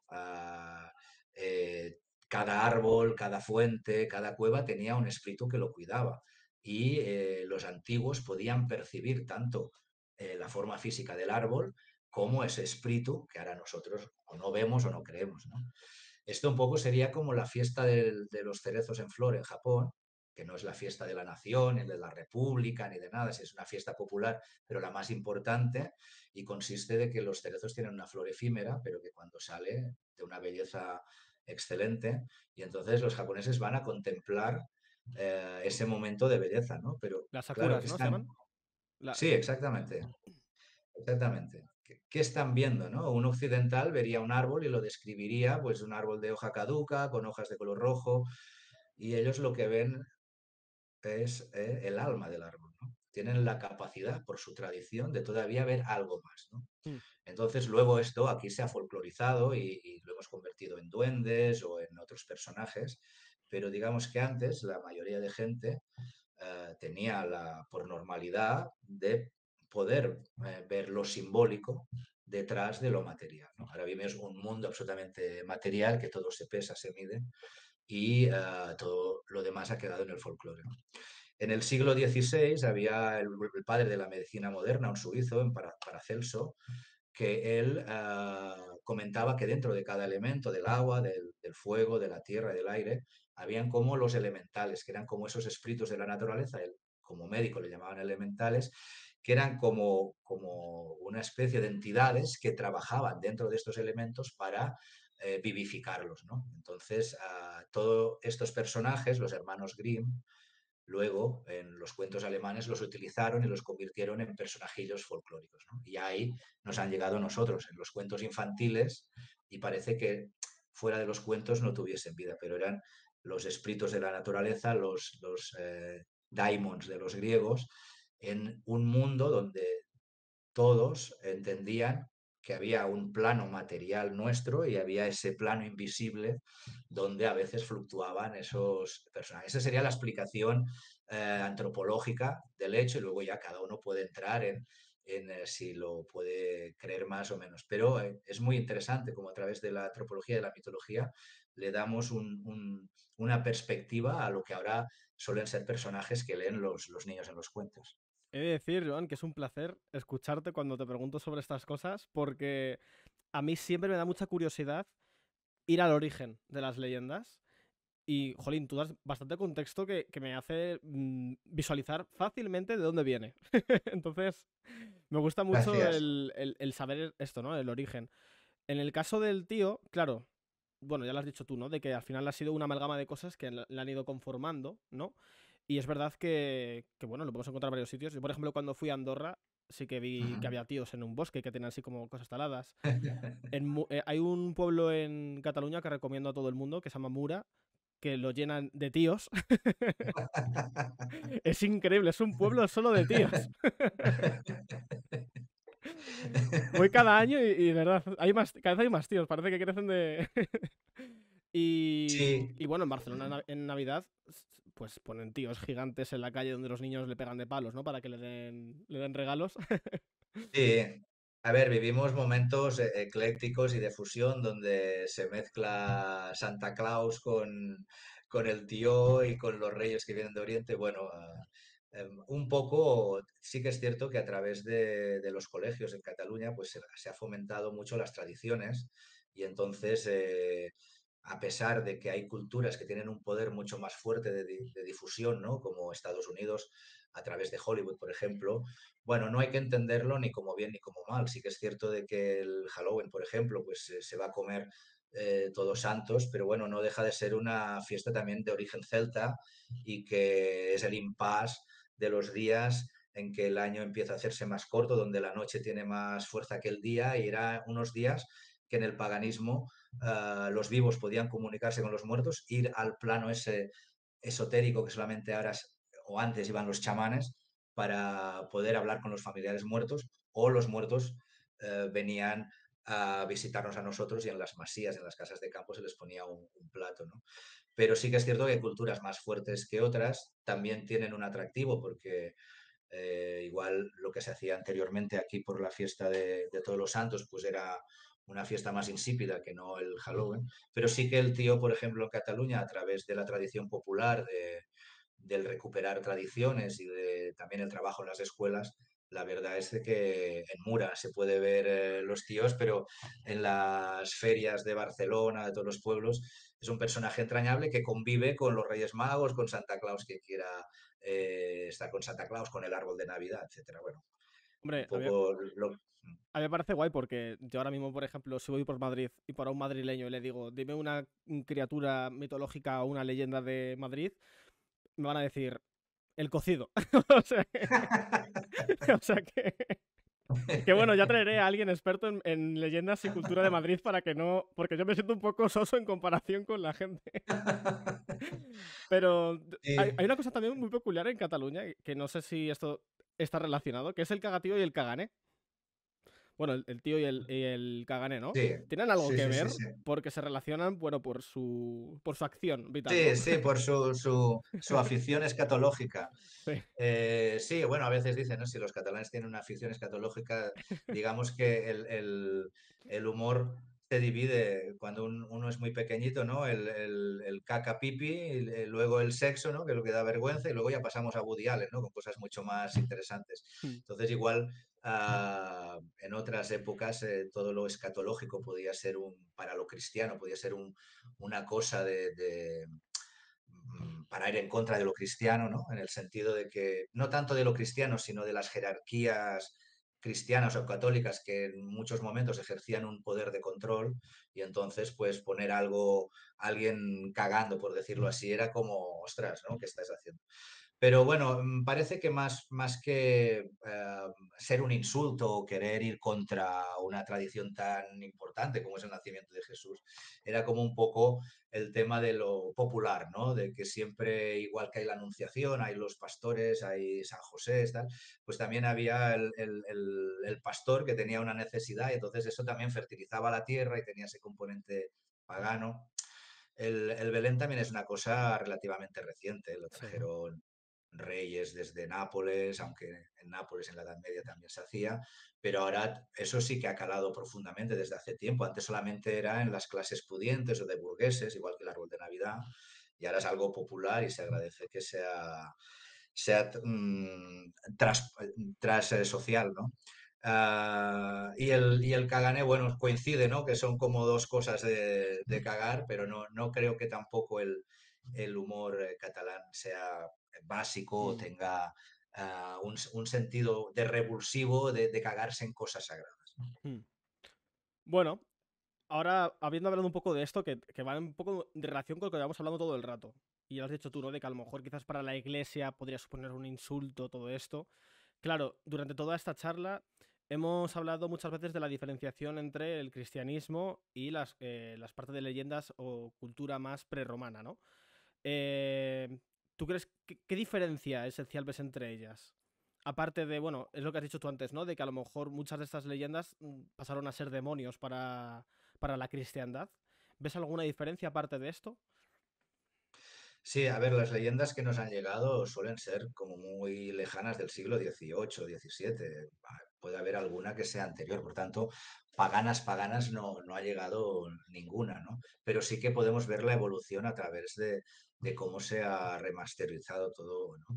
[SPEAKER 2] Eh, cada árbol, cada fuente, cada cueva tenía un espíritu que lo cuidaba y los antiguos podían percibir tanto la forma física del árbol como ese espíritu que ahora nosotros o no vemos o no creemos, ¿no? Esto un poco sería como la fiesta de los cerezos en flor en Japón, que no es la fiesta de la nación, ni de la república, ni de nada, es una fiesta popular, pero la más importante, y consiste de que los cerezos tienen una flor efímera, pero que cuando sale de una belleza excelente, y entonces los japoneses van a contemplar ese momento de belleza, ¿no? Pero
[SPEAKER 1] Las
[SPEAKER 2] claro,
[SPEAKER 1] sakuras,
[SPEAKER 2] que
[SPEAKER 1] ¿no? ¿Se
[SPEAKER 2] están...
[SPEAKER 1] llaman?
[SPEAKER 2] Sí, exactamente. Exactamente. ¿Qué están viendo, no? Un occidental vería un árbol y lo describiría, pues un árbol de hoja caduca, con hojas de color rojo, y ellos lo que ven es el alma del árbol, ¿no? Tienen la capacidad, por su tradición, de todavía ver algo más, ¿no?
[SPEAKER 1] Mm.
[SPEAKER 2] Entonces, luego esto aquí se ha folclorizado y lo hemos convertido en duendes o en otros personajes, pero digamos que antes la mayoría de gente tenía por normalidad de poder ver lo simbólico detrás de lo material, ¿no? Ahora vivimos un mundo absolutamente material, que todo se pesa, se mide, y todo lo demás ha quedado en el folclore, ¿no? En el siglo XVI había el padre de la medicina moderna, un suizo, en Paracelso, que él comentaba que dentro de cada elemento, del agua, del fuego, de la tierra, del aire, habían como los elementales, que eran como esos espíritus de la naturaleza. Él como médico le llamaban elementales, que eran como una especie de entidades que trabajaban dentro de estos elementos para vivificarlos, ¿no? Entonces, todos estos personajes, los hermanos Grimm, luego en los cuentos alemanes los utilizaron y los convirtieron en personajillos folclóricos, ¿no? Y ahí nos han llegado nosotros, en los cuentos infantiles, y parece que fuera de los cuentos no tuviesen vida, pero eran los espíritus de la naturaleza, los daimons de los griegos, en un mundo donde todos entendían que había un plano material nuestro y había ese plano invisible donde a veces fluctuaban esos personajes. Esa sería la explicación antropológica del hecho y luego ya cada uno puede entrar en si lo puede creer más o menos. Pero es muy interesante como a través de la antropología y de la mitología le damos una perspectiva a lo que ahora suelen ser personajes que leen los niños en los cuentos.
[SPEAKER 1] He de decir, Joan, que es un placer escucharte cuando te pregunto sobre estas cosas, porque a mí siempre me da mucha curiosidad ir al origen de las leyendas. Y, jolín, tú das bastante contexto que me hace visualizar fácilmente de dónde viene. Entonces, me gusta mucho
[SPEAKER 2] Gracias.
[SPEAKER 1] el saber esto, ¿no? El origen. En el caso del tío, claro, bueno, ya lo has dicho tú, ¿no? De que al final ha sido una amalgama de cosas que le han ido conformando, ¿no? Y es verdad bueno, lo podemos encontrar en varios sitios. Yo, por ejemplo, cuando fui a Andorra, sí que vi que había tíos en un bosque que tenían así como cosas taladas. Hay un pueblo en Cataluña que recomiendo a todo el mundo que se llama Mura, que lo llenan de tíos. Es increíble, es un pueblo solo de tíos. Voy cada año y de verdad, cada vez hay más tíos, parece que crecen de...
[SPEAKER 2] Sí,
[SPEAKER 1] y bueno, en Barcelona en Navidad, pues ponen tíos gigantes en la calle donde los niños le pegan de palos, ¿no? Para que le den regalos.
[SPEAKER 2] sí. A ver, vivimos momentos eclécticos y de fusión donde se mezcla Santa Claus con el tío y con los reyes que vienen de Oriente. Bueno, un poco sí que es cierto que a través de los colegios en Cataluña pues se ha fomentado mucho las tradiciones y entonces a pesar de que hay culturas que tienen un poder mucho más fuerte de difusión, ¿no? Como Estados Unidos a través de Hollywood, por ejemplo, bueno, no hay que entenderlo ni como bien ni como mal. Sí que es cierto de que el Halloween, por ejemplo, pues se va a comer Todos Santos, pero bueno, no deja de ser una fiesta también de origen celta y que es el impasse de los días en que el año empieza a hacerse más corto, donde la noche tiene más fuerza que el día y era unos días que en el paganismo los vivos podían comunicarse con los muertos, ir al plano ese esotérico que solamente ahora o antes iban los chamanes para poder hablar con los familiares muertos o los muertos venían a visitarnos a nosotros y en las masías, en las casas de campo se les ponía un plato, ¿no? Pero sí que es cierto que culturas más fuertes que otras también tienen un atractivo porque igual lo que se hacía anteriormente aquí por la fiesta de Todos los Santos, pues era una fiesta más insípida que no el Halloween. Pero sí que el tío, por ejemplo, en Cataluña, a través de la tradición popular, del recuperar tradiciones y de también el trabajo en las escuelas, la verdad es de que en Mura se puede ver los tíos, pero en las ferias de Barcelona, de todos los pueblos, es un personaje entrañable que convive con los Reyes Magos, con Santa Claus, que quiera estar con Santa Claus, con el árbol de Navidad, etcétera. Bueno, un
[SPEAKER 1] Hombre,
[SPEAKER 2] poco
[SPEAKER 1] a mí me parece guay porque yo ahora mismo, por ejemplo, si voy por Madrid y para un madrileño le digo, dime una criatura mitológica o una leyenda de Madrid, me van a decir, el cocido. O sea que, o sea que bueno, ya traeré a alguien experto en leyendas y cultura de Madrid para que no, porque yo me siento un poco soso en comparación con la gente. Pero hay
[SPEAKER 2] Sí,
[SPEAKER 1] una cosa también muy peculiar en Cataluña, que no sé si esto está relacionado, que es el cagatío y el cagané. Bueno, el tío y el cagané, ¿no?
[SPEAKER 2] sí,
[SPEAKER 1] ¿Tienen algo
[SPEAKER 2] sí,
[SPEAKER 1] que
[SPEAKER 2] sí, sí,
[SPEAKER 1] ver?
[SPEAKER 2] sí.
[SPEAKER 1] Porque se relacionan, bueno, por su acción vital, ¿no?
[SPEAKER 2] Sí, sí, por su afición escatológica.
[SPEAKER 1] Sí.
[SPEAKER 2] Sí, bueno, a veces dicen, ¿no? Si los catalanes tienen una afición escatológica, digamos que el humor se divide cuando uno es muy pequeñito, ¿no? El caca pipi, y luego el sexo, ¿no? Que es lo que da vergüenza, y luego ya pasamos a Woody Allen, ¿no? Con cosas mucho más interesantes. Entonces, igual, en otras épocas, todo lo escatológico podía ser para lo cristiano, podía ser una cosa para ir en contra de lo cristiano, ¿no? En el sentido de que, no tanto de lo cristiano, sino de las jerarquías cristianas o católicas que en muchos momentos ejercían un poder de control y entonces pues poner alguien cagando, por decirlo así, era como, ostras, ¿no? ¿Qué estás haciendo? Pero bueno, parece que más que ser un insulto o querer ir contra una tradición tan importante como es el nacimiento de Jesús, era como un poco el tema de lo popular, ¿no? De que siempre, igual que hay la Anunciación, hay los pastores, hay San José, tal, pues también había el pastor que tenía una necesidad y entonces eso también fertilizaba la tierra y tenía ese componente pagano. El Belén también es una cosa relativamente reciente, lo
[SPEAKER 1] Sí.
[SPEAKER 2] trajeron reyes desde Nápoles, aunque en Nápoles en la Edad Media también se hacía, pero ahora eso sí que ha calado profundamente desde hace tiempo. Antes solamente era en las clases pudientes o de burgueses, igual que el árbol de Navidad, y ahora es algo popular y se agradece que sea social, ¿no? Y el Kagané, bueno, coincide, ¿no? Que son como dos cosas de cagar, pero no creo que tampoco el humor catalán sea básico o
[SPEAKER 1] Mm.
[SPEAKER 2] tenga un sentido de revulsivo de cagarse en cosas sagradas.
[SPEAKER 1] Mm. Bueno, ahora habiendo hablado un poco de esto, que va un poco de relación con lo que habíamos hablado todo el rato, y ya has dicho tú, ¿no? De que a lo mejor quizás para la iglesia podría suponer un insulto todo esto. Claro, durante toda esta charla hemos hablado muchas veces de la diferenciación entre el cristianismo y las partes de leyendas o cultura más prerromana, ¿no? Eh, ¿Tú crees qué diferencia esencial ves entre ellas? Aparte de, bueno, es lo que has dicho tú antes, ¿no? De que a lo mejor muchas de estas leyendas pasaron a ser demonios para la cristiandad. ¿Ves alguna diferencia aparte de esto?
[SPEAKER 2] Sí, a ver, las leyendas que nos han llegado suelen ser como muy lejanas del siglo XVIII, XVII. Puede haber alguna que sea anterior, por tanto, paganas no ha llegado ninguna, ¿no? Pero sí que podemos ver la evolución a través de cómo se ha remasterizado todo, ¿no?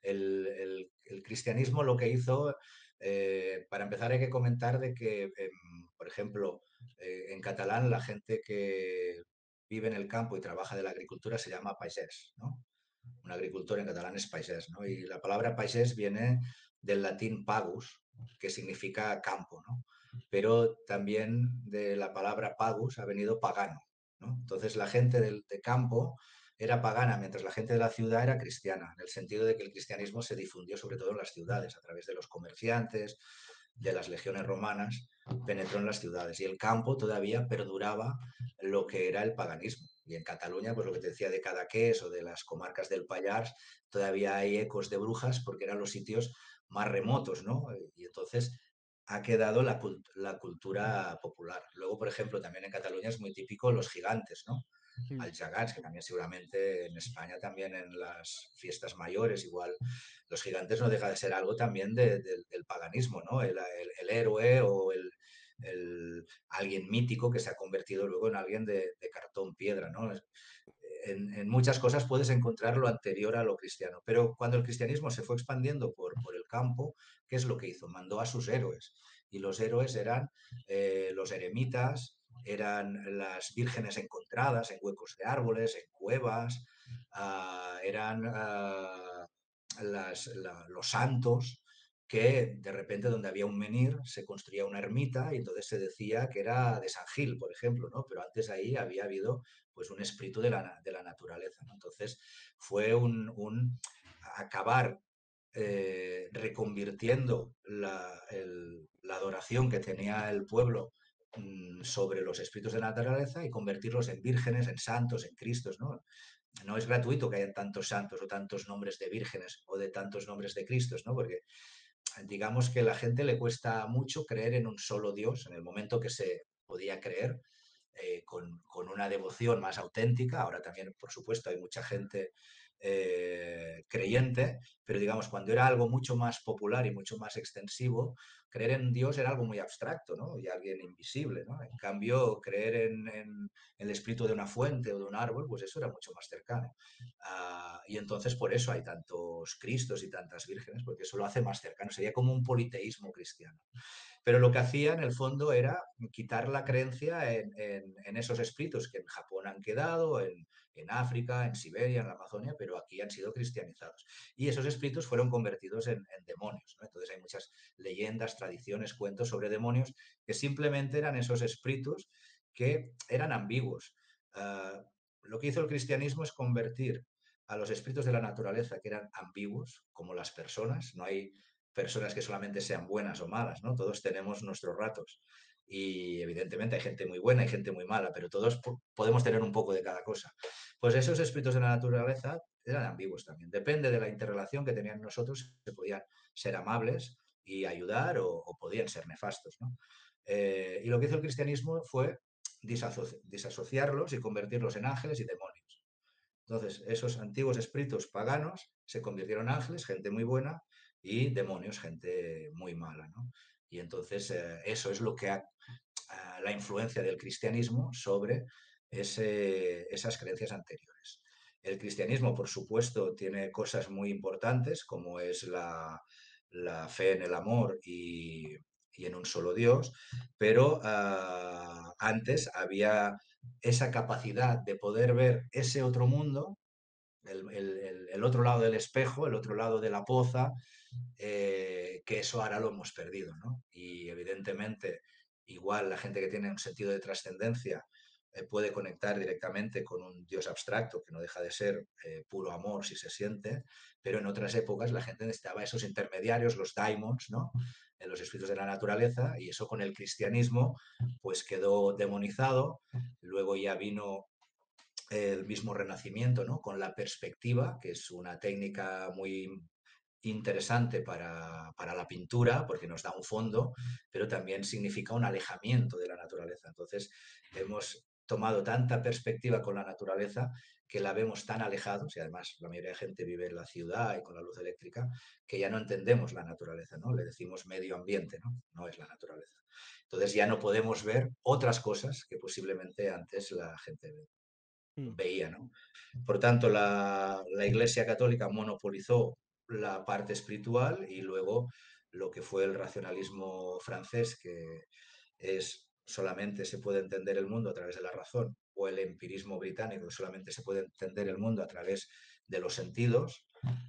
[SPEAKER 2] El cristianismo lo que hizo, para empezar hay que comentar de que, por ejemplo, en catalán la gente que vive en el campo y trabaja de la agricultura se llama pagès, ¿no? Un agricultor en catalán es pagès, ¿no? Y la palabra pagès viene del latín pagus, que significa campo, ¿no? Pero también de la palabra pagus ha venido pagano, ¿no? Entonces la gente de campo era pagana, mientras la gente de la ciudad era cristiana, en el sentido de que el cristianismo se difundió sobre todo en las ciudades, a través de los comerciantes, de las legiones romanas, penetró en las ciudades y el campo todavía perduraba lo que era el paganismo. Y en Cataluña, pues lo que te decía de Cadaqués o de las comarcas del Pallars, todavía hay ecos de brujas porque eran los sitios más remotos, ¿no? Y entonces ha quedado la cultura popular. Luego, por ejemplo, también en Cataluña es muy típico los gigantes, ¿no?
[SPEAKER 1] Mm.
[SPEAKER 2] Al Jagats, que también seguramente en España también en las fiestas mayores, igual los gigantes no deja de ser algo también del paganismo, ¿no? El héroe o alguien mítico que se ha convertido luego en alguien de cartón piedra, ¿no? En muchas cosas puedes encontrar lo anterior a lo cristiano, pero cuando el cristianismo se fue expandiendo por el campo, ¿qué es lo que hizo? Mandó a sus héroes y los héroes eran los eremitas, eran las vírgenes encontradas en huecos de árboles, en cuevas, eran los santos que de repente donde había un menhir se construía una ermita y entonces se decía que era de San Gil, por ejemplo, ¿no? Pero antes ahí había habido pues un espíritu de la naturaleza, ¿no? Entonces fue un acabar reconvirtiendo la adoración que tenía el pueblo sobre los espíritus de la naturaleza y convertirlos en vírgenes, en santos, en cristos, ¿no? No es gratuito que haya tantos santos o tantos nombres de vírgenes o de tantos nombres de cristos, ¿no? Porque digamos que a la gente le cuesta mucho creer en un solo Dios en el momento que se podía creer con una devoción más auténtica. Ahora también, por supuesto, hay mucha gente creyente, pero digamos, cuando era algo mucho más popular y mucho más extensivo, creer en Dios era algo muy abstracto, ¿no? Y alguien invisible, ¿no? En cambio, creer en el espíritu de una fuente o de un árbol, pues eso era mucho más cercano. Y entonces por eso hay tantos Cristos y tantas vírgenes, porque eso lo hace más cercano. Sería como un politeísmo cristiano. Pero lo que hacía en el fondo era quitar la creencia en esos espíritus que en Japón han quedado, en África, en Siberia, en la Amazonia, pero aquí han sido cristianizados. Y esos espíritus fueron convertidos en demonios, ¿no? Entonces hay muchas leyendas, tradiciones, cuentos sobre demonios que simplemente eran esos espíritus que eran ambiguos. Lo que hizo el cristianismo es convertir a los espíritus de la naturaleza, que eran ambiguos, como las personas. No hay personas que solamente sean buenas o malas, ¿no? Todos tenemos nuestros ratos. Y evidentemente hay gente muy buena y gente muy mala, pero todos podemos tener un poco de cada cosa. Pues esos espíritus de la naturaleza eran ambiguos también. Depende de la interrelación que tenían nosotros, se podían ser amables y ayudar o podían ser nefastos, ¿no? Y lo que hizo el cristianismo fue disasociarlos y convertirlos en ángeles y demonios. Entonces, esos antiguos espíritus paganos se convirtieron en ángeles, gente muy buena, y demonios, gente muy mala, ¿no? Y entonces eso es lo que la influencia del cristianismo sobre esas creencias anteriores. El cristianismo, por supuesto, tiene cosas muy importantes, como es la fe en el amor y en un solo Dios, pero antes había esa capacidad de poder ver ese otro mundo, el otro lado del espejo, el otro lado de la poza, que eso ahora lo hemos perdido, ¿no? Y evidentemente, igual la gente que tiene un sentido de trascendencia puede conectar directamente con un Dios abstracto, que no deja de ser puro amor si se siente, pero en otras épocas la gente necesitaba esos intermediarios, los daimons, ¿no? Los espíritus de la naturaleza, y eso con el cristianismo pues quedó demonizado. Luego ya vino el mismo renacimiento, ¿no? Con la perspectiva, que es una técnica muy interesante para la pintura, porque nos da un fondo, pero también significa un alejamiento de la naturaleza. Entonces, hemos tomado tanta perspectiva con la naturaleza que la vemos tan alejados, y además la mayoría de gente vive en la ciudad y con la luz eléctrica, que ya no entendemos la naturaleza, ¿no? Le decimos medio ambiente, ¿no? No es la naturaleza. Entonces ya no podemos ver otras cosas que posiblemente antes la gente
[SPEAKER 1] Mm.
[SPEAKER 2] veía, ¿no? Por tanto, la Iglesia Católica monopolizó la parte espiritual, y luego lo que fue el racionalismo francés, que es solamente se puede entender el mundo a través de la razón, o el empirismo británico, que solamente se puede entender el mundo a través de los sentidos,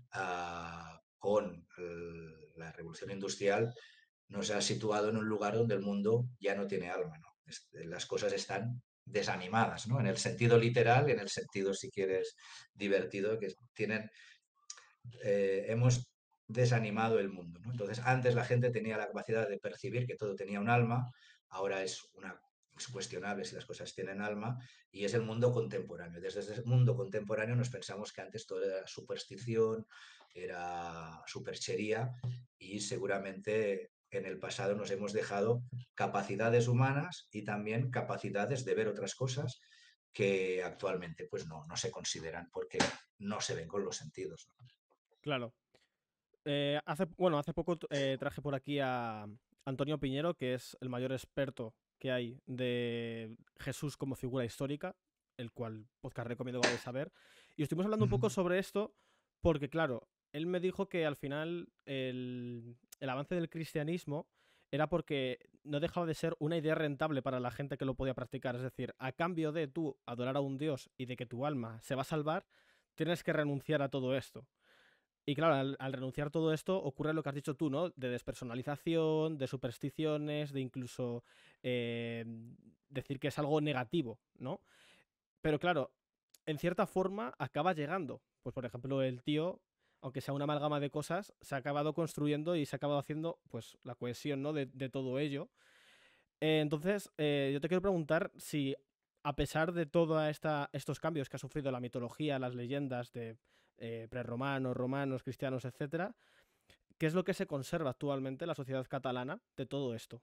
[SPEAKER 2] con la revolución industrial nos ha situado en un lugar donde el mundo ya no tiene alma, ¿no? Las cosas están desanimadas, ¿no? En el sentido literal, en el sentido, si quieres, divertido, que tienen, hemos desanimado el mundo, ¿no? Entonces, antes la gente tenía la capacidad de percibir que todo tenía un alma, ahora es cuestionable si las cosas tienen alma, y es el mundo contemporáneo. Desde ese mundo contemporáneo nos pensamos que antes todo era superstición, era superchería, y seguramente en el pasado nos hemos dejado capacidades humanas y también capacidades de ver otras cosas que actualmente pues no se consideran porque no se ven con los sentidos, ¿no?
[SPEAKER 1] Claro. Hace poco traje por aquí a Antonio Piñero, que es el mayor experto que hay de Jesús como figura histórica, el cual podcast recomiendo que vayáis a saber. Y estuvimos hablando un poco sobre esto porque, claro, él me dijo que al final el avance del cristianismo era porque no dejaba de ser una idea rentable para la gente que lo podía practicar. Es decir, a cambio de tú adorar a un dios y de que tu alma se va a salvar, tienes que renunciar a todo esto. Y claro, al renunciar a todo esto ocurre lo que has dicho tú, ¿no? De despersonalización, de supersticiones, de incluso eh, decir que es algo negativo, ¿no? Pero claro, en cierta forma acaba llegando. Pues por ejemplo, el tío, aunque sea una amalgama de cosas, se ha acabado construyendo y se ha acabado haciendo pues la cohesión, ¿no? De todo ello. Entonces, yo te quiero preguntar si, a pesar de todos estos cambios que ha sufrido la mitología, las leyendas de prerromanos, romanos, cristianos, etcétera, ¿qué es lo que se conserva actualmente en la sociedad catalana de todo esto?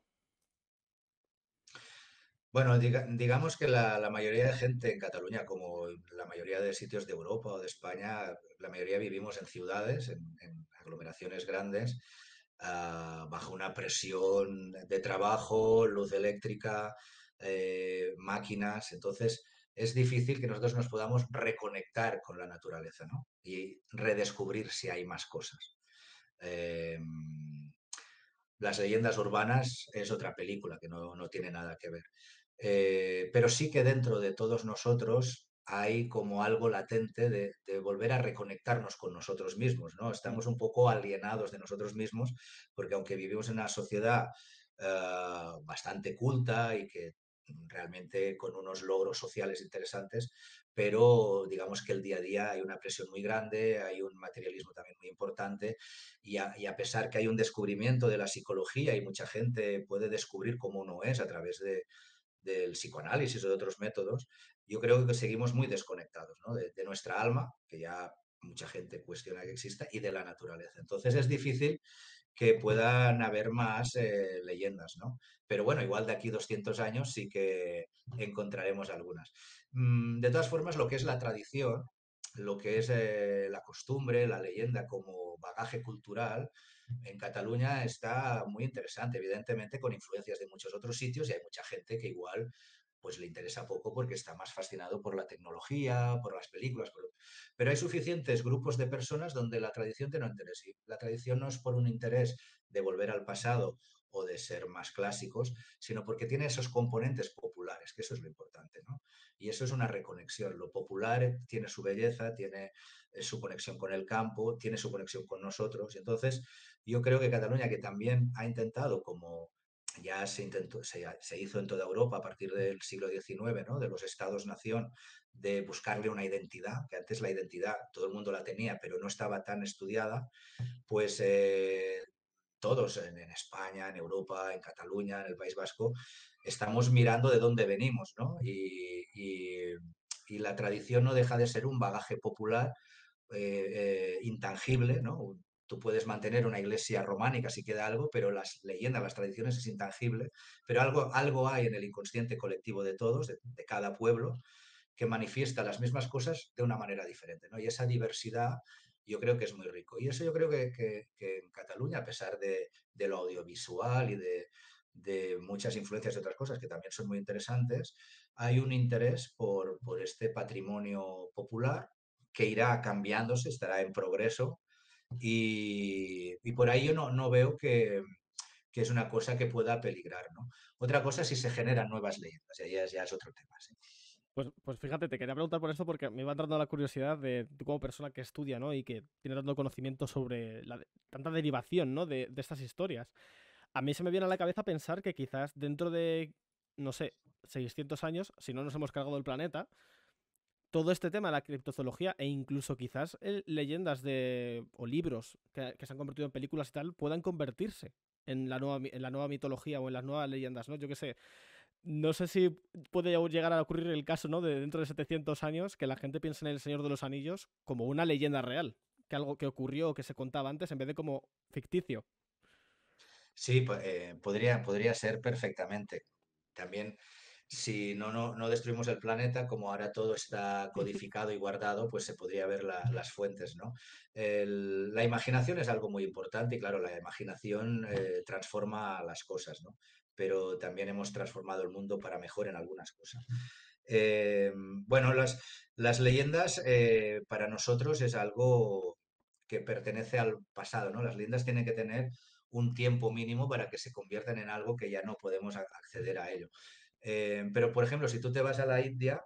[SPEAKER 2] Bueno, digamos que la mayoría de gente en Cataluña, como la mayoría de sitios de Europa o de España, la mayoría vivimos en ciudades, en aglomeraciones grandes, bajo una presión de trabajo, luz eléctrica, máquinas. Entonces, es difícil que nosotros nos podamos reconectar con la naturaleza, ¿no? Y redescubrir si hay más cosas. Eh, las leyendas urbanas es otra película que no tiene nada que ver. Pero sí que dentro de todos nosotros hay como algo latente de volver a reconectarnos con nosotros mismos, ¿no?
[SPEAKER 1] Mm.
[SPEAKER 2] Estamos un poco alienados de nosotros mismos porque aunque vivimos en una sociedad bastante culta y que realmente con unos logros sociales interesantes, pero digamos que el día a día hay una presión muy grande, hay un materialismo también muy importante y a pesar que hay un descubrimiento de la psicología y mucha gente puede descubrir cómo uno es a través del psicoanálisis o de otros métodos, yo creo que seguimos muy desconectados, ¿no? De nuestra alma, que ya mucha gente cuestiona que exista, y de la naturaleza. Entonces es difícil que puedan haber más leyendas, ¿no? Pero bueno, igual de aquí 200 años sí que encontraremos algunas. De todas formas, lo que es la tradición, lo que es la costumbre, la leyenda como bagaje cultural, en Cataluña está muy interesante, evidentemente con influencias de muchos otros sitios y hay mucha gente que igual pues le interesa poco porque está más fascinado por la tecnología, por las películas, pero hay suficientes grupos de personas donde la tradición tiene un interés. Y la tradición no es por un interés de volver al pasado o de ser más clásicos, sino porque tiene esos componentes populares, que eso es lo importante, ¿no? Y eso es una reconexión. Lo popular tiene su belleza, tiene su conexión con el campo, tiene su conexión con nosotros. Y entonces, yo creo que Cataluña, que también ha intentado, como ya se intentó, se hizo en toda Europa a partir del siglo XIX, ¿no? De los estados-nación, de buscarle una identidad, que antes la identidad todo el mundo la tenía, pero no estaba tan estudiada, pues todos en España, en Europa, en Cataluña, en el País Vasco, estamos mirando de dónde venimos, ¿no? Y la tradición no deja de ser un bagaje popular intangible, ¿no? Tú puedes mantener una iglesia románica si queda algo, pero las leyendas, las tradiciones es intangible, pero algo hay en el inconsciente colectivo de todos, de cada pueblo, que manifiesta las mismas cosas de una manera diferente, ¿no? Y esa diversidad yo creo que es muy rico. Y eso yo creo que en Cataluña, a pesar de lo audiovisual y de muchas influencias de otras cosas que también son muy interesantes, hay un interés por este patrimonio popular que irá cambiándose, estará en progreso y por ahí yo no veo que es una cosa que pueda peligrar, ¿no? Otra cosa es si se generan nuevas leyendas, ya es otro tema, ¿sí?
[SPEAKER 1] Pues fíjate, te quería preguntar por esto porque me iba entrando la curiosidad de tú como persona que estudia, ¿no? Y que tiene tanto conocimiento sobre tanta derivación, ¿no? De estas historias. A mí se me viene a la cabeza pensar que quizás dentro de, no sé, 600 años, si no nos hemos cargado el planeta, todo este tema de la criptozoología e incluso quizás leyendas o libros que se han convertido en películas y tal puedan convertirse en la nueva mitología o en las nuevas leyendas, ¿no? Yo qué sé. No sé si puede llegar a ocurrir el caso, ¿no? De dentro de 700 años que la gente piense en El Señor de los Anillos como una leyenda real, que algo que ocurrió o que se contaba antes en vez de como ficticio.
[SPEAKER 2] Sí, podría ser perfectamente. También, si no destruimos el planeta, como ahora todo está codificado y guardado, pues se podría ver las fuentes, ¿no? La imaginación es algo muy importante y claro, la imaginación transforma las cosas, ¿no? Pero también hemos transformado el mundo para mejor en algunas cosas. Bueno, las leyendas para nosotros es algo que pertenece al pasado, ¿no? Las leyendas tienen que tener un tiempo mínimo para que se conviertan en algo que ya no podemos acceder a ello. Pero, por ejemplo, si tú te vas a la India,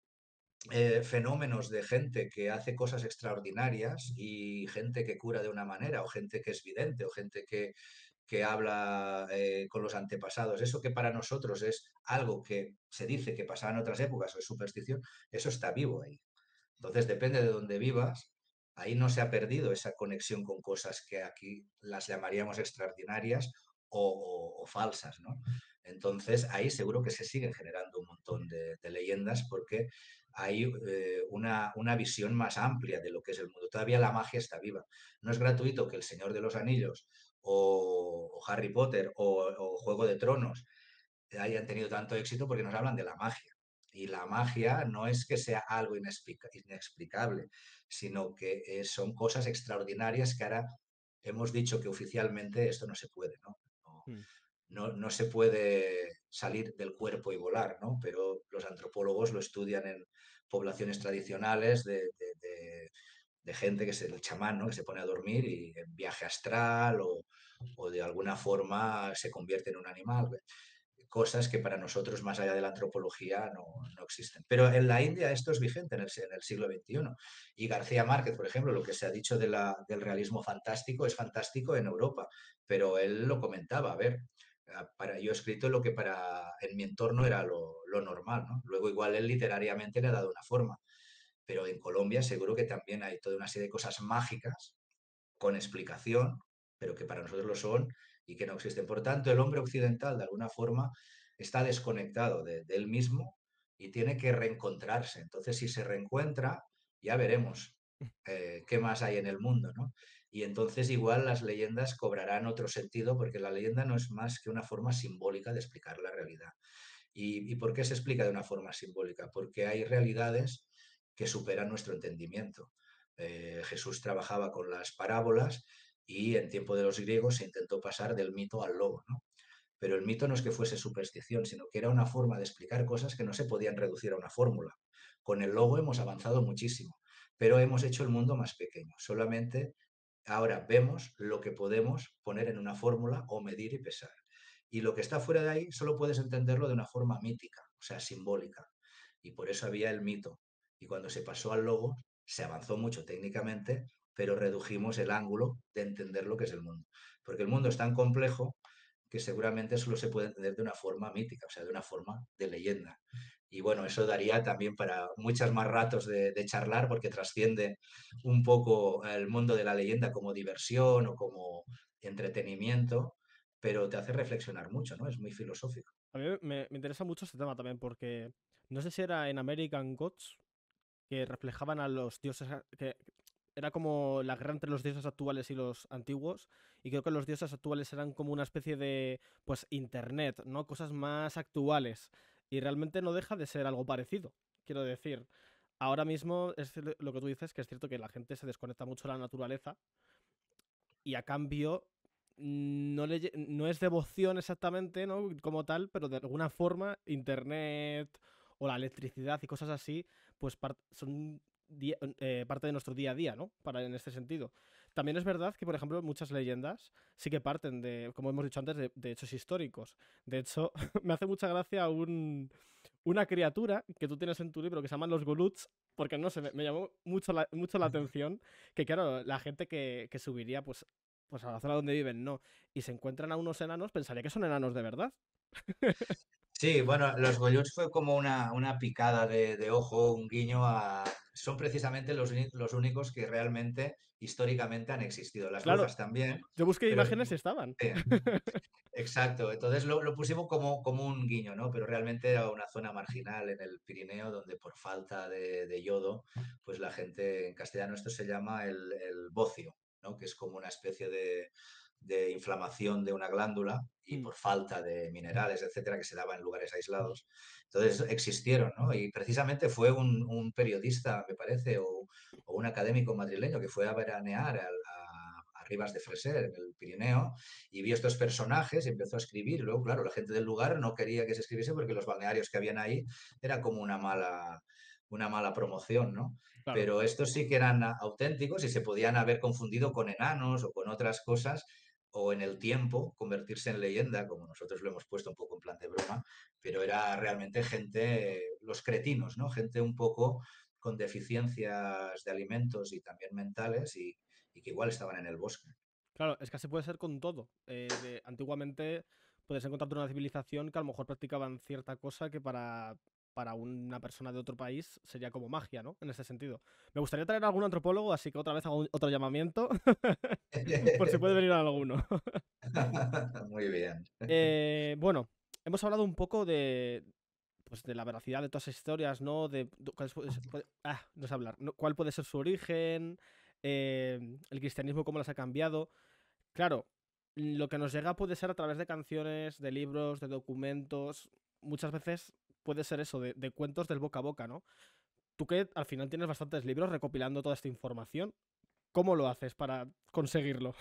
[SPEAKER 2] fenómenos de gente que hace cosas extraordinarias y gente que cura de una manera, o gente que es vidente, o gente que habla con los antepasados, eso que para nosotros es algo que se dice que pasaba en otras épocas o es superstición, eso está vivo ahí. Entonces, depende de dónde vivas, ahí no se ha perdido esa conexión con cosas que aquí las llamaríamos extraordinarias o falsas, ¿no? Entonces, ahí seguro que se siguen generando un montón de leyendas porque hay una visión más amplia de lo que es el mundo. Todavía la magia está viva. No es gratuito que El Señor de los Anillos o Harry Potter o Juego de Tronos hayan tenido tanto éxito porque nos hablan de la magia. Y la magia no es que sea algo inexplicable, sino que son cosas extraordinarias que ahora hemos dicho que oficialmente esto no se puede, ¿no? No,
[SPEAKER 1] Mm.
[SPEAKER 2] no se puede salir del cuerpo y volar, ¿no? Pero los antropólogos lo estudian en poblaciones tradicionales de gente que es el chamán, ¿no? Que se pone a dormir y en viaje astral o de alguna forma se convierte en un animal. cosas que para nosotros, más allá de la antropología, no existen. Pero en la India esto es vigente en el siglo XXI. Y García Márquez, por ejemplo, lo que se ha dicho del realismo fantástico es fantástico en Europa, pero él lo comentaba, a ver, yo he escrito lo que en mi entorno era lo normal, ¿no? Luego igual él literariamente le ha dado una forma, pero en Colombia seguro que también hay toda una serie de cosas mágicas con explicación, pero que para nosotros lo son y que no existen. Por tanto, el hombre occidental, de alguna forma, está desconectado de él mismo y tiene que reencontrarse. Entonces, si se reencuentra, ya veremos qué más hay en el mundo, ¿no? Y entonces igual las leyendas cobrarán otro sentido, porque la leyenda no es más que una forma simbólica de explicar la realidad. ¿Y por qué se explica de una forma simbólica? Porque hay realidades que superan nuestro entendimiento. Jesús trabajaba con las parábolas y en tiempo de los griegos se intentó pasar del mito al logo, ¿no? Pero el mito no es que fuese superstición, sino que era una forma de explicar cosas que no se podían reducir a una fórmula. Con el logo hemos avanzado muchísimo, pero hemos hecho el mundo más pequeño. Solamente ahora vemos lo que podemos poner en una fórmula o medir y pesar. Y lo que está fuera de ahí solo puedes entenderlo de una forma mítica, o sea, simbólica. Y por eso había el mito. Y cuando se pasó al logo, se avanzó mucho técnicamente, pero redujimos el ángulo de entender lo que es el mundo. Porque el mundo es tan complejo que seguramente solo se puede entender de una forma mítica, o sea, de una forma de leyenda. Y bueno, eso daría también para muchos más ratos de charlar, porque trasciende un poco el mundo de la leyenda como diversión o como entretenimiento, pero te hace reflexionar mucho, ¿no? Es muy filosófico.
[SPEAKER 1] A mí me interesa mucho este tema también porque no sé si era en American Gods que reflejaban a los dioses, que era como la guerra entre los dioses actuales y los antiguos, y creo que los dioses actuales eran como una especie de, pues, internet, ¿no? Cosas más actuales, y realmente no deja de ser algo parecido, quiero decir. Ahora mismo es lo que tú dices, que es cierto que la gente se desconecta mucho de la naturaleza, y a cambio no es devoción exactamente, ¿no? Como tal, pero de alguna forma internet o la electricidad y cosas así, pues son parte de nuestro día a día, ¿no? En este sentido. También es verdad que, por ejemplo, muchas leyendas sí que parten de, como hemos dicho antes, de hechos históricos. De hecho, me hace mucha gracia una criatura que tú tienes en tu libro que se llaman los Goluts, porque no sé, me llamó mucho la atención que, claro, la gente que subiría, pues a la zona donde viven, no, y se encuentran a unos enanos, pensaría que son enanos de verdad.
[SPEAKER 2] Sí, bueno, los Goyuts fue como una picada de ojo, un guiño a... Son precisamente los únicos que realmente históricamente han existido. Las
[SPEAKER 1] Claro,
[SPEAKER 2] brujas también,
[SPEAKER 1] yo busqué
[SPEAKER 2] pero
[SPEAKER 1] imágenes y estaban.
[SPEAKER 2] sí, exacto. Entonces lo pusimos como un guiño, ¿no? Pero realmente era una zona marginal en el Pirineo donde por falta de yodo, pues la gente, en castellano esto se llama el bocio, ¿no? Que es como una especie de inflamación de una glándula y por falta de minerales, etcétera, que se daba en lugares aislados. Entonces existieron, ¿no? Y precisamente fue un periodista, me parece, o un académico madrileño que fue a veranear a Ribas de Freser, en el Pirineo, y vio estos personajes y empezó a escribir. Y luego, claro, la gente del lugar no quería que se escribiese porque los balnearios que habían ahí era como una mala promoción, ¿no?
[SPEAKER 1] Claro.
[SPEAKER 2] Pero estos sí que eran auténticos y se podían haber confundido con enanos o con otras cosas o en el tiempo convertirse en leyenda, como nosotros lo hemos puesto un poco en plan de broma, pero era realmente gente, los cretinos, ¿no? Gente un poco con deficiencias de alimentos y también mentales y que igual estaban en el bosque.
[SPEAKER 1] Claro, es que así puede ser con todo. Antiguamente puedes encontrarte una civilización que a lo mejor practicaban cierta cosa que para una persona de otro país sería como magia, ¿no? En ese sentido. Me gustaría traer a algún antropólogo, así que otra vez hago otro llamamiento, por si puede venir alguno.
[SPEAKER 2] Muy bien.
[SPEAKER 1] Bueno, hemos hablado un poco pues de la veracidad de todas esas historias, ¿no? No sé hablar. ¿Cuál puede ser su origen? El cristianismo, cómo las ha cambiado. Claro, lo que nos llega puede ser a través de canciones, de libros, de documentos. Muchas veces puede ser eso, de cuentos del boca a boca, ¿no? Tú que al final tienes bastantes libros recopilando toda esta información, ¿cómo lo haces para conseguirlo?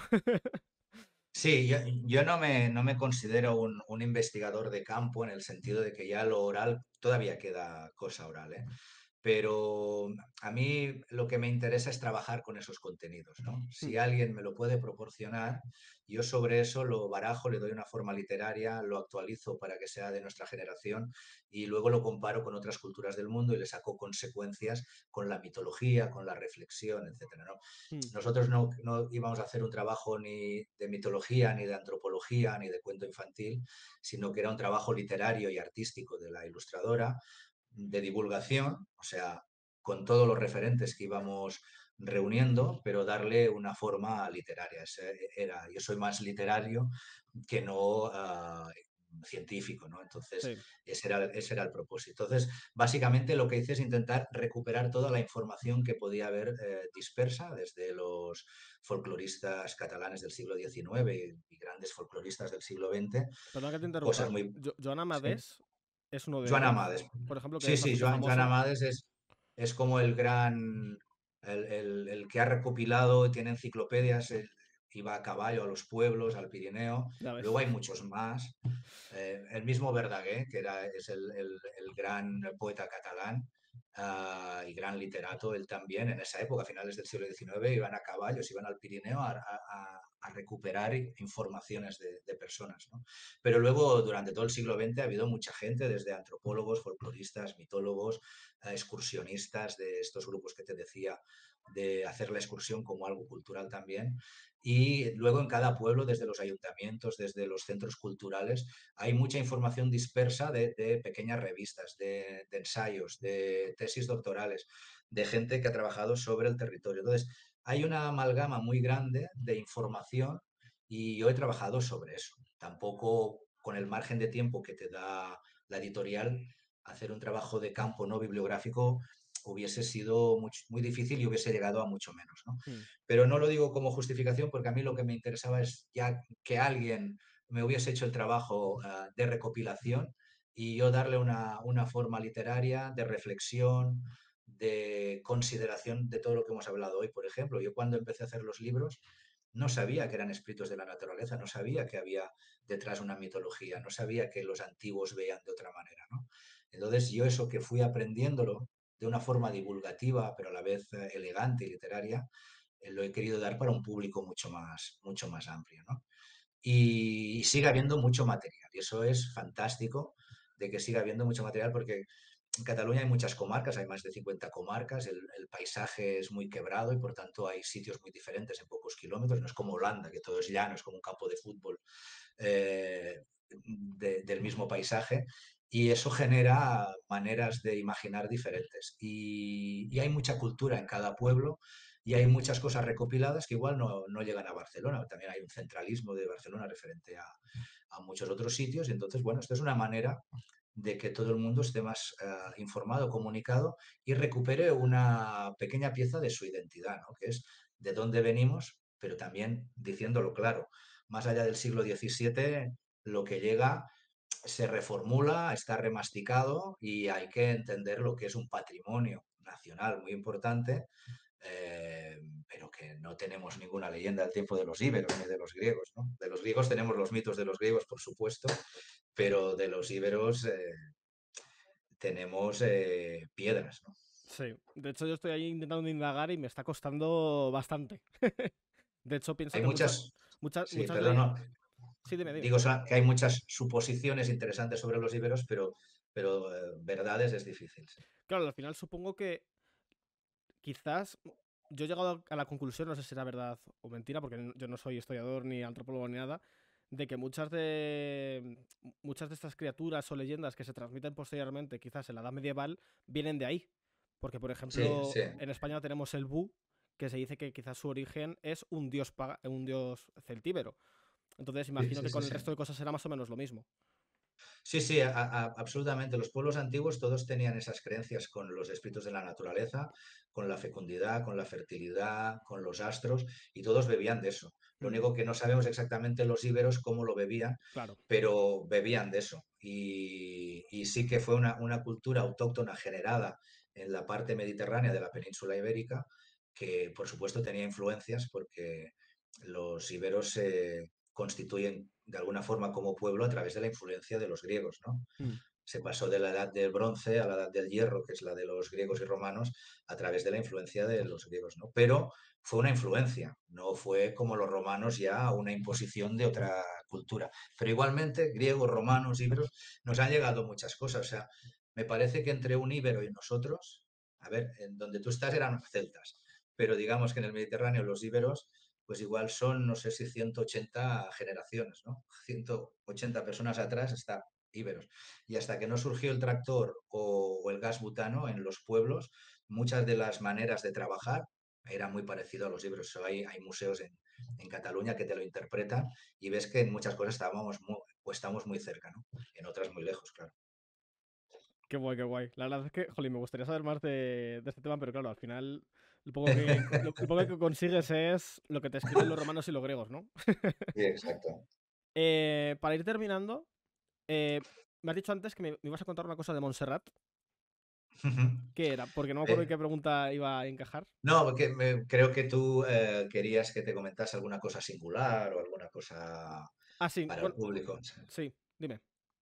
[SPEAKER 2] Sí, yo no me considero un investigador de campo en el sentido de que ya lo oral, todavía queda cosa oral, ¿eh? pero a mí lo que me interesa es trabajar con esos contenidos, ¿no? Si alguien me lo puede proporcionar, yo sobre eso lo barajo, le doy una forma literaria, lo actualizo para que sea de nuestra generación y luego lo comparo con otras culturas del mundo y le saco consecuencias con la mitología, con la reflexión, etcétera, ¿no?
[SPEAKER 1] Mm.
[SPEAKER 2] Nosotros no íbamos a hacer un trabajo ni de mitología, ni de antropología, ni de cuento infantil, sino que era un trabajo literario y artístico de la ilustradora, de divulgación, o sea, con todos los referentes que íbamos reuniendo, pero darle una forma literaria. Yo soy más literario que no científico, ¿no? Entonces,
[SPEAKER 1] Sí.
[SPEAKER 2] ese era el propósito. Entonces, básicamente lo que hice es intentar recuperar toda la información que podía haber dispersa desde los folcloristas catalanes del siglo XIX y grandes folcloristas del siglo XX,
[SPEAKER 1] Perdón que te
[SPEAKER 2] cosas
[SPEAKER 1] interrumpa.
[SPEAKER 2] muy...
[SPEAKER 1] Joan
[SPEAKER 2] Sí.
[SPEAKER 1] Amadés es uno de
[SPEAKER 2] Joan
[SPEAKER 1] ellos,
[SPEAKER 2] Amades.
[SPEAKER 1] por ejemplo, que
[SPEAKER 2] Sí,
[SPEAKER 1] es
[SPEAKER 2] sí,
[SPEAKER 1] bastante
[SPEAKER 2] Joan
[SPEAKER 1] famoso.
[SPEAKER 2] Amades es como el gran, el que ha recopilado, tiene enciclopedias, y va a caballo a los pueblos, al Pirineo.
[SPEAKER 1] Ya
[SPEAKER 2] Luego
[SPEAKER 1] ves.
[SPEAKER 2] hay muchos más. El mismo Verdaguer, es el gran poeta catalán y gran literato, él también, en esa época, a finales del siglo XIX, iban a caballos, iban al Pirineo a recuperar informaciones de personas, ¿no? Pero luego, durante todo el siglo XX, ha habido mucha gente, desde antropólogos, folcloristas, mitólogos, excursionistas de estos grupos que te decía, de hacer la excursión como algo cultural también. Y luego en cada pueblo, desde los ayuntamientos, desde los centros culturales, hay mucha información dispersa de pequeñas revistas, de ensayos, de tesis doctorales, de gente que ha trabajado sobre el territorio. Entonces, hay una amalgama muy grande de información y yo he trabajado sobre eso. Tampoco con el margen de tiempo que te da la editorial, hacer un trabajo de campo no bibliográfico hubiese sido muy difícil y hubiese llegado a mucho menos, ¿no?
[SPEAKER 1] Mm.
[SPEAKER 2] Pero no lo digo como justificación porque a mí lo que me interesaba es ya que alguien me hubiese hecho el trabajo de recopilación y yo darle una forma literaria, de reflexión, de consideración de todo lo que hemos hablado hoy. Por ejemplo, yo cuando empecé a hacer los libros no sabía que eran espíritus de la naturaleza, no sabía que había detrás una mitología, no sabía que los antiguos veían de otra manera, ¿no? Entonces yo eso que fui aprendiéndolo de una forma divulgativa, pero a la vez elegante y literaria, lo he querido dar para un público mucho más amplio, ¿no? Y sigue habiendo mucho material, y eso es fantástico de que siga habiendo mucho material porque en Cataluña hay muchas comarcas, hay más de 50 comarcas, el paisaje es muy quebrado y por tanto hay sitios muy diferentes en pocos kilómetros, no es como Holanda, que todo es llano, es como un campo de fútbol del mismo paisaje, y eso genera maneras de imaginar diferentes. Y hay mucha cultura en cada pueblo y hay muchas cosas recopiladas que igual no llegan a Barcelona. También hay un centralismo de Barcelona referente a muchos otros sitios. Y entonces, bueno, esto es una manera de que todo el mundo esté más informado, comunicado y recupere una pequeña pieza de su identidad, ¿no? Que es de dónde venimos, pero también diciéndolo claro. Más allá del siglo XVII, lo que llega se reformula, está remasticado y hay que entender lo que es un patrimonio nacional muy importante, pero que no tenemos ninguna leyenda del tiempo de los íberos ni de los griegos, ¿no? De los griegos tenemos los mitos de los griegos, por supuesto, pero de los íberos tenemos piedras, ¿no?
[SPEAKER 1] Sí. De hecho, yo estoy ahí intentando indagar y me está costando bastante. De hecho, pienso
[SPEAKER 2] Hay
[SPEAKER 1] que muchas,
[SPEAKER 2] muchas,
[SPEAKER 1] muchas,
[SPEAKER 2] sí,
[SPEAKER 1] muchas
[SPEAKER 2] perdón,
[SPEAKER 1] leyes.
[SPEAKER 2] no,
[SPEAKER 1] Sí, dime, dime.
[SPEAKER 2] digo que hay muchas suposiciones interesantes sobre los íberos, pero verdades es difícil. Sí.
[SPEAKER 1] Claro, al final supongo que quizás yo he llegado a la conclusión, no sé si será verdad o mentira, porque yo no soy historiador ni antropólogo ni nada, de que muchas de estas criaturas o leyendas que se transmiten posteriormente, quizás en la Edad Medieval, vienen de ahí. Porque, por
[SPEAKER 2] Sí,
[SPEAKER 1] ejemplo,
[SPEAKER 2] sí,
[SPEAKER 1] en España tenemos el Bu, que se dice que quizás su origen es un dios celtíbero. Entonces
[SPEAKER 2] sí,
[SPEAKER 1] imagino
[SPEAKER 2] sí,
[SPEAKER 1] que
[SPEAKER 2] sí,
[SPEAKER 1] con el
[SPEAKER 2] sí.
[SPEAKER 1] resto de cosas será más o menos lo mismo.
[SPEAKER 2] Sí, sí, absolutamente. Los pueblos antiguos todos tenían esas creencias con los espíritus de la naturaleza, con la fecundidad, con la fertilidad, con los astros, y todos bebían de eso. Lo
[SPEAKER 1] Mm,
[SPEAKER 2] único que no sabemos exactamente los íberos cómo lo bebían,
[SPEAKER 1] claro.
[SPEAKER 2] pero bebían de eso. Y sí que fue una cultura autóctona generada en la parte mediterránea de la península ibérica, que por supuesto tenía influencias porque los íberos se constituyen de alguna forma como pueblo a través de la influencia de los griegos, ¿no?
[SPEAKER 1] Mm.
[SPEAKER 2] se pasó de la edad del bronce a la edad del hierro, que es la de los griegos y romanos, a través de la influencia de los griegos, ¿no? Pero fue una influencia, no fue como los romanos ya una imposición de otra cultura. Pero igualmente, griegos, romanos, íberos, nos han llegado muchas cosas. O sea, me parece que entre un íbero y nosotros, a ver, en donde tú estás eran celtas, pero digamos que en el Mediterráneo los íberos, pues igual son, no sé si 180 generaciones, ¿no? 180 personas atrás está íberos. Y hasta que no surgió el tractor o el gas butano en los pueblos, muchas de las maneras de trabajar era muy parecido a los íberos. Hay museos en Cataluña que te lo interpretan y ves que en muchas cosas estamos muy cerca, ¿no? En otras muy lejos, claro.
[SPEAKER 1] Qué guay, qué guay. La verdad es que, jolín, me gustaría saber más de este tema, pero claro, al final lo poco que consigues es lo que te escriben los romanos y los griegos, ¿no?
[SPEAKER 2] Sí, exacto.
[SPEAKER 1] Para ir terminando, me has dicho antes que me ibas a contar una cosa de Montserrat. ¿Qué era? Porque no me acuerdo en
[SPEAKER 2] Eh,
[SPEAKER 1] qué pregunta iba a encajar.
[SPEAKER 2] no, porque creo que tú querías que te comentase alguna cosa singular o alguna cosa
[SPEAKER 1] Ah, sí,
[SPEAKER 2] para el
[SPEAKER 1] bueno,
[SPEAKER 2] público.
[SPEAKER 1] sí, dime.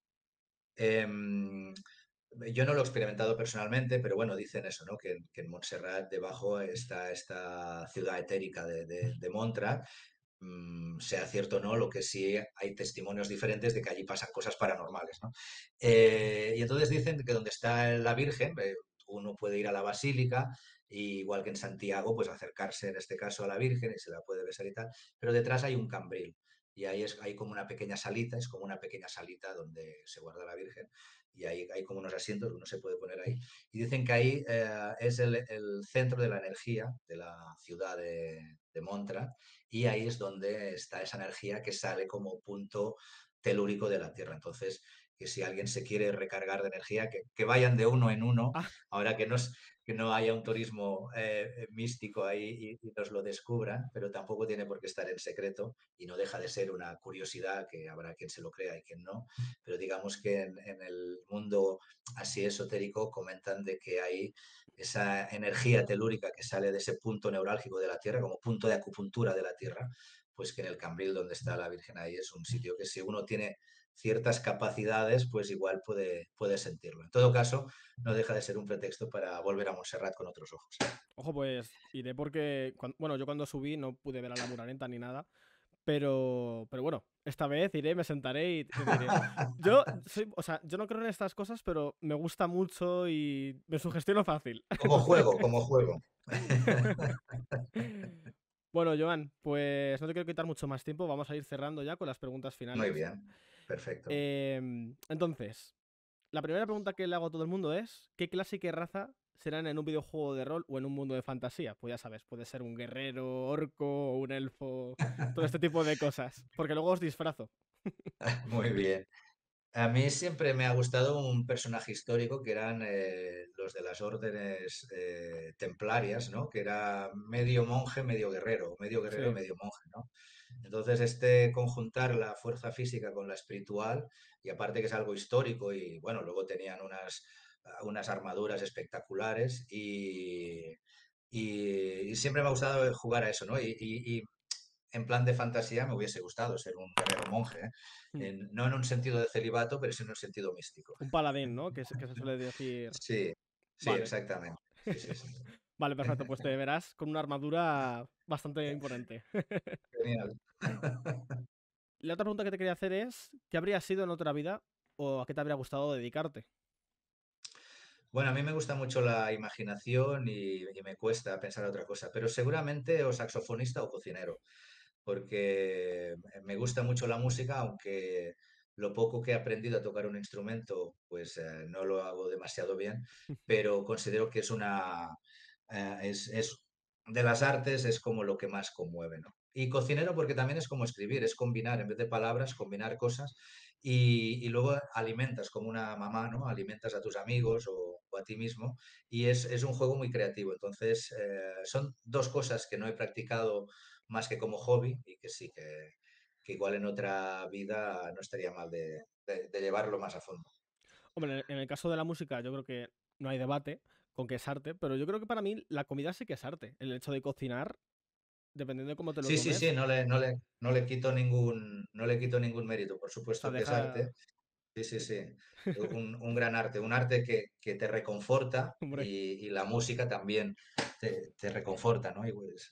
[SPEAKER 2] Em, yo no lo he experimentado personalmente, pero bueno, dicen eso, ¿no? Que en Montserrat debajo está esta ciudad etérica de Montserrat. Sea cierto o no, lo que sí hay testimonios diferentes de que allí pasan cosas paranormales, ¿no? Y entonces dicen que donde está la Virgen, uno puede ir a la basílica, y igual que en Santiago, pues acercarse en este caso a la Virgen y se la puede besar y tal, pero detrás hay un cambril. Y ahí hay como una pequeña salita, es como una pequeña salita donde se guarda la Virgen, y ahí hay como unos asientos que uno se puede poner ahí. Y dicen que ahí es el centro de la energía de la ciudad de Montserrat, y ahí es donde está esa energía que sale como punto telúrico de la Tierra. Entonces, que si alguien se quiere recargar de energía, que vayan de uno en uno,
[SPEAKER 1] Ah,
[SPEAKER 2] ahora que no haya un turismo místico ahí y nos lo descubran, pero tampoco tiene por qué estar en secreto y no deja de ser una curiosidad que habrá quien se lo crea y quien no, pero digamos que en el mundo así esotérico comentan de que hay esa energía telúrica que sale de ese punto neurálgico de la Tierra, como punto de acupuntura de la Tierra, pues que en el Cambril donde está la Virgen ahí es un sitio que si uno tiene ciertas capacidades, pues igual puede sentirlo. En todo caso, no deja de ser un pretexto para volver a Montserrat con otros ojos.
[SPEAKER 1] ojo, pues iré porque, bueno, yo cuando subí no pude ver a la Muraneta ni nada, pero bueno, esta vez iré, me sentaré y te diré. O sea, yo no creo en estas cosas, pero me gusta mucho y me sugestiono fácil.
[SPEAKER 2] Como juego, como juego.
[SPEAKER 1] Bueno, Joan, pues no te quiero quitar mucho más tiempo, vamos a ir cerrando ya con las preguntas
[SPEAKER 2] Muy
[SPEAKER 1] finales.
[SPEAKER 2] bien, perfecto.
[SPEAKER 1] Entonces, la primera pregunta que le hago a todo el mundo es, ¿qué clase y qué raza serán en un videojuego de rol o en un mundo de fantasía? Pues ya sabes, puede ser un guerrero, orco, o un elfo, todo este tipo de cosas, porque luego os disfrazo.
[SPEAKER 2] Muy bien. A mí siempre me ha gustado un personaje histórico que eran los de las órdenes templarias, ¿no? Que era medio monje, medio guerrero,
[SPEAKER 1] Sí.
[SPEAKER 2] medio monje, ¿no? Entonces, este conjuntar la fuerza física con la espiritual, y aparte que es algo histórico, y bueno, luego tenían unas armaduras espectaculares, y siempre me ha gustado jugar a eso, ¿no? Y en plan de fantasía me hubiese gustado ser un guerrero monje, ¿eh?
[SPEAKER 1] Hmm.
[SPEAKER 2] No en un sentido de celibato, pero sí en un sentido místico.
[SPEAKER 1] Un paladín, ¿no? Que se suele decir.
[SPEAKER 2] Sí, sí,
[SPEAKER 1] Vale.
[SPEAKER 2] exactamente. Sí, sí, sí.
[SPEAKER 1] Vale, perfecto. Pues te verás con una armadura bastante imponente.
[SPEAKER 2] Genial.
[SPEAKER 1] La otra pregunta que te quería hacer es, ¿qué habría sido en otra vida o a qué te habría gustado dedicarte?
[SPEAKER 2] Bueno, a mí me gusta mucho la imaginación y me cuesta pensar otra cosa, pero seguramente o saxofonista o cocinero, porque me gusta mucho la música, aunque lo poco que he aprendido a tocar un instrumento, pues no lo hago demasiado bien, pero considero que es de las artes, es como lo que más conmueve, ¿no? Y cocinero porque también es como escribir, es combinar, en vez de palabras, combinar cosas, y luego alimentas como una mamá, ¿no? Alimentas a tus amigos o a ti mismo, y es un juego muy creativo. Entonces, son dos cosas que no he practicado más que como hobby, y que sí, que igual en otra vida no estaría mal de llevarlo más a fondo.
[SPEAKER 1] Hombre, en el caso de la música yo creo que no hay debate con que es arte, pero yo creo que para mí la comida sí que es arte. El hecho de cocinar, dependiendo de cómo te lo
[SPEAKER 2] Sí, sí, sí,
[SPEAKER 1] tomes,
[SPEAKER 2] no le quito ningún mérito, por
[SPEAKER 1] o sea,
[SPEAKER 2] supuesto que es
[SPEAKER 1] deja,
[SPEAKER 2] arte. Sí, sí, sí. Un gran arte, un arte que te reconforta
[SPEAKER 1] Hombre,
[SPEAKER 2] y la música también te reconforta, ¿no? Y pues,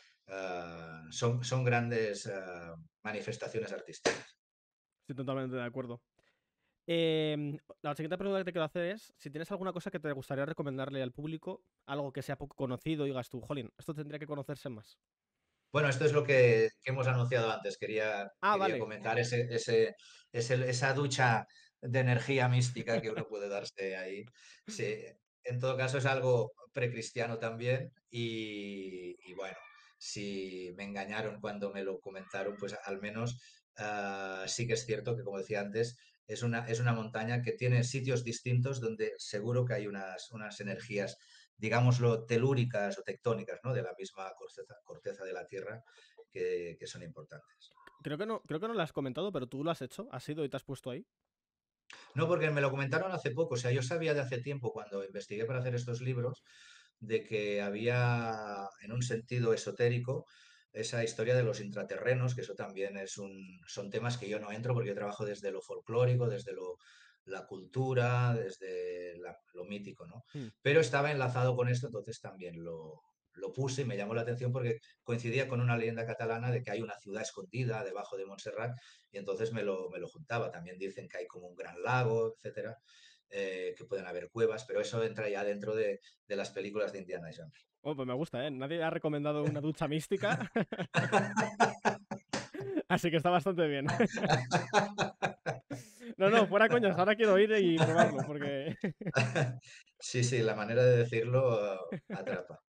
[SPEAKER 2] son grandes manifestaciones artísticas.
[SPEAKER 1] estoy totalmente de acuerdo. La siguiente pregunta que te quiero hacer es si tienes alguna cosa que te gustaría recomendarle al público, algo que sea poco conocido y digas tú, jolín, esto tendría que conocerse más.
[SPEAKER 2] Bueno, esto es lo que hemos anunciado antes.
[SPEAKER 1] Ah,
[SPEAKER 2] Quería
[SPEAKER 1] vale.
[SPEAKER 2] comentar esa ducha de energía mística que uno puede darse ahí. Sí, en todo caso es algo precristiano también y bueno, si me engañaron cuando me lo comentaron, pues al menos sí que es cierto que, como decía antes, es una montaña que tiene sitios distintos donde seguro que hay unas energías, digámoslo, telúricas o tectónicas, ¿no? De la misma corteza de la Tierra que son importantes.
[SPEAKER 1] Creo que no lo has comentado, pero tú lo has hecho, has ido y te has puesto ahí.
[SPEAKER 2] No, porque me lo comentaron hace poco, o sea, yo sabía de hace tiempo cuando investigué para hacer estos libros de que había, en un sentido esotérico, esa historia de los intraterrenos, que eso también son temas que yo no entro porque yo trabajo desde lo folclórico, desde la cultura, desde lo mítico, ¿no?
[SPEAKER 1] Mm.
[SPEAKER 2] Pero estaba enlazado con esto, entonces también lo puse y me llamó la atención porque coincidía con una leyenda catalana de que hay una ciudad escondida debajo de Montserrat y entonces me lo juntaba. También dicen que hay como un gran lago, etcétera, que pueden haber cuevas, pero eso entra ya dentro de las películas de Indiana Jones.
[SPEAKER 1] Oh, pues me gusta, ¿eh? Nadie ha recomendado una ducha mística, así que está bastante bien. No, no, fuera coñas, ahora quiero ir y probarlo, porque...
[SPEAKER 2] Sí, sí, la manera de decirlo atrapa.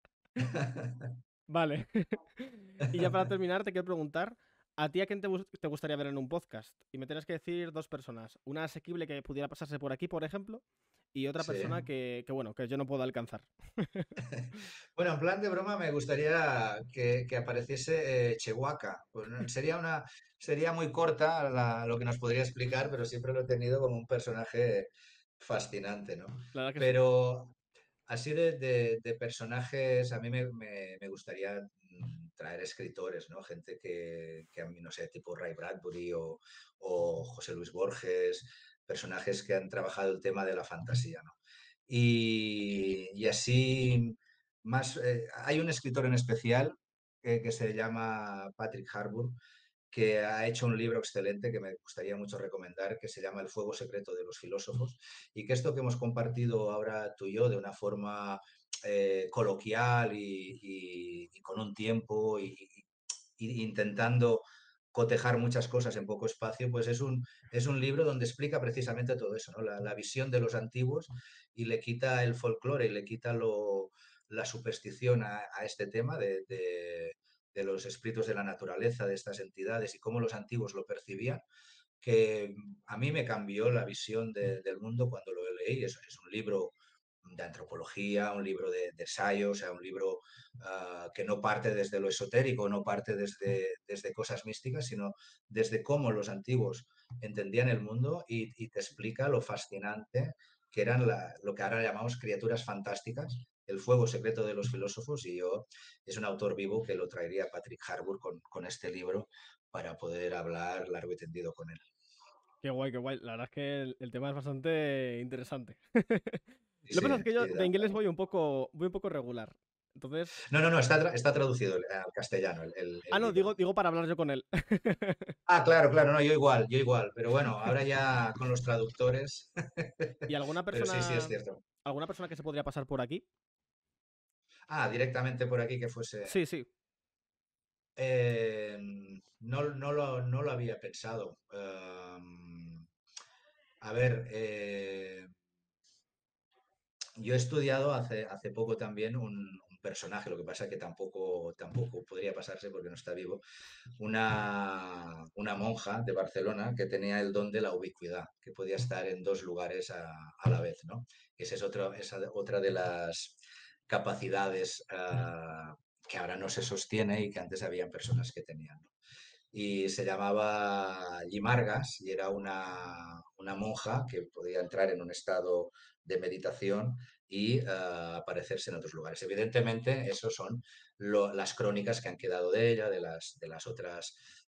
[SPEAKER 1] Vale. Y ya para terminar, te quiero preguntar, ¿a ti a quién te gustaría ver en un podcast? Y me tienes que decir dos personas. Una asequible que pudiera pasarse por aquí, por ejemplo, y otra
[SPEAKER 2] Sí.
[SPEAKER 1] persona bueno, que yo no puedo alcanzar.
[SPEAKER 2] Bueno, en plan de broma me gustaría que apareciese Chewbacca. Pues, sería muy corta lo que nos podría explicar, pero siempre lo he tenido como un personaje fascinante, ¿no?
[SPEAKER 1] La verdad que sí.
[SPEAKER 2] Pero así de personajes, a mí me gustaría traer escritores, ¿no? Gente que a mí, no sé, tipo Ray Bradbury o José Luis Borges, personajes que han trabajado el tema de la fantasía, ¿no? Y así, hay un escritor en especial que se llama Patrick Harbour, que ha hecho un libro excelente que me gustaría mucho recomendar, que se llama El fuego secreto de los filósofos, y que esto que hemos compartido ahora tú y yo de una forma coloquial y con un tiempo y intentando cotejar muchas cosas en poco espacio, pues es un libro donde explica precisamente todo eso, ¿no? La visión de los antiguos y le quita el folclore y le quita la superstición a este tema de los espíritus de la naturaleza, de estas entidades y cómo los antiguos lo percibían, que a mí me cambió la visión del mundo cuando lo leí. Es un libro de antropología, un libro de ensayo, o sea, un libro que no parte desde lo esotérico, no parte desde cosas místicas, sino desde cómo los antiguos entendían el mundo y te explica lo fascinante que eran lo que ahora llamamos criaturas fantásticas, el fuego secreto de los filósofos, y yo es un autor vivo que lo traería Patrick Harbour con este libro para poder hablar largo y tendido con él.
[SPEAKER 1] Qué guay, qué guay. La verdad es que el tema es bastante interesante.
[SPEAKER 2] Sí,
[SPEAKER 1] Lo que
[SPEAKER 2] sí,
[SPEAKER 1] pasa es que yo
[SPEAKER 2] sí,
[SPEAKER 1] de inglés voy un poco regular. Entonces...
[SPEAKER 2] no, no, no, está traducido al castellano
[SPEAKER 1] Ah,
[SPEAKER 2] el
[SPEAKER 1] no,
[SPEAKER 2] libro.
[SPEAKER 1] digo para hablar yo con él.
[SPEAKER 2] Ah, claro, claro, no, yo igual, pero bueno, ahora ya con los traductores,
[SPEAKER 1] ¿Y
[SPEAKER 2] pero sí, sí, es cierto.
[SPEAKER 1] alguna persona que se podría pasar por aquí?
[SPEAKER 2] Ah, directamente por aquí que fuese.
[SPEAKER 1] Sí, sí.
[SPEAKER 2] Eh, no lo había pensado. A ver, yo he estudiado hace poco también un personaje, lo que pasa que tampoco podría pasarse porque no está vivo, una monja de Barcelona que tenía el don de la ubicuidad, que podía estar en dos lugares a la vez, ¿no? Esa otra de las capacidades que ahora no se sostiene y que antes había personas que tenían, ¿no? Y se llamaba Limargas y era una monja que podía entrar en un estado de meditación y aparecerse en otros lugares. Evidentemente, esos son las crónicas que han quedado de ella, de las otras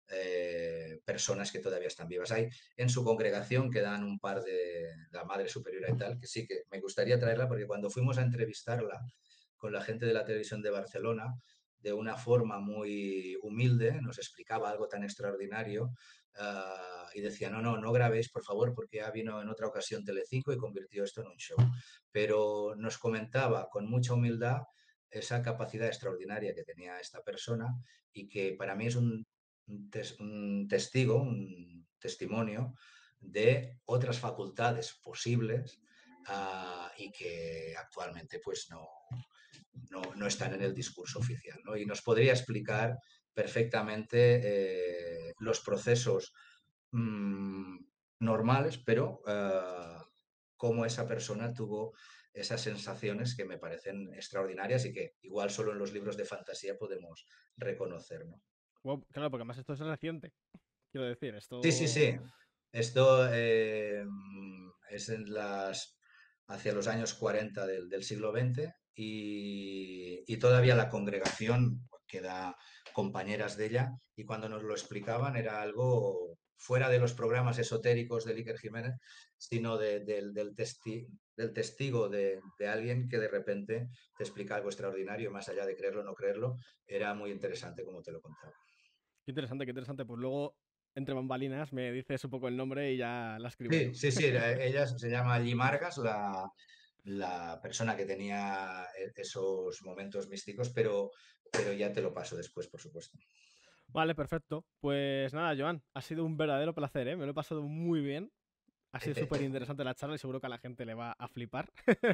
[SPEAKER 2] personas que todavía están vivas. Hay en su congregación quedan un par de la Madre Superiora y tal, que sí que me gustaría traerla porque cuando fuimos a entrevistarla con la gente de la televisión de Barcelona, de una forma muy humilde, nos explicaba algo tan extraordinario y decía, no grabéis, por favor, porque ya vino en otra ocasión Telecinco y convirtió esto en un show. Pero nos comentaba con mucha humildad esa capacidad extraordinaria que tenía esta persona y que para mí es un testigo, un testimonio de otras facultades posibles y que actualmente pues no están en el discurso oficial, ¿no? Y nos podría explicar perfectamente los procesos mmm, normales, pero cómo esa persona tuvo esas sensaciones que me parecen extraordinarias y que igual solo en los libros de fantasía podemos reconocer, ¿no?
[SPEAKER 1] Wow, claro, porque además esto es reciente. Quiero decir,
[SPEAKER 2] Sí, sí,
[SPEAKER 1] esto...
[SPEAKER 2] sí. Esto es hacia los años 40 del siglo XX y todavía la congregación queda compañeras de ella y cuando nos lo explicaban era algo fuera de los programas esotéricos de Iker Jiménez, sino del testigo de alguien que de repente te explica algo extraordinario, más allá de creerlo o no creerlo, era muy interesante como te lo contaba.
[SPEAKER 1] Qué interesante, qué interesante. Pues luego, entre bambalinas, me dices un poco el nombre y ya la escribo yo.
[SPEAKER 2] Sí, sí, sí, ella se llama Allí Margas, la persona que tenía esos momentos místicos, pero ya te lo paso después, por supuesto.
[SPEAKER 1] Vale, perfecto. Pues nada, Joan, ha sido un verdadero placer, ¿eh? Me lo he pasado muy bien. Ha sido súper interesante la charla y seguro que a la gente le va a flipar.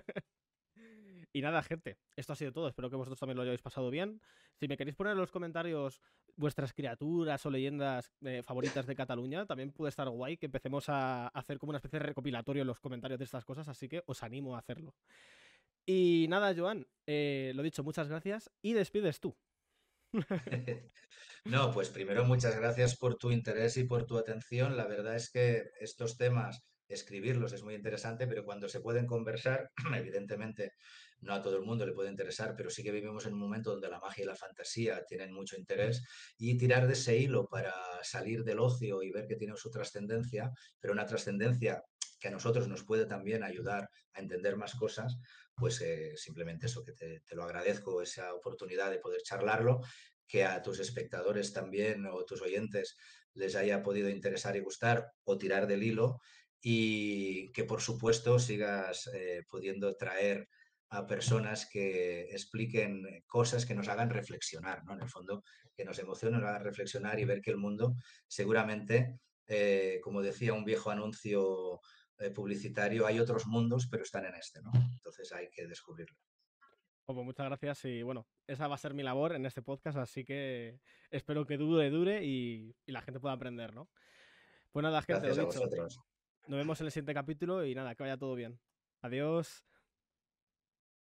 [SPEAKER 1] Y nada, gente, esto ha sido todo. Espero que vosotros también lo hayáis pasado bien. Si me queréis poner en los comentarios vuestras criaturas o leyendas favoritas de Cataluña, también puede estar guay que empecemos a hacer como una especie de recopilatorio en los comentarios de estas cosas, así que os animo a hacerlo. Y nada, Joan, lo dicho, muchas gracias y despides tú.
[SPEAKER 2] No, pues primero muchas gracias por tu interés y por tu atención. La verdad es que estos temas, escribirlos es muy interesante, pero cuando se pueden conversar, evidentemente no a todo el mundo le puede interesar, pero sí que vivimos en un momento donde la magia y la fantasía tienen mucho interés y tirar de ese hilo para salir del ocio y ver que tiene su trascendencia, pero una trascendencia que a nosotros nos puede también ayudar a entender más cosas, pues simplemente eso, que te lo agradezco, esa oportunidad de poder charlarlo, que a tus espectadores también o tus oyentes les haya podido interesar y gustar o tirar del hilo y que por supuesto sigas pudiendo traer a personas que expliquen cosas que nos hagan reflexionar, ¿no? En el fondo, que nos emocionen, nos hagan reflexionar y ver que el mundo seguramente, como decía un viejo anuncio publicitario, hay otros mundos, pero están en este, ¿no? Entonces hay que descubrirlo.
[SPEAKER 1] Pues muchas gracias y bueno, esa va a ser mi labor en este podcast, así que espero que dure y la gente pueda aprender, ¿no? Pues nada, gente, lo
[SPEAKER 2] Gracias a
[SPEAKER 1] dicho.
[SPEAKER 2] vosotros.
[SPEAKER 1] Nos vemos en el siguiente capítulo y nada, que vaya todo bien. Adiós.